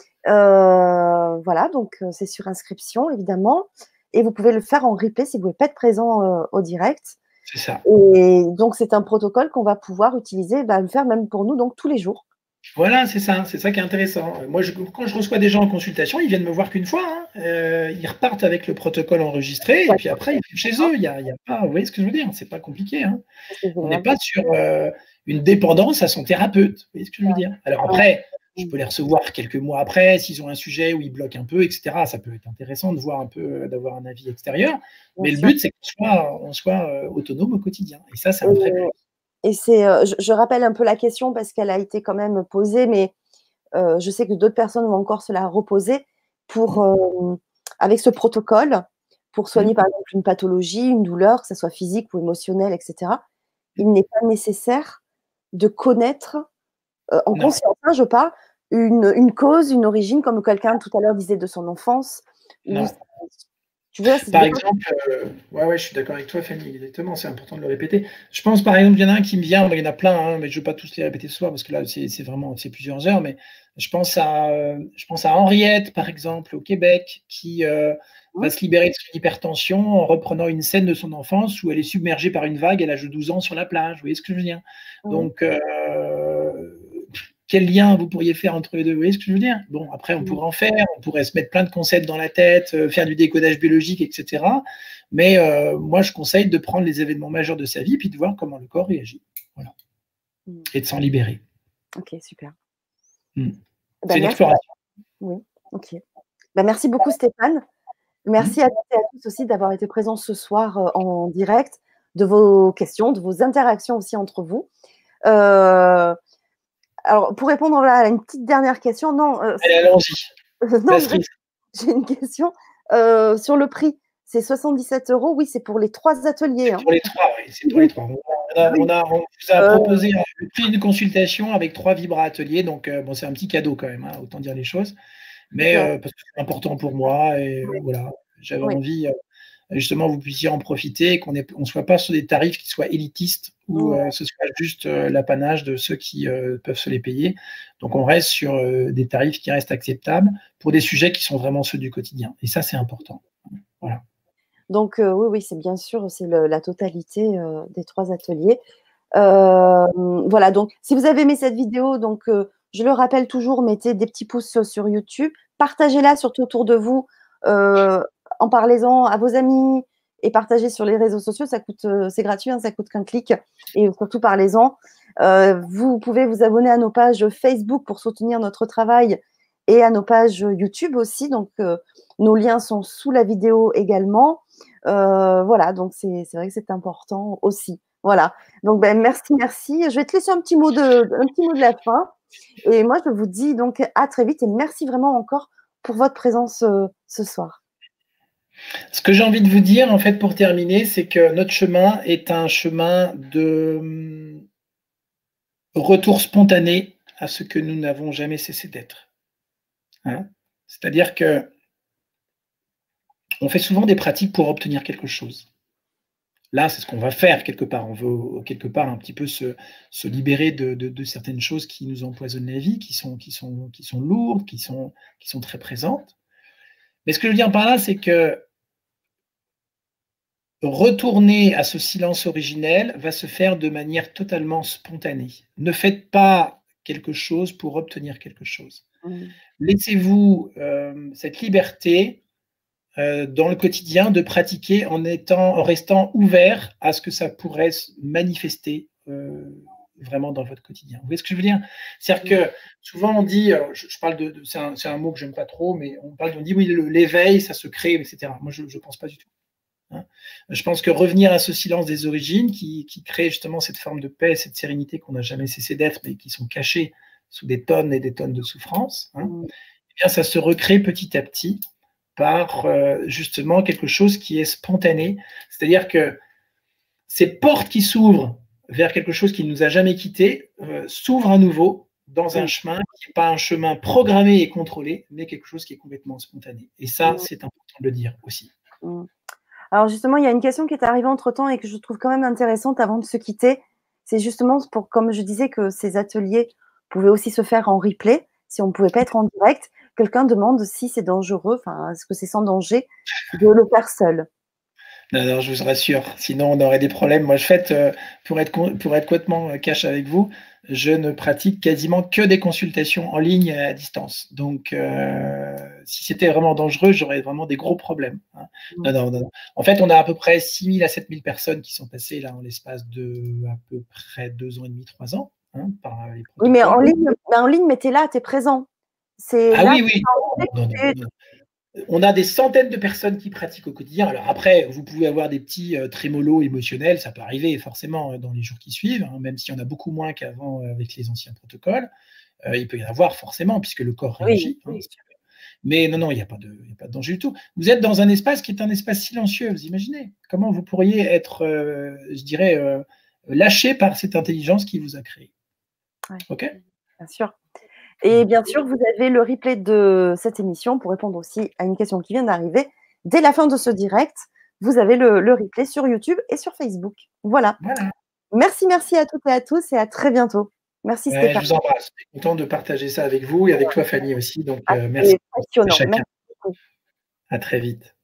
Euh, voilà, donc c'est sur inscription, évidemment. Et vous pouvez le faire en replay si vous ne pouvez pas être présent euh, au direct. C'est ça. Et donc, c'est un protocole qu'on va pouvoir utiliser, bah, le faire même pour nous, donc tous les jours. Voilà, c'est ça, c'est ça qui est intéressant. Moi, je, quand je reçois des gens en consultation, ils viennent me voir qu'une fois. Hein. Euh, ils repartent avec le protocole enregistré, et puis après, ils vont chez eux. Il y a, il y a pas, vous voyez ce que je veux dire? C'est pas compliqué. Hein. On n'est pas sur euh, une dépendance à son thérapeute. Vous voyez ce que je veux dire? Alors après, je peux les recevoir quelques mois après, s'ils ont un sujet où ils bloquent un peu, et cetera. Ça peut être intéressant de voir un peu, d'avoir un avis extérieur. Mais le but, c'est qu'on soit, on soit euh, autonome au quotidien. Et ça, ça me ferait plaisir. Et c'est, euh, je, je rappelle un peu la question parce qu'elle a été quand même posée, mais euh, je sais que d'autres personnes vont encore se la reposer pour, euh, avec ce protocole, pour soigner par exemple une pathologie, une douleur, que ce soit physique ou émotionnelle, et cetera. Il n'est pas nécessaire de connaître, euh, en Non. conscience, hein, je parle, une, une cause, une origine, comme quelqu'un tout à l'heure disait de son enfance. Non. Tu vois, par exemple, euh, ouais, ouais, je suis d'accord avec toi, Fanny, exactement, c'est important de le répéter. Je pense, par exemple, il y en a un qui me vient, il y en a plein, hein, mais je ne veux pas tous les répéter ce soir, parce que là, c'est vraiment c'est plusieurs heures, mais je pense, à, euh, je pense à Henriette, par exemple, au Québec, qui euh, va se libérer de son hypertension en reprenant une scène de son enfance où elle est submergée par une vague à l'âge de douze ans sur la plage. Vous voyez ce que je veux dire? Donc, euh, quel lien vous pourriez faire entre les deux? Vous voyez ce que je veux dire? Bon, après, on pourrait en faire, on pourrait se mettre plein de concepts dans la tête, euh, faire du décodage biologique, et cetera. Mais euh, moi, je conseille de prendre les événements majeurs de sa vie puis de voir comment le corps réagit. Voilà. Mm. Et de s'en libérer. Ok, super. Mm. Ben, c'est une exploration. Oui, ok. Ben, merci beaucoup, Stéphane. Merci mm. à toutes et à tous aussi d'avoir été présents ce soir euh, en direct, de vos questions, de vos interactions aussi entre vous. Euh, Alors, pour répondre là, à une petite dernière question, non. Euh, Allez, allons-y. non, j'ai une question euh, sur le prix. C'est soixante-dix-sept euros. Oui, c'est pour les trois ateliers. C'est pour hein. les trois, oui. C'est pour les trois. On, a, on, a, on vous a euh... proposé le prix d'une consultation avec trois vibra ateliers. Donc, euh, bon, c'est un petit cadeau quand même, hein, autant dire les choses. Mais euh, parce que c'est important pour moi. Et oui. voilà, j'avais oui. envie. Euh, justement, vous puissiez en profiter et qu'on ne soit pas sur des tarifs qui soient élitistes ou mmh. euh, ce soit juste euh, l'apanage de ceux qui euh, peuvent se les payer. Donc, on reste sur euh, des tarifs qui restent acceptables pour des sujets qui sont vraiment ceux du quotidien. Et ça, c'est important. Voilà. Donc, euh, oui, oui, c'est bien sûr, c'est la totalité euh, des trois ateliers. Euh, voilà, donc, si vous avez aimé cette vidéo, donc, euh, je le rappelle toujours, mettez des petits pouces sur YouTube, partagez-la surtout autour de vous, euh, en parlez-en à vos amis et partagez sur les réseaux sociaux, ça coûte, c'est gratuit, hein, ça coûte qu'un clic et surtout parlez-en. Euh, vous pouvez vous abonner à nos pages Facebook pour soutenir notre travail et à nos pages YouTube aussi, donc euh, nos liens sont sous la vidéo également. Euh, voilà, donc c'est vrai que c'est important aussi. Voilà, donc ben, merci, merci. Je vais te laisser un petit mot de, un petit mot de la fin. Et moi, je vous dis donc à très vite et merci vraiment encore pour votre présence euh, ce soir. Ce que j'ai envie de vous dire, en fait, pour terminer, c'est que notre chemin est un chemin de retour spontané à ce que nous n'avons jamais cessé d'être. Hein? C'est-à-dire que on fait souvent des pratiques pour obtenir quelque chose. Là, c'est ce qu'on va faire quelque part. On veut quelque part un petit peu se, se libérer de, de, de certaines choses qui nous empoisonnent la vie, qui sont, qui sont, qui sont lourdes, qui sont, qui sont très présentes. Mais ce que je veux dire par là, c'est que retourner à ce silence originel va se faire de manière totalement spontanée. Ne faites pas quelque chose pour obtenir quelque chose. Mmh. Laissez-vous euh, cette liberté euh, dans le quotidien de pratiquer en, étant, en restant ouvert à ce que ça pourrait se manifester euh, vraiment dans votre quotidien. Vous voyez ce que je veux dire? C'est-à-dire que souvent on dit, je, je parle de, de c'est un, un mot que j'aime pas trop, mais on parle, on dit oui, l'éveil, ça se crée, et cetera. Moi, je ne pense pas du tout. Hein. Je pense que revenir à ce silence des origines qui, qui crée justement cette forme de paix, cette sérénité qu'on n'a jamais cessé d'être, mais qui sont cachées sous des tonnes et des tonnes de souffrance, hein, eh bien, ça se recrée petit à petit par euh, justement quelque chose qui est spontané. C'est-à-dire que ces portes qui s'ouvrent vers quelque chose qui ne nous a jamais quittés euh, s'ouvrent à nouveau dans un chemin qui n'est pas un chemin programmé et contrôlé, mais quelque chose qui est complètement spontané. Et ça, c'est important de le dire aussi. Alors justement, il y a une question qui est arrivée entre-temps et que je trouve quand même intéressante avant de se quitter. C'est justement pour, comme je disais, que ces ateliers pouvaient aussi se faire en replay, si on ne pouvait pas être en direct. Quelqu'un demande si c'est dangereux, enfin, est-ce que c'est sans danger de le faire seul? Non, non, je vous rassure. Sinon, on aurait des problèmes. Moi, je fais, euh, pour être, pour être complètement cash avec vous, je ne pratique quasiment que des consultations en ligne à distance. Donc, euh, si c'était vraiment dangereux, j'aurais vraiment des gros problèmes. Hein. Mmh. Non, non, non. En fait, on a à peu près six mille à sept mille personnes qui sont passées là en l'espace de à peu près deux ans et demi, trois ans. Hein, par les oui, mais en ligne, mais en ligne, mais tu es là, tu es présent. Ah là, oui, oui. Non, non, non, non. On a des centaines de personnes qui pratiquent au quotidien. Alors après, vous pouvez avoir des petits euh, trémolos émotionnels, ça peut arriver forcément dans les jours qui suivent, hein, même s'il y en a beaucoup moins qu'avant euh, avec les anciens protocoles. Euh, il peut y en avoir forcément, puisque le corps réagit. Oui, hein, oui. Mais non, non, il n'y a, a pas de danger du tout. Vous êtes dans un espace qui est un espace silencieux, vous imaginez? Comment vous pourriez être, euh, je dirais, euh, lâché par cette intelligence qui vous a créé? Ouais, OK? bien sûr. Et bien sûr, vous avez le replay de cette émission pour répondre aussi à une question qui vient d'arriver. Dès la fin de ce direct, vous avez le, le replay sur YouTube et sur Facebook. Voilà. Voilà. Merci, merci à toutes et à tous et à très bientôt. Merci Ouais, Stéphane. je vous embrasse. Je suis content de partager ça avec vous et avec toi, Fanny, aussi. Donc, Ah, euh, merci c'est à passionnant. chacun. Merci beaucoup. À très vite.